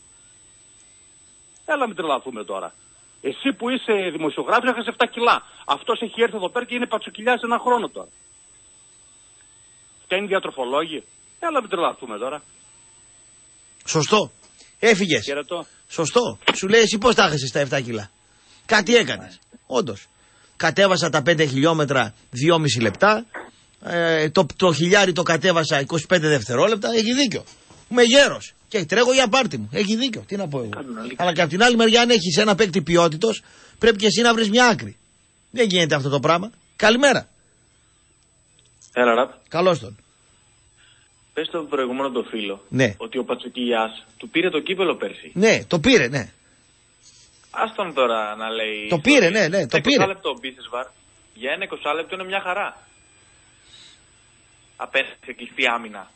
Έλα μην τρελαθούμε τώρα. Εσύ που είσαι δημοσιογράφος έχασες επτά κιλά. Αυτός έχει έρθει εδώ πέρα και είναι πατσοκυλιάς ένα χρόνο τώρα. Φταίνει διατροφολόγοι. Έλα μην τρελαθούμε τώρα. Σωστό. Έφυγες. Χαιρετώ. Σωστό. Σου λέει εσύ πώς τα έχασες τα επτά κιλά. Κάτι έκανες. Όντως. Κατέβασα τα πέντε χιλιόμετρα δυόμιση λεπτά. Ε, το, το χιλιάρι το κατέβασα είκοσι πέντε δευτερόλεπτα. Έχει δίκιο. Είμαι γέρος. Και τρέχω για πάρτι μου. Έχει δίκιο. Τι να πω εγώ. Αλλά και από την άλλη μεριά, αν έχεις ένα παίκτη ποιότητος, πρέπει και εσύ να βρεις μια άκρη. Δεν γίνεται αυτό το πράγμα. Καλημέρα. Έλα, Ραπ. Καλώς τον. Πες στον προηγούμενο το φίλο, ναι, ότι ο Πατσοκυλιάς του πήρε το κύπελο πέρσι. Ναι, το πήρε, ναι. Άστον τώρα να λέει. Το πήρε, ναι, ναι, το πήρε. Λεπτό, Μπίσεσβαρ. Για ένα είκοσι λεπτό είναι μια χαρά. Απέναντι σε κλειστή άμυνα.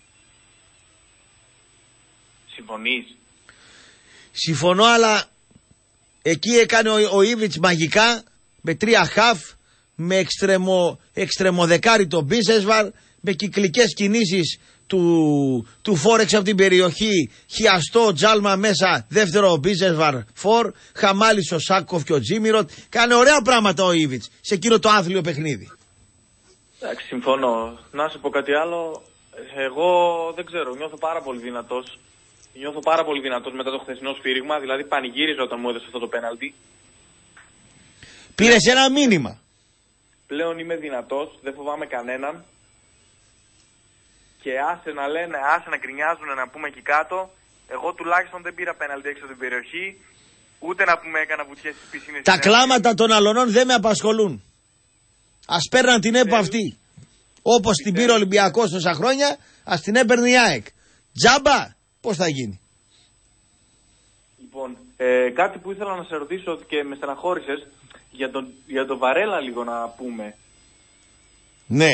Συμφωνείς? Συμφωνώ, αλλά εκεί έκανε ο, ο Ήβιτς μαγικά με τρία χαφ, με εξτρεμο, εξτρεμοδεκάρι τον Μπίσεσβαρ, με κυκλικές κινήσεις του, του Φόρεξ από την περιοχή, χιαστό Τζάλμα μέσα, δεύτερο Μπίσεσβαρ φορ, Χαμάλης ο Σάκοφ και ο Τζίμιροτ. Κάνε ωραία πράγματα ο Ήβιτς σε εκείνο το άθλιο παιχνίδι. Εντάξει, συμφωνώ. Να σου πω κάτι άλλο. Εγώ δεν ξέρω, νιώθω πάρα πολύ δυνατός. Νιώθω πάρα πολύ δυνατός μετά το χθεσινό σφύριγμα, δηλαδή πανηγύριζα όταν μου έδωσε αυτό το πέναλτι. Πήρες ένα μήνυμα. Πλέον είμαι δυνατός, δεν φοβάμαι κανέναν. Και άσε να λένε, άσε να γκρινιάζουν, να πούμε εκεί κάτω. Εγώ τουλάχιστον δεν πήρα πέναλτι έξω από την περιοχή. Ούτε να πούμε έκανα βουτιές στις πισίνες. Τα κλάματα των αλωνών δεν με απασχολούν. Ας παίρναν την ΕΠΟ αυτή. Όπως την πήρε ο Ολυμπιακός τόσα χρόνια, ας την έπαιρνε η ΑΕΚ. Τζάμπα, πώς θα γίνει? Λοιπόν, ε, κάτι που ήθελα να σε ρωτήσω και με στεναχώρησες, για τον, για τον Βαρέλα λίγο να πούμε. Ναι.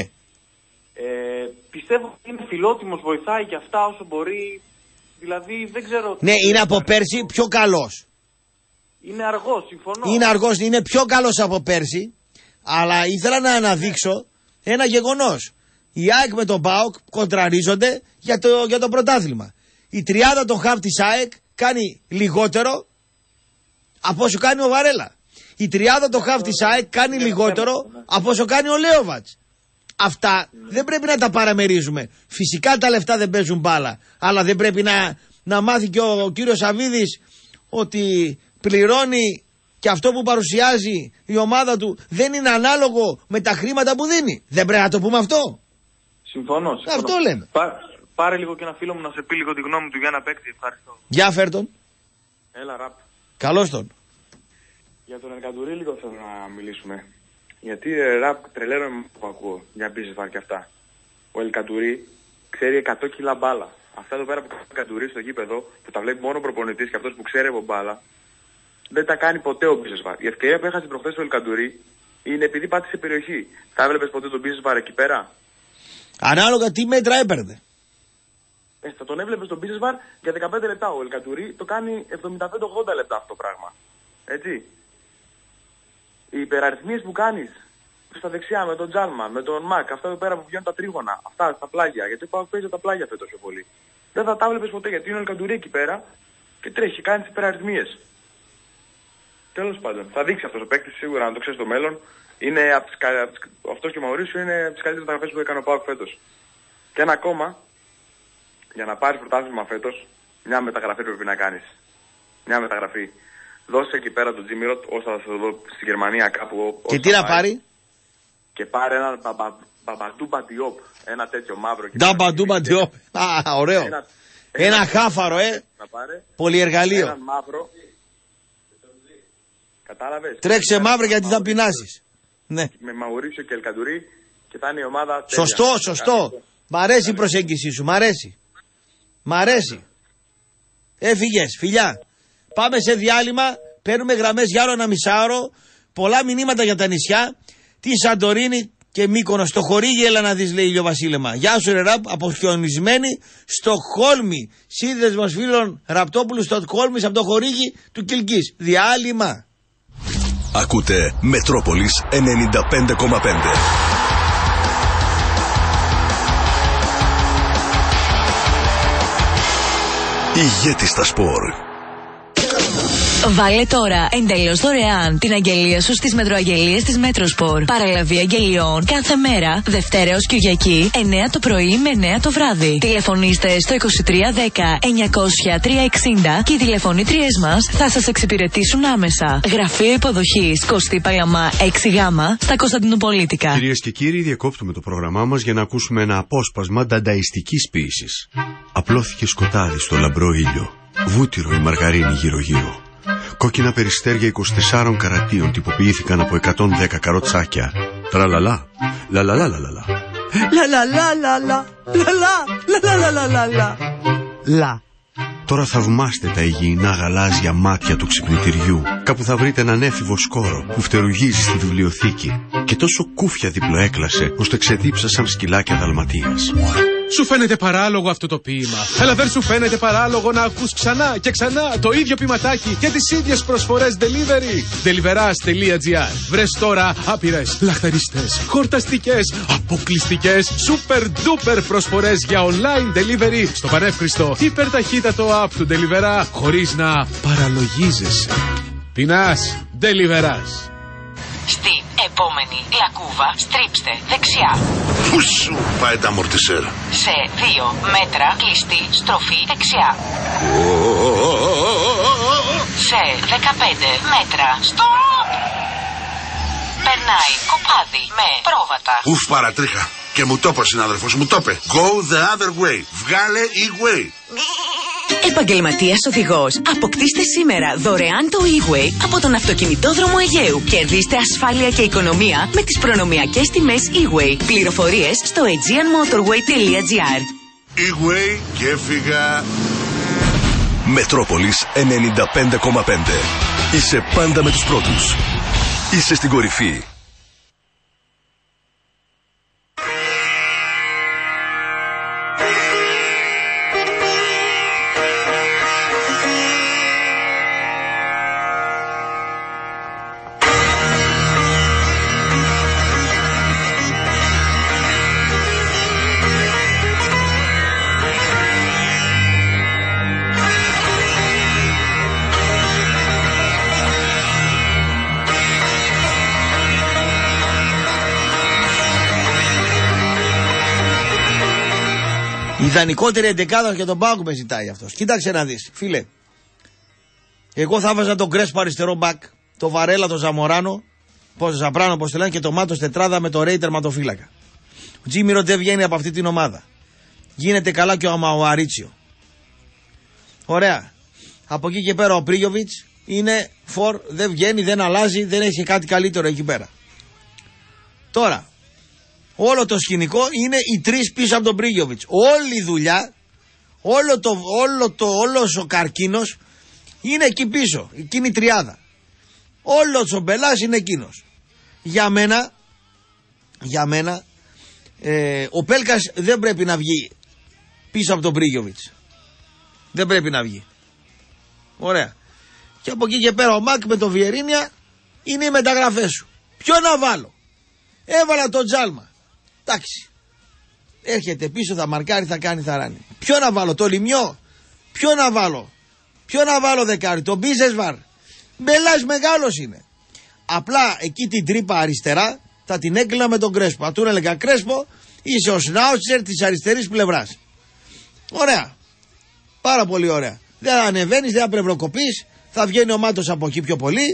Ε, πιστεύω ότι είναι φιλότιμος, βοηθάει και αυτά όσο μπορεί. Δηλαδή δεν ξέρω. Ναι, είναι από πέρσι πιο καλός. Είναι αργός, συμφωνώ. Είναι αργός, είναι πιο καλός από πέρσι. Αλλά ήθελα να αναδείξω ένα γεγονός. Η ΑΕΚ με τον ΠΑΟΚ κοντραρίζονται για το, για το πρωτάθλημα. Η τριάδα των χαφ της ΑΕΚ κάνει λιγότερο από όσο κάνει ο Βαρέλα. Η τριάδα των χαφ της ΑΕΚ κάνει λιγότερο από όσο κάνει ο Λέοβατς. Αυτά δεν πρέπει να τα παραμερίζουμε. Φυσικά τα λεφτά δεν παίζουν μπάλα. Αλλά δεν πρέπει να, να μάθει και ο, ο κύριος Σαββίδης ότι πληρώνει και αυτό που παρουσιάζει η ομάδα του δεν είναι ανάλογο με τα χρήματα που δίνει. Δεν πρέπει να το πούμε αυτό? Συμφωνώ. συμφωνώ. Αυτό λέμε. Πά, πάρε λίγο και ένα φίλο μου να σε πει λίγο τη γνώμη του για ένα παίκτη. Ευχαριστώ. Για φέρ τον. Έλα ραπ. Καλώς τον. Για τον Ελκαντουρί λίγο θέλω να μιλήσουμε. Γιατί ε, ραπ τρελαίνομαι που ακούω για Μπίσεσβαρ και αυτά. Ο Ελκαντουρί ξέρει εκατό κιλά μπάλα. Αυτά εδώ πέρα που κάνει ο Ελκαντουρί στο γήπεδο, που τα βλέπει μόνο ο προπονητής και αυτός που ξέρει από μπάλα, δεν τα κάνει ποτέ ο Μπίσεσβαρ. Η ευκαιρία που έχασε προχθές ο Ελκαντουρί είναι επειδή πάτησε περιοχή. Θα έβλεπες ποτέ τον Μπίσεσβαρ εκεί πέρα? Ανάλογα τι μέτρα έπαιρνε. Ε, θα τον έβλεπες τον Μπίσεσβαρ για δεκαπέντε λεπτά. Ο Ελκαντουρί το κάνει εβδομήντα πέντε ογδόντα λεπτά αυτό το πράγμα. Έτσι. Οι υπεραριθμίες που κάνεις στα δεξιά με τον Τζάλμα, με τον Μακ, αυτά εδώ πέρα που βγαίνουν τα τρίγωνα, αυτά στα πλάγια. Γιατί πάω παίζει τα πλάγια φέτος πιο πολύ. Δεν θα τα βλέπεις ποτέ γιατί είναι ο Ελκαντουρί εκεί πέρα και τρέχει, κάνει τις υπεραριθμίες. Τέλος πάντων, θα δείξει αυτός ο παίκτης σίγουρα να το ξέρει στο μέλλον. Είναι από τις, αυτός και ο Μαουρίσιο είναι από τις καλύτερες μεταγραφές που έκανε ο ΠΑΟΚ φέτος. Και ένα ακόμα, για να πάρεις πρωτάθλημα φέτος, μια μεταγραφή πρέπει να κάνεις. Μια μεταγραφή. Δώσε εκεί πέρα τον Τζίμιροτ, όσο θα σε δω στη Γερμανία κάπου. Και τι να πάρει? Και πάρε έναν Μπαμπαντούμπα Διόπ. Ένα τέτοιο μαύρο. Μπαμπαντούμπα Διόπ. Α, ωραίο. Ένα, ένα, ένα χάφαρο, ε. Πολυεργαλείο. Έναν μαύρο. Κατάλαβες. Τρέξε μαύρο γιατί θα πεινάσεις. Ναι. Με Μαουρίσιο και Ελκαντουρί και θα είναι η ομάδα τέλεια. Σωστό, σωστό. Μ' αρέσει η προσέγγιση σου, μ' αρέσει. Μ' αρέσει. Έφυγες, φιλιά. Πάμε σε διάλειμμα, παίρνουμε γραμμές για άλλο ένα μισάωρο. Πολλά μηνύματα για τα νησιά. Τη Σαντορίνη και Μύκονο. Στο χορήγι έλα να δεις, λέει ηλιοβασίλεμα. Γεια σου ρε ραπ, αποχιονισμένη στο Χόλμη. Σύνδεσμος φίλων Ραπτόπουλου στο Χόλμη από το χορήγι του Κιλκής. Διάλειμμα. Ακούτε Μετρόπολης ενενήντα πέντε κόμμα πέντε. Ηγέτη στα σπορ. Βάλε τώρα εντελώς δωρεάν την αγγελία σου στις μετροαγγελίες της Μέτροσπορ. Παραλαβή αγγελιών κάθε μέρα, Δευτέρα ως Κυριακή, εννιά το πρωί με εννιά το βράδυ. Τηλεφωνήστε στο είκοσι τρία δέκα εννιακόσια τριακόσια εξήντα και οι τηλεφωνήτριές μας θα σας εξυπηρετήσουν άμεσα. Γραφείο υποδοχής Κωστή Παλαμά έξι γ στα Κωνσταντινουπολίτικα. Κυρίες και κύριοι, διακόπτουμε το πρόγραμμά μας για να ακούσουμε ένα απόσπασμα ντανταϊστικής ποίησης. Απλώθηκε σκοτάδι στο λαμπρό ήλιο. Βούτυρο η μαργαρίνη γύρω-γύρω. Κόκκινα περιστέρια είκοσι τεσσάρων καρατίων τυποποιήθηκαν από εκατόν δέκα καροτσάκια. Τραλαλά, λαλαλαλαλαλα. Λαλαλαλαλα, λαλα, λαλαλαλαλα. Λα. Τώρα θαυμάστε τα υγιεινά γαλάζια μάτια του ξυπνητηριού. Κάπου θα βρείτε έναν έφηβο σκόρο που φτερουγίζει στη βιβλιοθήκη. Και τόσο κούφια διπλοέκλασε, ώστε ξεδίψα σαν σκυλάκια Δαλματίας. Σου φαίνεται παράλογο αυτό το ποίημα, αλλά δεν σου φαίνεται παράλογο να ακούς ξανά και ξανά το ίδιο ποιηματάκι και τις ίδιες προσφορές delivery. Deliveras.gr. Βρες τώρα άπειρες, λαχταριστές, χορταστικές, αποκλειστικές, super duper προσφορές για online delivery στο πανεύχριστο υπερταχύτατο app του Deliverá, χωρίς να παραλογίζεσαι. Πεινάς, Deliverás. Στην επόμενη λακκούβα στρίψτε δεξιά. Πού σου πάει τα αμορτισέρ? Σε δύο μέτρα κλειστή στροφή δεξιά. Σε δεκαπέντε μέτρα στοπ. Περνάει κοπάδι με πρόβατα. Ουφ, παρατρίχα. Και μου το είπε ο συνάδελφος, μου το είπε. Go the other way. Βγάλε e-way. Επαγγελματίας οδηγός. Αποκτήστε σήμερα δωρεάν το e-way από τον αυτοκινητόδρομο Αιγαίου. Κερδίστε ασφάλεια και οικονομία με τις προνομιακές τιμές e-way. Πληροφορίες στο aegean motorway τελεία gr. E-way και έφυγα. Μετρόπολης ενενήντα πέντε κόμμα πέντε. Είσαι πάντα με τους πρώτους. Είσαι στην κορυφή. Ιδανικότερη εντεκάδα για τον ΠΑΟΚ με ζητάει αυτός. Κοίταξε να δεις, φίλε. Εγώ θα βάζα τον Κρέσπο αριστερό μπακ, το Βαρέλα, το Ζαμοράνο, πώς Ζαπράνο, πώς το λένε, και το Μάτος τετράδα με το Ρέι τερματοφύλακα. Ο Τζίμιρο δεν βγαίνει από αυτή την ομάδα. Γίνεται καλά και ο Αμαουαρίτσιο. Ωραία. Από εκεί και πέρα ο Πρίγιοβιτς είναι φορ, δεν βγαίνει, δεν αλλάζει, δεν έχει κάτι καλύτερο εκεί πέρα. Τώρα. Όλο το σκηνικό είναι οι τρεις πίσω από τον Πρίγιοβιτς. Όλη η δουλειά, όλο το, όλο το, όλος ο καρκίνος είναι εκεί πίσω. Εκείνη η τριάδα. Όλος ο μπελάς είναι εκείνος. Για μένα, για μένα, ε, ο Πέλκας δεν πρέπει να βγει πίσω από τον Πρίγιοβιτς. Δεν πρέπει να βγει. Ωραία. Και από εκεί και πέρα ο Μακ με το Βιερίνια είναι οι μεταγραφές σου. Ποιο να βάλω? Έβαλα τον Τζάλμα. Εντάξει. Έρχεται πίσω, θα μαρκάρει, θα κάνει, θα ράνει. Ποιο να βάλω? Το Λιμιό? Ποιο να βάλω? Ποιο να βάλω δεκάρι? Το Μπίζεσβαρ? Μπελάς μεγάλος είναι. Απλά εκεί την τρύπα αριστερά θα την έκλεινα με τον Κρέσπο. Αν του έλεγα Κρέσπο, είσαι ο σνάουτσερ της αριστερής πλευράς. Ωραία. Πάρα πολύ ωραία. Δεν ανεβαίνεις, δεν απρευροκοπείς. Θα βγαίνει ο Μάτος από εκεί πιο πολύ.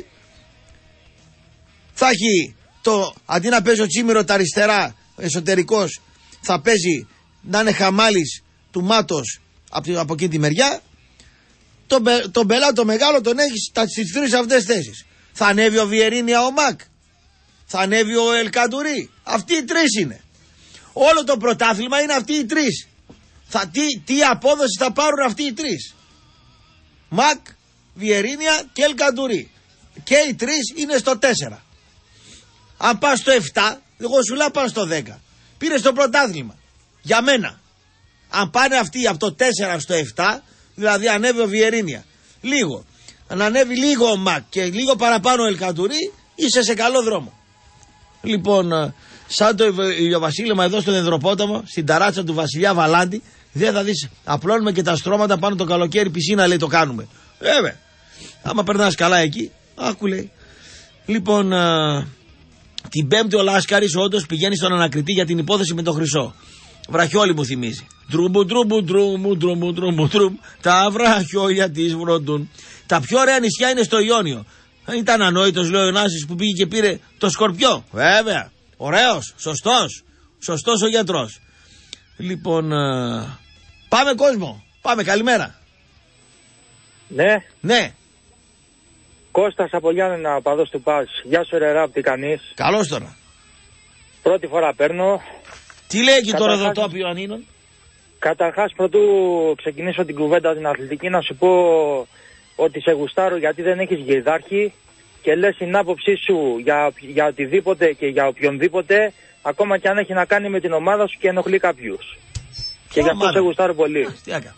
Θα έχει το, αντί να παίζει ο Τσίμηρο τα αριστερά, εσωτερικός, θα παίζει να είναι Χαμάλης του Μάτος από, από εκεί τη μεριά. Τον το Μπελά το μεγάλο τον έχει στις τρεις αυτές θέσεις. Θα ανέβει ο Βιερίνια, ο Μακ. Θα ανέβει ο Ελκαντουρί. Αυτοί οι τρεις είναι. Όλο το πρωτάθλημα είναι αυτοί οι τρεις. Θα, τι, τι απόδοση θα πάρουν αυτοί οι τρεις? Μακ, Βιερίνια και Ελκαντουρί. Και οι τρεις είναι στο τέσσερα. Αν πας στο επτά, εγώ σου λέω πας στο δέκα. Πήρε στο πρωτάθλημα. Για μένα. Αν πάνε αυτοί από το τέσσερα στο επτά, δηλαδή ανέβει ο Βιερίνια λίγο, αν ανέβει λίγο ο Μακ και λίγο παραπάνω ο Ελκαντουρί, είσαι σε καλό δρόμο. Λοιπόν, σαν το ηλιοβασίλεμα εδώ στον Ενδροπόταμο, στην ταράτσα του Βασιλιά Βαλάντη, δεν θα δεις, απλώνουμε και τα στρώματα πάνω το καλοκαίρι, πισίνα λέει το κάνουμε. Βέβαια, άμα περνάς καλά εκεί, άκου λέει. Λοιπόν, α, την Πέμπτη ο Λάσκαρης όντως πηγαίνει στον ανακριτή για την υπόθεση με τον Χρυσό. Βραχιόλι μου θυμίζει. Τρούμπου, τρούμπου, τρούμπου, τρούμπου, τρούμπου, τρούμπου. Τα βραχιόλια της βροντούν. Τα πιο ωραία νησιά είναι στο Ιόνιο. Ήταν ανόητος, λέει ο Νάσης, που πήγε και πήρε το Σκορπιό. Βέβαια. Ωραίος. Σωστός. Σωστός ο γιατρός. Λοιπόν, α, πάμε κόσμο. Πάμε, καλημέρα. Ναι. Ναι. Κώστας από Γιάννενα, παδός του Πας. Γεια σου ρε Ράπ, τι κάνεις? Καλώς τώρα. Πρώτη φορά παίρνω. Τι λέει εκεί τώρα εδώ το Άπιο Ανίνων? Καταρχάς, πρωτού ξεκινήσω την κουβέντα την αθλητική, να σου πω ότι σε γουστάρω γιατί δεν έχεις γυρδάρχη και λες την άποψή σου για, για οτιδήποτε και για οποιονδήποτε, ακόμα και αν έχει να κάνει με την ομάδα σου και ενοχλεί κάποιους. Και γι' αυτό σε γουστάρω πολύ. Τι άκα,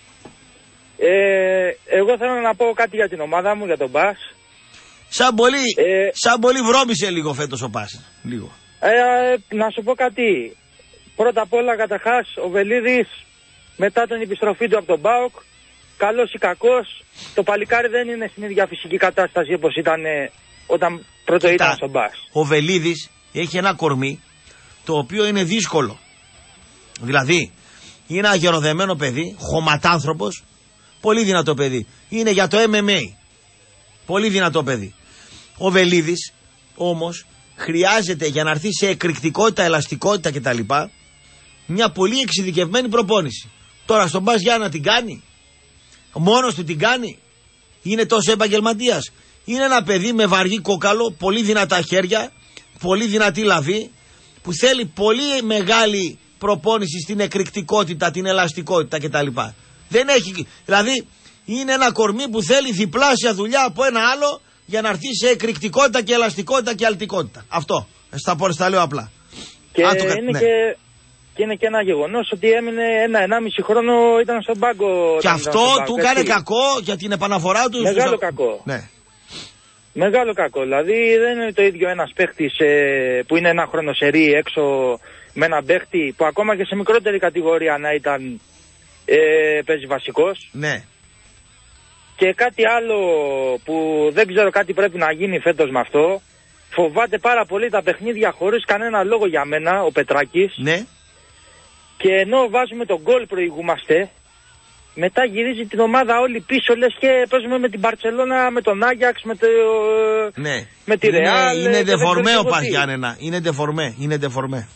ε, εγώ θέλω να πω κάτι για την ομάδα μου, για τον Μπας. Σαν πολύ, ε, σαν πολύ βρώμησε λίγο φέτος ο Μπας. Λίγο. Ε, να σου πω κάτι. Πρώτα απ' όλα, καταρχάς, ο Βελίδης μετά την επιστροφή του από τον ΠΑΟΚ, καλός ή κακός, το παλικάρι δεν είναι στην ίδια φυσική κατάσταση όπως ήταν όταν πρώτο ήταν στον Μπας. Ο Βελίδης έχει ένα κορμί το οποίο είναι δύσκολο. Δηλαδή, είναι ένα γεροδεμένο παιδί, χωματάνθρωπος, πολύ δυνατό παιδί. Είναι για το εμ εμ έι. Πολύ δυνατό παιδί. Ο Βελίδης όμως χρειάζεται για να έρθει σε εκρηκτικότητα, ελαστικότητα κτλ. Μια πολύ εξειδικευμένη προπόνηση. Τώρα στον Μπας Γιάννα την κάνει. Μόνος του την κάνει. Είναι τόσο επαγγελματίας. Είναι ένα παιδί με βαργή κόκαλο, πολύ δυνατά χέρια, πολύ δυνατή λαβή, που θέλει πολύ μεγάλη προπόνηση στην εκρηκτικότητα, την ελαστικότητα κτλ. Δεν έχει, δηλαδή είναι ένα κορμί που θέλει διπλάσια δουλειά από ένα άλλο για να έρθει σε εκρηκτικότητα και ελαστικότητα και αλτικότητα. Αυτό. Στα πόρτα λέω απλά. Και, Α, το... είναι ναι. και, και είναι και ένα γεγονός ότι έμεινε ένα-ενάμιση χρόνο ήταν στον πάγκο. Και αυτό του έκανε κακό για την επαναφορά του. Μεγάλο στους... κακό. Ναι. Μεγάλο κακό. Δηλαδή δεν είναι το ίδιο ένας παίχτης ε, που είναι ένα χρόνο σερί έξω με έναν παίχτη που ακόμα και σε μικρότερη κατηγορία να ήταν ε, παίζει βασικός. Ναι. Και κάτι άλλο που δεν ξέρω, κάτι πρέπει να γίνει φέτος με αυτό. Φοβάται πάρα πολύ τα παιχνίδια χωρίς κανένα λόγο για μένα ο Πετράκης. Ναι. Και ενώ βάζουμε τον γκολ προηγούμαστε, μετά γυρίζει την ομάδα όλη πίσω, λες και παίζουμε με την Μπαρτσελώνα, με τον Άγιαξ, με, το, ναι. με τη Ρεάλ. Είναι δεφορμέ ο Πας Γιάννενα. Είναι δεφορμέ. Είναι δεφορμέ.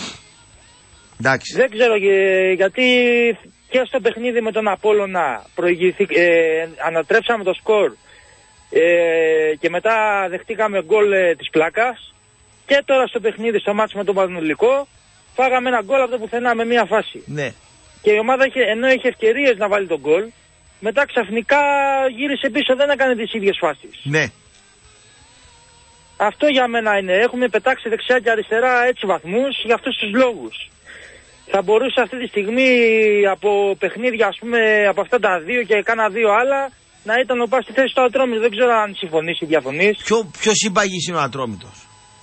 Εντάξει. Δεν ξέρω γιατί και στο παιχνίδι με τον Απόλλωνα ε, ανατρέψαμε το σκορ ε, και μετά δεχτήκαμε γκολ ε, της πλάκας, και τώρα στο παιχνίδι στο μάτς με τον Πανατολικό φάγαμε ένα γκολ από το πουθενά με μία φάση. Ναι. Και η ομάδα είχε, ενώ είχε ευκαιρίες να βάλει τον γκολ, μετά ξαφνικά γύρισε πίσω, δεν έκανε τις ίδιες φάσεις. Ναι. Αυτό για μένα είναι. Έχουμε πετάξει δεξιά και αριστερά έτσι βαθμούς για αυτούς τους λόγους. Θα μπορούσε αυτή τη στιγμή από παιχνίδια, ας πούμε, από αυτά τα δύο και κάνα δύο άλλα, να ήταν ο Πας στη θέση του Ατρόμητου. Δεν ξέρω αν συμφωνείς ή διαφωνείς. Ποιο, ποιο συμπαγής είναι ο Ατρόμητος?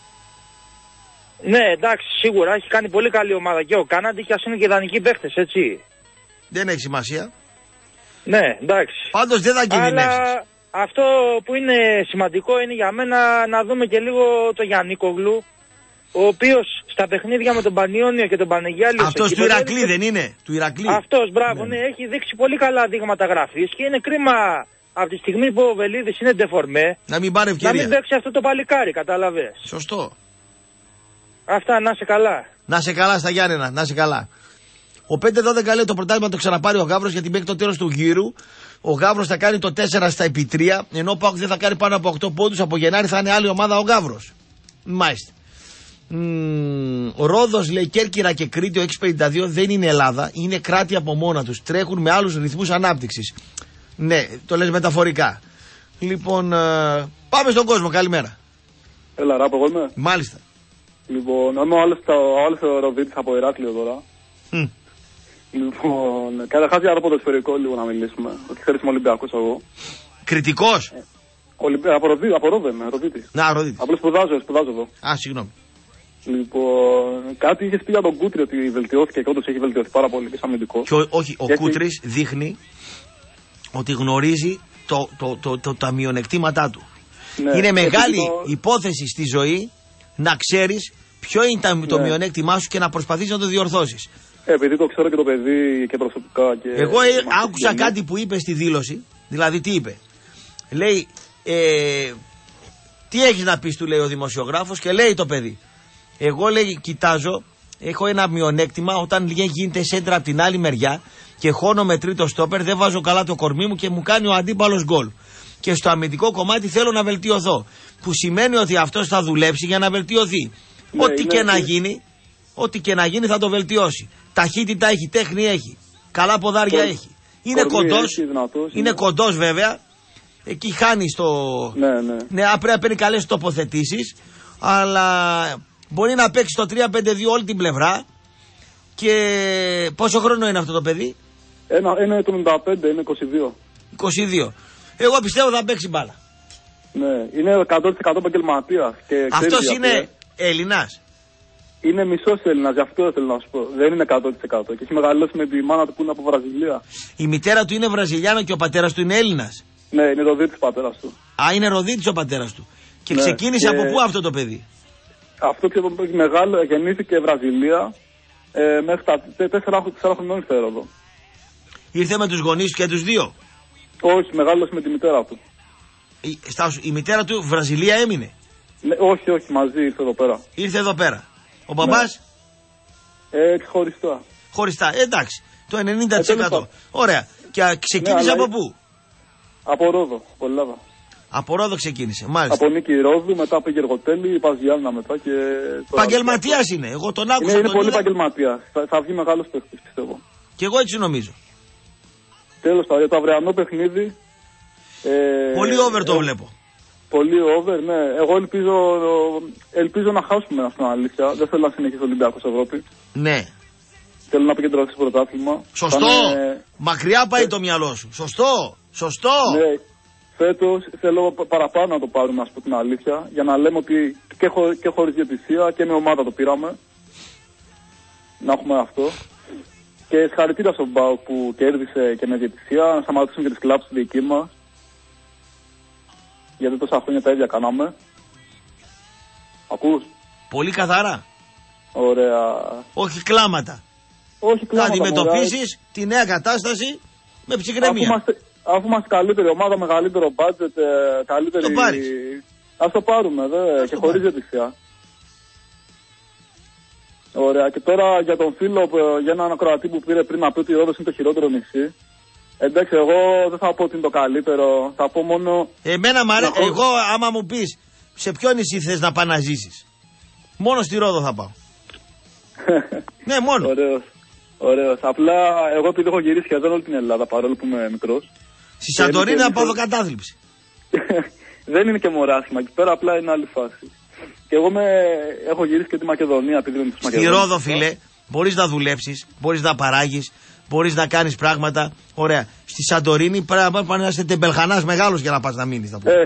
Ναι, εντάξει, σίγουρα έχει κάνει πολύ καλή ομάδα και ο Κάναντι, και ας είναι και ιδανικοί παίχτες, έτσι. Δεν έχει σημασία. Ναι, εντάξει. Πάντως δεν θα κινδυνεύσεις. Αλλά αυτό που είναι σημαντικό είναι για μένα να δούμε και λίγο το Γιαννίκογλου, ο οποίος στα παιχνίδια με τον Πανιόνιο και τον Πανεγιάλιο. Αυτός του Ηρακλή δεν είναι? Του Ηρακλή. Αυτός, μπράβο, ναι. ναι, έχει δείξει πολύ καλά δείγματα γραφής και είναι κρίμα από τη στιγμή που ο Βελίδης είναι ντεφορμέ να μην πάρει ευκαιρία. Να μην παίξει αυτό το παλικάρι, κατάλαβες. Σωστό. Αυτά, να σε καλά. Να σε καλά στα Γιάννενα, να σε καλά. Ο πέντε δώδεκα λέει το πρωτάθλημα το ξαναπάρει ο Γαύρος, γιατί μέχρι το τέλος του γύρου ο Γαύρος θα κάνει το τέσσερα στα επί τρία, ενώ ο ΠΑΟΚ δεν θα κάνει πάνω από οκτώ πόντους. Από Γενάρη θα είναι άλλη ομάδα ο Γαύρος. Μάλιστα. Mm, ο Ρόδος λέει Κέρκυρα και Κρήτη, ο έξι πενήντα δύο δεν είναι Ελλάδα, είναι κράτη από μόνα τους. Τρέχουν με άλλους ρυθμούς ανάπτυξης. Ναι, το λες μεταφορικά. Λοιπόν, ε, πάμε στον κόσμο, καλημέρα. Έλα, ράπο, εγώ είμαι. Μάλιστα. Λοιπόν, είμαι ο άλλος ο Ροδίτης από Ηράκλειο τώρα. Mm. Λοιπόν, καταρχάς για το ποδοσφαιρικό λίγο να μιλήσουμε. Ότι θέλεις με Ολυμπιακός εγώ. Κριτικός. Ε, Ολυμπια... Από, Ροδί... από Ρόδε με, Ροδίτης. Να, Ροδίτης. Απλώς σπουδάζω, σπουδάζω εδώ. Α, συγγνώμη. Λοιπόν, κάτι είχες πει για τον Κούτρι ότι βελτιώθηκε και όντως έχει βελτιωθεί πάρα πολύ και σαν αμυντικό. Και ο, όχι, ο Κούτρις έχει... δείχνει ότι γνωρίζει το, το, το, το, τα μειονεκτήματά του. Ναι, είναι μεγάλη το... υπόθεση στη ζωή να ξέρεις ποιο είναι τα, ναι. το μειονέκτημά σου και να προσπαθείς να το διορθώσεις. Ε, επειδή το ξέρω και το παιδί και προσωπικά. Και εγώ ε, άκουσα κάτι που είπε στη δήλωση. Δηλαδή τι είπε? Λέει, ε, τι έχεις να πεις, του λέει ο δημοσιογράφος, και λέει το παιδί, εγώ λέει κοιτάζω, έχω ένα μειονέκτημα όταν γίνεται σέντρα από την άλλη μεριά και χώνω με τρίτο στόπερ, δεν βάζω καλά το κορμί μου και μου κάνει ο αντίπαλος γκολ. Και στο αμυντικό κομμάτι θέλω να βελτιωθώ. Που σημαίνει ότι αυτός θα δουλέψει για να βελτιωθεί. Ναι, ό,τι και να γίνει, ό,τι και να γίνει θα το βελτιώσει. Ταχύτητα έχει, τέχνη έχει, καλά ποδάρια Κορ... έχει. Είναι κοντός, δυνατός, είναι κοντός βέβαια. Εκεί χάνει το. Ναι, ναι. Ναι, πρέπει να παίρνει καλές τοποθετήσεις. Αλλά μπορεί να παίξει το τρία πέντε δύο όλη την πλευρά. Και πόσο χρόνο είναι αυτό το παιδί? Ένα, είναι το ενενήντα πέντε, είναι είκοσι δύο. είκοσι δύο. Εγώ πιστεύω θα παίξει μπάλα. Ναι, είναι εκατό τοις εκατό επαγγελματίας. Αυτός είναι Έλληνας. Είναι μισός Έλληνας, γι' αυτό θέλω να σου πω. Δεν είναι εκατό τοις εκατό. Και έχει μεγαλώσει με τη μάνα του που είναι από Βραζιλία. Η μητέρα του είναι Βραζιλιάνα και ο πατέρας του είναι Έλληνας. Ναι, είναι ροδίτης ο πατέρας του. Α, είναι ροδίτης ο πατέρας του. Και ναι, ξεκίνησε και... από πού αυτό το παιδί? Αυτό και μεγάλο, γεννήθηκε Βραζιλία. Ε, μέχρι τα τέσσερα χρονών ήρθε εδώ. Ήρθε με τους γονείς και τους δύο? Όχι, μεγάλωσε με τη μητέρα του. Η, στα, η μητέρα του Βραζιλία έμεινε? Ναι, όχι, όχι, μαζί ήρθε εδώ πέρα. Ήρθε εδώ πέρα. Ο μπαμπάς? Ναι. Ε, χωριστά. Χωριστά, ε, εντάξει. Το ενενήντα τοις εκατό. Ε, Ωραία. Και ξεκίνησε ναι, από πού? Από Ρόδο, από Ελλάδα. Από Ρόδο ξεκίνησε, μάλιστα. Από Νίκη Ρόδου, μετά πήγε Εργοτέλη, Παζιάννα μετά και... Παγγελματίας είναι, εγώ τον άκουσα. Είναι, είναι τον πολύ είδα... παγγελματίας, θα, θα βγει μεγάλος παίκτης πιστεύω. Και εγώ έτσι νομίζω. Τέλος πάντων, το αυριανό παιχνίδι... Ε, πολύ over το ε, βλέπω. Πολύ over, ναι. Εγώ ελπίζω, ελπίζω να χάσουμε αυτήν την αλήθεια. Δεν θέλω να συνεχίσει ο Ολυμπιακός Ευρώπη. Ναι. Θέλω να επικεντρωθεί στο πρωτάθλημα. Σωστό. Είναι... Μακριά πάει ε... το μυαλό σου. Σωστό. Σωστό. Ναι. Φέτος θέλω παραπάνω να το πάρουμε, ας πω την αλήθεια, για να λέμε ότι και, χω, και χωρίς διαιτησία και με ομάδα το πήραμε. Να έχουμε αυτό. Και συγχαρητήρια στον ΠΑΟΚ που κέρδισε και με διαιτησία, να σταματήσουν και τις κλάψεις στη δική μας. Γιατί τόσα χρόνια τα ίδια κάναμε. Ακούς? Πολύ καθαρά. Ωραία. Όχι κλάματα. Όχι κλάματα. Θα αντιμετωπίσεις τη νέα κατάσταση με ψυχραιμία. Αφού είμαστε, αφού είμαστε καλύτερη ομάδα, μεγαλύτερο μπάτζετ, καλύτερη... Το πάρεις. Ας το πάρουμε, δε, Ας και το χωρίς διαιτησία. Ωραία. Και τώρα για τον φίλο, για έναν ακροατή που πήρε πριν να πει ότι η Ρόδος είναι το χειρότερο νησί. Εντάξει, εγώ δεν θα πω ότι είναι το καλύτερο. Θα πω μόνο. Εμένα μ' αρέσει. Εγώ, άμα μου πεις σε ποιο νησί θες να πάει να ζήσεις, μόνο στη Ρόδο θα πάω. Ναι, μόνο. Ωραίος. Ωραίος. Απλά εγώ επειδή έχω γυρίσει σχεδόν όλη την Ελλάδα παρόλο που είμαι μικρός. Στη Σαντορίνη να πάω κατάθλιψη. Δεν είναι και μοράσιμα. Εκεί πέρα απλά είναι άλλη φάση. Και εγώ με... έχω γυρίσει και τη Μακεδονία επειδή είμαι τη Μακεδονία. Στη Ρόδο, φίλε, μπορείς να δουλέψεις, μπορείς να παράγεις, μπορείς να κάνεις πράγματα. Ωραία. Στη Σαντορίνη πρέπει να είσαι τεμπελχανάς μεγάλος για να πας να μείνεις. Ε,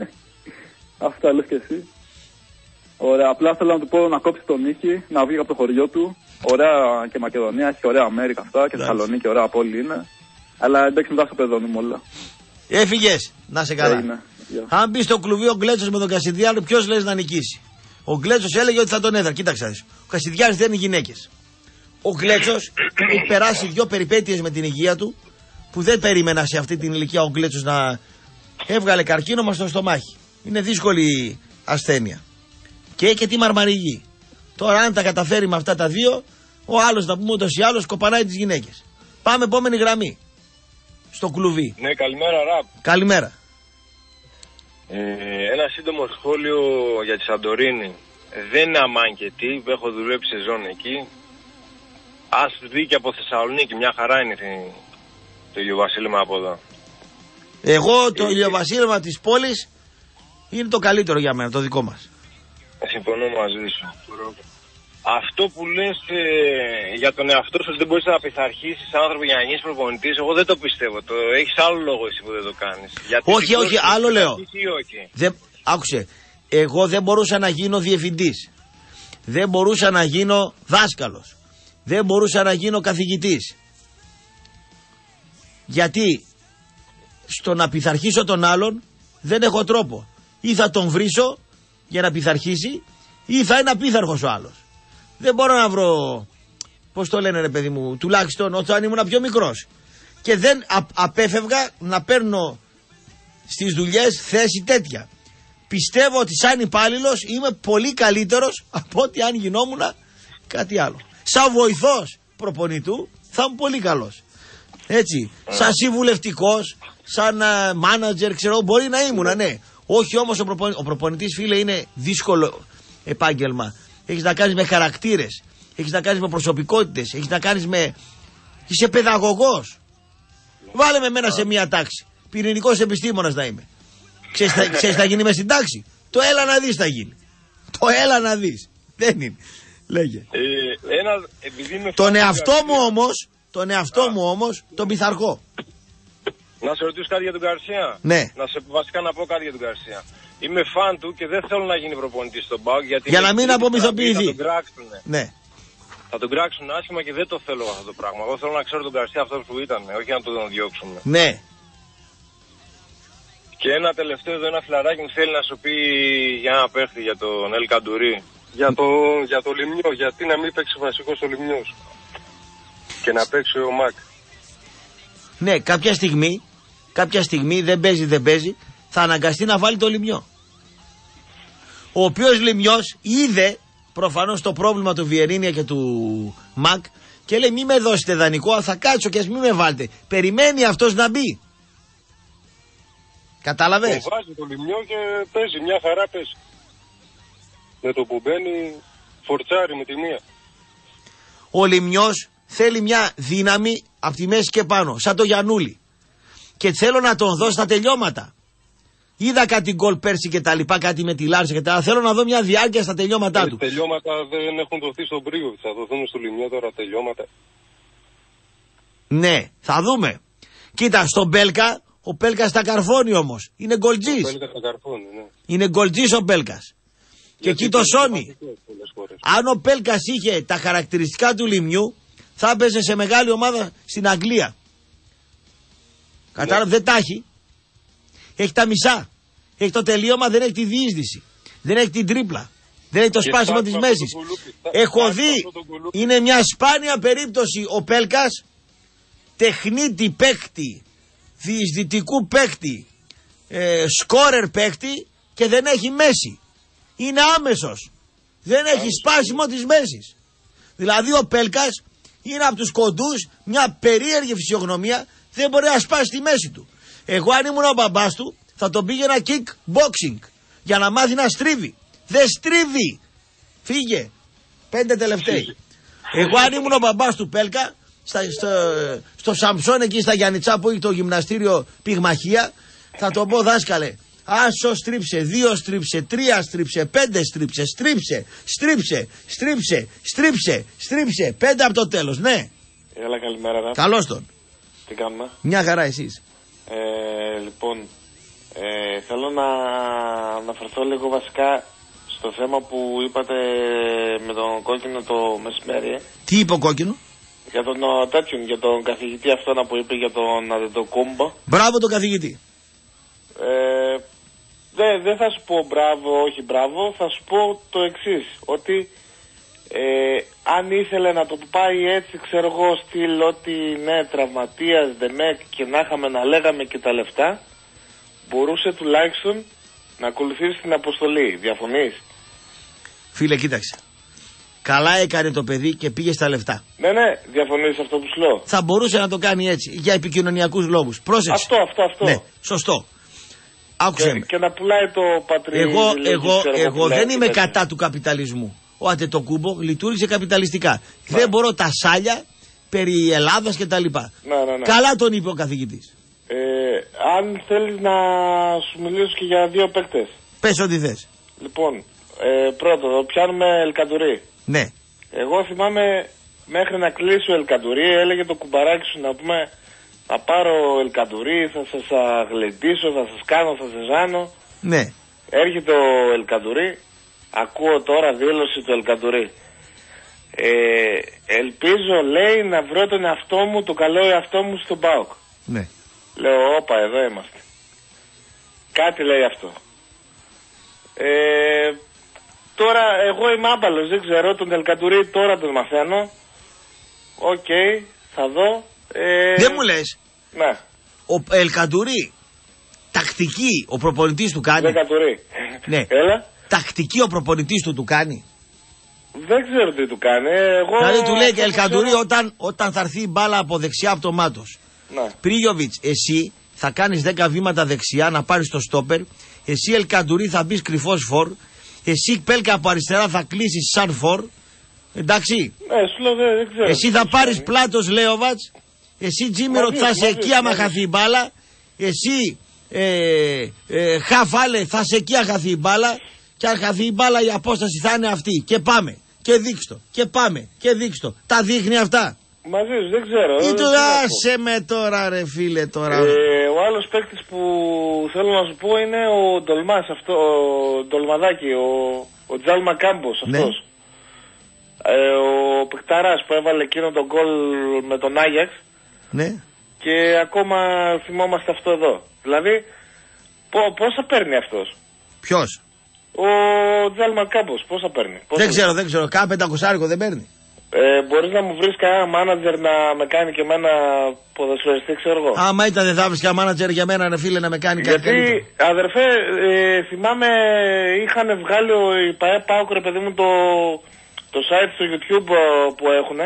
αυτά λες και εσύ. Ωραία. Απλά θέλω να του πω να κόψει τον ήχη, να βγει από το χωριό του. Ωραία και Μακεδονία, έχει ωραία Αμέρικα αυτά και Θεσσαλονίκη, ωραία πόλη είναι. Αλλά εντάξει, μετά στο παιδόνι μου όλα. Έφυγες, να σε καλά. Έγινε. Yeah. Αν μπει στο κλουβί ο Γκλέτσος με τον Κασιδιάρη, ποιος λες να νικήσει? Ο Γκλέτσος έλεγε ότι θα τον έδρα. Κοίταξε. Ο Κασιδιάρης δεν είναι γυναίκες. Ο Γκλέτσος έχει περάσει δύο περιπέτειες με την υγεία του που δεν περίμενα σε αυτή την ηλικία ο Γκλέτσος να έβγαλε καρκίνωμα στο στομάχι. Είναι δύσκολη ασθένεια. Και έχει και τη μαρμαριγή. Τώρα, αν τα καταφέρει με αυτά τα δύο, ο άλλος, να πούμε ούτως ή άλλως, κοπανάει τις γυναίκες. Πάμε επόμενη γραμμή. Στο κλουβί. Ναι, καλημέρα, Ραπ. Καλημέρα. Ε, ένα σύντομο σχόλιο για τη Σαντορίνη. Δεν είναι αμάνκετη, έχω δουλέψει σε ζώνη εκεί. Ας δει και από Θεσσαλονίκη, μια χαρά είναι το ηλιοβασίλεμα από εδώ. Εγώ το ε, ηλιοβασίλεμα της πόλης είναι το καλύτερο για μένα, το δικό μας. Συμφωνώ μαζί σου. Αυτό που λες ε, για τον εαυτό σου, δεν μπορείς να πειθαρχήσεις άνθρωπο για να γίνεις προπονητής, εγώ δεν το πιστεύω. Το έχεις άλλο λόγο εσύ που δεν το κάνεις. Γιατί όχι, όχι, άλλο λέω. Όχι. Δεν, άκουσε, εγώ δεν μπορούσα να γίνω διευθυντής. Δεν μπορούσα να γίνω δάσκαλος. Δεν μπορούσα να γίνω καθηγητής. Γιατί στο να πειθαρχήσω τον άλλον δεν έχω τρόπο. Ή θα τον βρίσω για να πειθαρχήσει, ή θα είναι απίθαρχος ο άλλος. Δεν μπορώ να βρω, πώς το λένε ρε παιδί μου, τουλάχιστον όταν ήμουν πιο μικρός. Και δεν α, απέφευγα να παίρνω στις δουλειές θέση τέτοια. Πιστεύω ότι σαν υπάλληλος είμαι πολύ καλύτερος από ότι αν γινόμουν κάτι άλλο. Σαν βοηθός προπονητού θα είμαι πολύ καλός. Έτσι, σαν συμβουλευτικός, σαν μάνατζερ, ξέρω, μπορεί να ήμουν, ναι. Όχι όμως ο, προπονη... ο προπονητής, φίλε, είναι δύσκολο επάγγελμα. Έχεις να κάνεις με χαρακτήρες. έχεις να κάνεις με προσωπικότητες, έχεις να κάνεις με... Είσαι παιδαγωγός. Βάλε με μένα σε μία τάξη. Πυρηνικός επιστήμονας να είμαι. Ξέρεις, θα, ξέρεις θα γίνει μες στην τάξη. Το έλα να δεις θα γίνει. Το έλα να δεις. Δεν είναι. Λέγε. Ε, ένα, επειδή με τον εαυτό μου όμως, τον εαυτό Α. μου όμως, τον πειθαρχώ. Να σε ρωτήσω κάτι για τον Γκαρσία. Ναι. Να σε βασικά να πω κάτι για τον Γκαρσία. Είμαι φαν του και δεν θέλω να γίνει προπονητής στον ΠΑΟΚ γιατί... Για να μην απομυθοποιηθεί. Θα τον κράξουν. Ναι. Θα τον κράξουν άσχημα και δεν το θέλω αυτό το πράγμα. Εγώ θέλω να ξέρω τον Γκαρσία αυτό που ήταν, όχι να τον διώξουμε. Ναι. Και ένα τελευταίο εδώ, ένα φιλαράκι μου θέλει να σου πει για ένα παίχτη για τον Ελ Καντουρί. Για το, για το Λιμνιό, γιατί να μην παίξει βασικός ο Λιμνιός και να παίξει ο Μακ. Ναι, κάποια στιγμή, κάποια στιγμή δεν παίζει, δεν παίζει, θα αναγκαστεί να βάλει το Λιμνιό. Ο οποίος Λιμνιός είδε προφανώς το πρόβλημα του Βιερίνια και του Μακ και λέει μη με δώσετε δανεικό, θα κάτσω και ας μη με βάλετε. Περιμένει αυτός να μπει. Κατάλαβες. Το βάζει το Λιμνιό και παίζει, μια χαρά παίζει. Με το που μπαίνει φορτσάρι με τη μία. Ο Λιμνιός θέλει μια δύναμη από τη μέση και πάνω, σαν το Γιαννούλη. Και θέλω να τον δω στα τελειώματα. Είδα κάτι γκολ πέρσι και τα λοιπά, κάτι με τη Λάρσα και τα. Θέλω να δω μια διάρκεια στα τελειώματά ε, του. Τελειώματα δεν έχουν δοθεί στον Πρίγοβιτς, θα δοθούν στο Λιμνιό τώρα τελειώματα. Ναι, θα δούμε. Κοίτα, στον Μπέλκα, ο Μπέλκας τα καρφώνει όμως. Είναι γκολτζής. Ο Μπέλκας τα καρφώνει, ναι. Είναι γκολτζής ο Μπέλκας. Και εκεί το σώνει. Αν ο Μπέλκας είχε τα χαρακτηριστικά του Λιμνιού, θα έπαιζε σε μεγάλη ομάδα στην Αγγλία. Κατάλαβε, ναι. Δεν τα έχει. Έχει τα μισά. Έχει το τελείωμα, δεν έχει τη διείσδυση. Δεν έχει την τρίπλα. Δεν έχει το και σπάσιμο της μέσης. Έχω δει, είναι μια σπάνια περίπτωση ο Πέλκας, τεχνίτη παίκτη, διεισδυτικού παίκτη, ε, σκόρερ παίκτη και δεν έχει μέση. Είναι άμεσος. Δεν έχει σπάσιμο της μέσης. Δηλαδή ο Πέλκας είναι από τους κοντούς, μια περίεργη φυσιογνωμία, δεν μπορεί να σπάσει τη μέση του. Εγώ αν ήμουν ο μπαμπάς του θα τον πήγαινα kickboxing για να μάθει να στρίβει. Δεν στρίβει. Φύγε. Πέντε τελευταίοι. Εγώ αν ήμουν ο μπαμπάς του Πέλκα στα, στο, στο Σαμψόν εκεί στα Γιαννιτσά που έχει το γυμναστήριο πυγμαχία, θα τον πω δάσκαλε, άσο στρίψε, δύο στρίψε, τρία στρίψε, πέντε στρίψε, στρίψε, στρίψε, στρίψε, στρίψε, στρίψε, πέντε από το τέλος, ναι. Έλα, καλημέρα. Ρά. Καλώς τον. Τι κάνουμε. Μια χαρά εσείς. Ε, λοιπόν, ε, θέλω να αναφερθώ λίγο βασικά στο θέμα που είπατε με τον Κόκκινο το μεσημέρι. Τι είπε ο Κόκκινο? Για τον τέτοιον, για τον καθηγητή αυτόν που είπε για τον Αντετοκούμπο. Μπράβο τον καθηγητή. Ε, δεν δε θα σου πω μπράβο, όχι μπράβο, θα σου πω το εξής, ότι ε, αν ήθελε να το πάει έτσι, ξέρω εγώ, στυλ ότι ναι, τραυματίας, δεμέκ και να είχαμε να λέγαμε και τα λεφτά, μπορούσε τουλάχιστον να ακολουθήσει την αποστολή. Διαφωνείς? Φίλε, κοίταξε. Καλά έκανε το παιδί και πήγε στα λεφτά. Ναι, ναι, διαφωνείς αυτό που σου λέω. Θα μπορούσε να το κάνει έτσι, για επικοινωνιακούς λόγους. Πρόσεξε. Αυτό, αυτό, αυτό. Ναι, σωστό. Άκουσε με. Και να πουλάει το πατρίδι. Εγώ, εγώ, εγώ δεν είμαι κατά τέτοια του καπιταλισμού. Ο Αντετοκούμπο λειτουργήσε καπιταλιστικά. Ναι. Δεν μπορώ τα σάλια περί Ελλάδας και τα λοιπά. Ναι, ναι, ναι. Καλά τον είπε ο καθηγητής. Ε, αν θέλεις να σου μιλήσω και για δύο παίκτες. Πες ό,τι θες. Λοιπόν, ε, πρώτο, πιάνουμε Ελκαντουρί. Ναι. Εγώ θυμάμαι μέχρι να κλείσει ο Ελκαντουρί, έλεγε το κουμπαράκι σου να πούμε να πάρω Ελκαντουρί, θα σας αγλεντήσω, θα σας κάνω, θα σας ζάνω. Ναι. Έρχεται ο Ελκαντουρί, ακούω τώρα δήλωση του Ελκαντουρί. Ε, ελπίζω, λέει, να βρω τον εαυτό μου, το καλό εαυτό μου στον ΠΑΟΚ. Ναι. Λέω, όπα, εδώ είμαστε. Κάτι λέει αυτό. Ε, τώρα, εγώ είμαι άμπαλος, δεν ξέρω, τον Ελκαντουρί τώρα τον μαθαίνω. Οκ, okay, θα δω. Ε, δεν μου λες. Ναι. Ο Ελκαντουρί, τακτική ο προπονητής του κάνει. Ελκαντουρί. Ναι. Έλα. Τακτική ο προπονητής του του κάνει. Δεν ξέρω τι του κάνει. Εγώ... Δηλαδή του λέει και Ελκαντουρί ξέρω... όταν, όταν θα έρθει η μπάλα από δεξιά από το μάτος. Ναι. Πρίγιοβιτς, εσύ θα κάνεις δέκα βήματα δεξιά να πάρεις το στόπερ. Εσύ Ελκαντουρί θα μπεις κρυφός φορ. Εσύ Πέλκα από αριστερά θα κλείσεις σαν φορ. Εντάξει. Ναι, σου λέω, δεν, δεν ξέρω. Εσύ θα πάρεις Πλάτος Λέοβατς, εσύ Τζίμερο θα είσαι εκεί άμα χαθεί η μπάλα, εσύ ε, ε, Χαφάλε θα είσαι εκεί αν χαθεί η μπάλα, και αν χαθεί η μπάλα η απόσταση θα είναι αυτή. Και πάμε. Και δείξτο. Και πάμε. Και δείξτο. Τα δείχνει αυτά. Μαζί σου, δεν ξέρω. Ή το άσε με τώρα, ρε φίλε, τώρα. Ε, ο άλλος παίκτης που θέλω να σου πω είναι ο Ντολμάς, αυτό, ο Ντολμαδάκη, ο, ο Τζάλμα Κάμπος, αυτός. Ναι. Ε, ο παικταράς που έβαλε εκείνο τον γκολ με τον Άγιαξ. Ναι. Και ακόμα θυμόμαστε αυτό εδώ. Δηλαδή, πό, πόσα παίρνει αυτός. Ποιος? Ο Τζάλμα Κάμπος, πόσα παίρνει. Πόσα δεν ξέρω, δεν ξέρω. Κάνα πεντακοσάρικο δεν παίρνει. Ε, μπορείς να μου βρεις κανένα μάνατζερ να με κάνει και εμένα ποδοσφαιριστή, ξέρω εγώ. Άμα ήταν δεν θα βρεις κανένα μάνατζερ για μένα, ρε φίλε, να με κάνει κάτι. Γιατί, αδερφέ, ε, θυμάμαι είχαν βγάλει ο ΠΑΕ ΠΑΟΚ, ρε παιδί μου, το, το site στο YouTube που έχουν.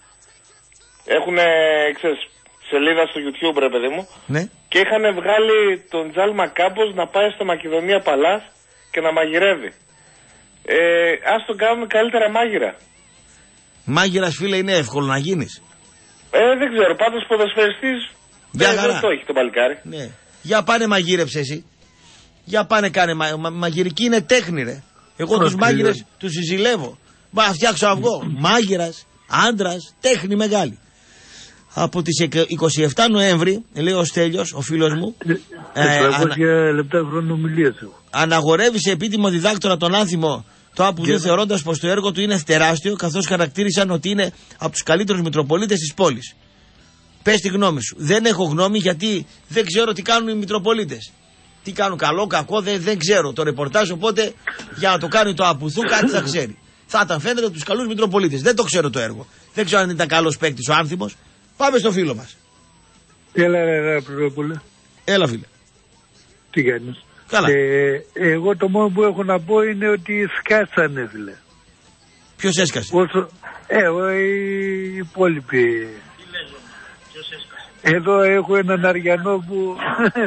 Έχουν, ξέρεις, σελίδα στο YouTube, ρε παιδί μου. Ναι. Και είχαν βγάλει τον Τζάλμα Κάμπος να πάει στο Μακεδονία Παλάς και να μαγειρεύει. Ε, ας τον κάνουμε καλύτερα μάγειρα. Μάγειρας, φίλε, είναι εύκολο να γίνεις. Ε, δεν ξέρω, πάντως ποδοσφαιριστής δεν, δεν το έχει το παλικάρι. Ναι. Για πάνε μαγείρεψε εσύ. Για πάνε κάνε μα, μα, μαγειρική είναι τέχνη, ρε. Εγώ τους μάγειρες τους συζηλεύω. Μα φτιάξω αυγό. Μάγειρας, άντρας, τέχνη μεγάλη. Από τις είκοσι επτά Νοέμβρη, λέει ο Στέλιος, ο φίλος μου, τετρακόσια λεπτά χρονομιλία του. Αναγορεύει σε επίτιμο διδάκτορα τον άνθιμο το Απουδού, θεωρώντας πως το έργο του είναι τεράστιο, καθώς χαρακτήρισαν ότι είναι από τους καλύτερους Μητροπολίτες της πόλης. Πες τη γνώμη σου. Δεν έχω γνώμη, γιατί δεν ξέρω τι κάνουν οι Μητροπολίτες. Τι κάνουν, καλό, κακό, δεν, δεν ξέρω το ρεπορτάζ. Οπότε για να το κάνει το Απουδού κάτι θα ξέρει. Θα ήταν φαίνεται από τους καλούς Μητροπολίτες. Δεν το ξέρω το έργο. Δεν ξέρω αν ήταν καλός παίκτης ο άνθιμος. Πάμε στο φίλο μας. Έλα, ρε, Πρωτόπουλε. Έλα, φίλε. Τι κάνεις? Καλά. Ε, εγώ το μόνο που έχω να πω είναι ότι σκάσανε, φίλε. Ποιος έσκασε? Όσο, ε, ο, οι υπόλοιποι. Τι λες, ποιος έσκασε? Εδώ έχω έναν Αριανό που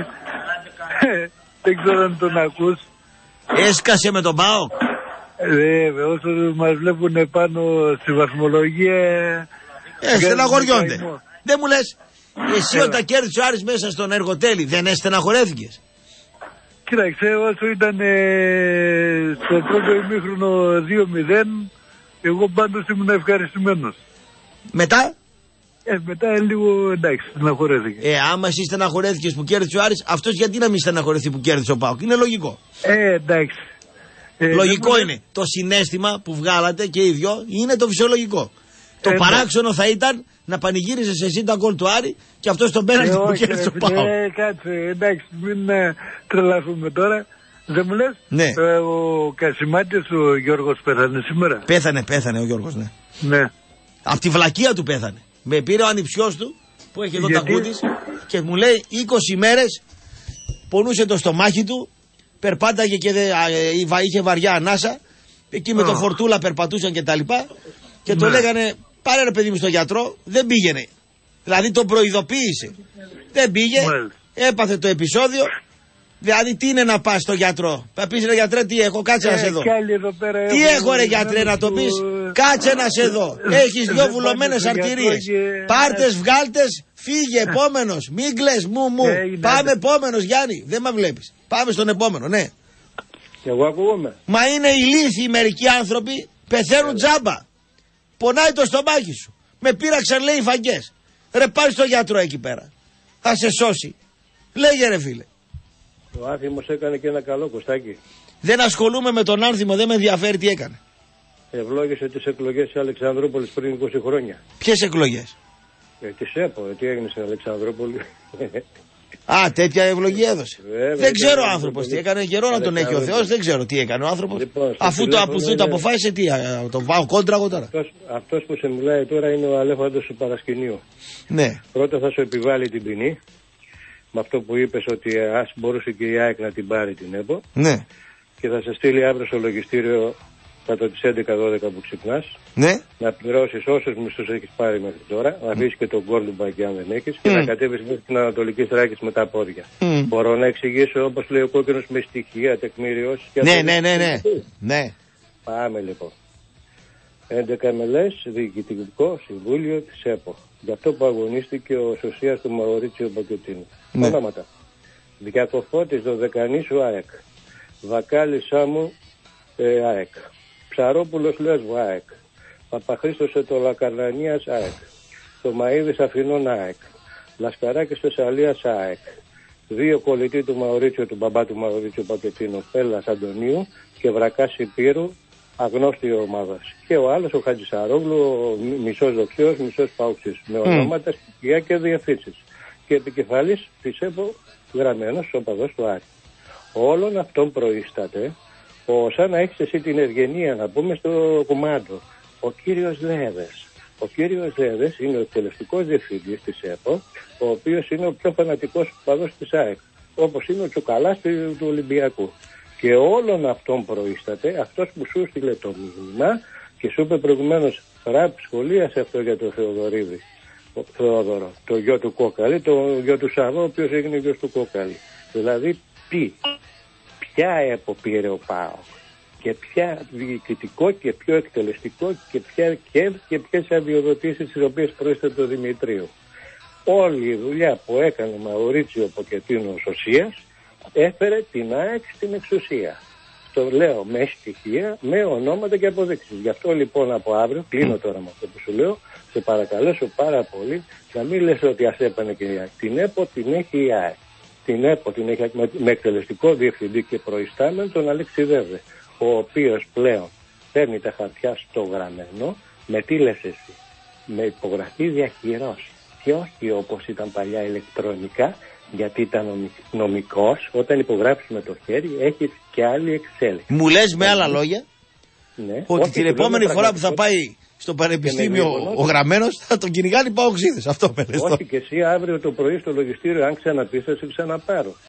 δεν ξέρω αν τον ακούς. Έσκασε με τον ΠΑΟΚ. Βέβαια, όσο μας βλέπουν πάνω στη βαθμολογία. Ε, στεναχωριόνται. Δεν μου λες, εσύ όταν κέρδισε ο Άρης μέσα στον Εργοτέλη, δεν στεναχωρέθηκες? Κοίταξε, όσο ήταν ε, στο πρώτο ημίχρονο δύο μηδέν, εγώ πάντως ήμουν ευχαριστημένος. Μετά? Ε, μετά λίγο εντάξει, στεναχωρέθηκε. Ε, άμα εσύ στεναχωρέθηκες που κέρδισε ο Άρης, αυτός γιατί να μην στεναχωρεθεί που κέρδισε ο ΠΑΟΚ? Είναι λογικό. Ε, εντάξει. Ε, λογικό δεν... είναι. Το συναίσθημα που βγάλατε και οι δυο είναι το φυσιολογικό. Το ε, παράξενο θα ήταν να πανηγύριζες εσύ τα γκολ του Άρη και αυτός τον πέναλτι που κέρδισε ο ΠΑΟΚ. Ε, κάτσε, εντάξει, μην ε, τρελαθούμε τώρα. Δεν μου λες, ναι. ε, ο Κασιμάτης, ο Γιώργος πέθανε σήμερα. Πέθανε, πέθανε ο Γιώργος, ναι. Ναι. Απ' τη βλακεία του πέθανε. Με πήρε ο ανιψιός του που έχει εδώ τα κούτης και μου λέει είκοσι μέρες πονούσε το στομάχι του, περπάταγε και δε, α, είχε βαριά ανάσα, εκεί με oh. το φορτούλα περπατούσαν και τα λοιπά και ναι. το λέγανε πάρε ρε παιδί μου στο γιατρό, δεν πήγαινε. Δηλαδή τον προειδοποίησε. Δεν πήγε, well. έπαθε το επεισόδιο. Δηλαδή τι είναι να πας στο γιατρό? Θα πεις ρε γιατρέ τι έχω, κάτσε ε, να σε δω. Τι έχω ρε γιατρέ να το πεις? Κάτσε να σε δω. Έχεις δυο βουλωμένες αρτηρίες. Και... Πάρτες, βγάλτες, φύγε επόμενος. Μην κλαις μου μου. Ε, Πάμε επόμενος Γιάννη. Δεν με βλέπεις. Πάμε στον επόμενο, ναι. Και εγώ ακούγομαι. Μα είναι ηλίθιοι μερικοί άνθρωποι, πεθαίνουν τζάμπα. Πονάει το στομάχι σου. Με πείραξαν λέει οι φαγγές. Ρε πάρει στο γιατρό εκεί πέρα. Θα σε σώσει. Λέγε ρε φίλε. Ο Άνθιμος έκανε και ένα καλό, Κωστάκη. Δεν ασχολούμαι με τον Άνθιμο, δεν με ενδιαφέρει τι έκανε. Ευλόγησε τις εκλογές της Αλεξανδρούπολης πριν είκοσι χρόνια. Ποιες εκλογές? Ε, της ΕΠΟ, τι έγινε στην Αλεξανδρούπολη. Α, τέτοια ευλογία έδωσε. Βέβαια, δεν ξέρω ο άνθρωπος τι έκανε, καιρό να τον έχει ο Θεός, δεν ξέρω τι έκανε ο άνθρωπος. Λοιπόν, αφού το Απουδού το αποφάσισε, τι, τον πάω κόντρα εγώ τώρα. Αυτός, αυτός που σε μιλάει τώρα είναι ο Αλέφαντος του Παρασκηνίου. Ναι. Πρώτα θα σου επιβάλλει την ποινή. Με αυτό που είπες ότι ας μπορούσε και η ΑΕΚ να την πάρει την ΕΠΟ. Ναι. Και θα σε στείλει αύριο στο λογιστήριο κατά τις έντεκα δώδεκα που ξυπνάς. Ναι. Να πληρώσεις όσους μισθούς έχεις πάρει μέχρι τώρα. Να αφήσεις και τον Κόρντουμπα αν δεν έχεις. Mm. Και να κατέβεις μέχρι την Ανατολική Θράκης με τα πόδια. Mm. Μπορώ να εξηγήσω όπως λέει ο Κόκκινος με στοιχεία, τεκμηριώσεις. Ναι, ναι, ναι, ναι, ναι. Πάμε λοιπόν. έντεκα μελές διοικητικό συμβούλιο της ΕΠΟ. Γι' αυτό που αγωνίστηκε ο σωσίας του Μαουρίτσιο Ποκετίνου. Ναι. Ονόματα. Διακοφώτης Δωδεκανήσου ΑΕΚ. Βακάλης Σάμου ε, ΑΕΚ. Ψαρόπουλος Λέσβου ΑΕΚ. Παπαχρήστος Ετωλακαρνανίας ΑΕΚ. Θωμαΐδης Αθηνών ΑΕΚ. Λασκαράκης Θεσσαλίας ΑΕΚ. Δύο κολλητοί του Μαουρίτσιο, του μπαμπά του Μαουρίτσιο Ποκετίνου, Πέλλας Αντωνίου και Βρακάς Υπήρου, αγνώστη ομάδας. Και ο άλλος ο Χατζησαρόγλου, μισός δοξιός, μισός παούξης, με ονόματα, στοιχεία και διευθύνσεις. Και επικεφαλής της ΕΠΟ γραμμένος οπαδός του Άρη. Όλων αυτών προείσταται, ο, σαν να έχεις εσύ την ευγενία να πούμε στο κουμάντο, ο κύριος Δέδες. Ο κύριος Δέδες είναι ο εκτελεστικός διευθυντής της ΕΠΟ, ο οποίος είναι ο πιο φανατικός οπαδός της ΑΕΚ, όπως είναι ο Τσουκαλάς του, του Ολυμπιακού. Και όλων αυτών προείσταται αυτός που σου στείλε το μήνυμα και σου είπε προηγουμένως, ραπ, σχολίασε αυτό για τον Θεοδωρίδη, ο Θεόδωρο, το γιο του Κόκαλη, το γιο του Σαββό, ο οποίος έγινε γιος του Κόκαλη. Δηλαδή, τι, ποια ΕΠΟ πήρε ο ΠΑΟΚ και ποια διοικητικό και ποιο εκτελεστικό και ποια και, και ποιες αδειοδοτήσεις τις οποίες προείσταται το Δημητρίου. Όλη η δουλειά που έκανε ο Μαουρίτσιο Ποκετίνου Σωσίας έφερε την ΑΕΚ στην εξουσία. Το λέω με στοιχεία, με ονόματα και αποδείξεις. Γι' αυτό λοιπόν από αύριο, κλείνω τώρα με αυτό που σου λέω, σε παρακαλέσω πάρα πολύ να μην λες ότι ας έπανε και η ΑΕΚ. Την ΕΠΟ την έχει η ΑΕΚ. Την ΕΠΟ την έχει με εκτελεστικό διευθυντή και προϊστάμενο τον Αλέξη Δέδε, ο οποίος πλέον παίρνει τα χαρτιά στο γραμμένο, με τι λες εσύ, με υπογραφή διαχειρός και όχι όπως ήταν παλιά ηλεκτρονικά, γιατί ήταν νομικός, όταν υπογράψεις με το χέρι έχεις και άλλη εξέλιξη. Μου λες με άλλα λόγια, ναι, ότι την επόμενη φορά που θα πάει στο πανεπιστήμιο ο γραμμένος θα τον κυνηγάνε οι παοξίδες. Αυτό με λες. Όχι και εσύ αύριο το πρωί στο λογιστήριο, αν ξαναπείς θα σε ξαναπάρω.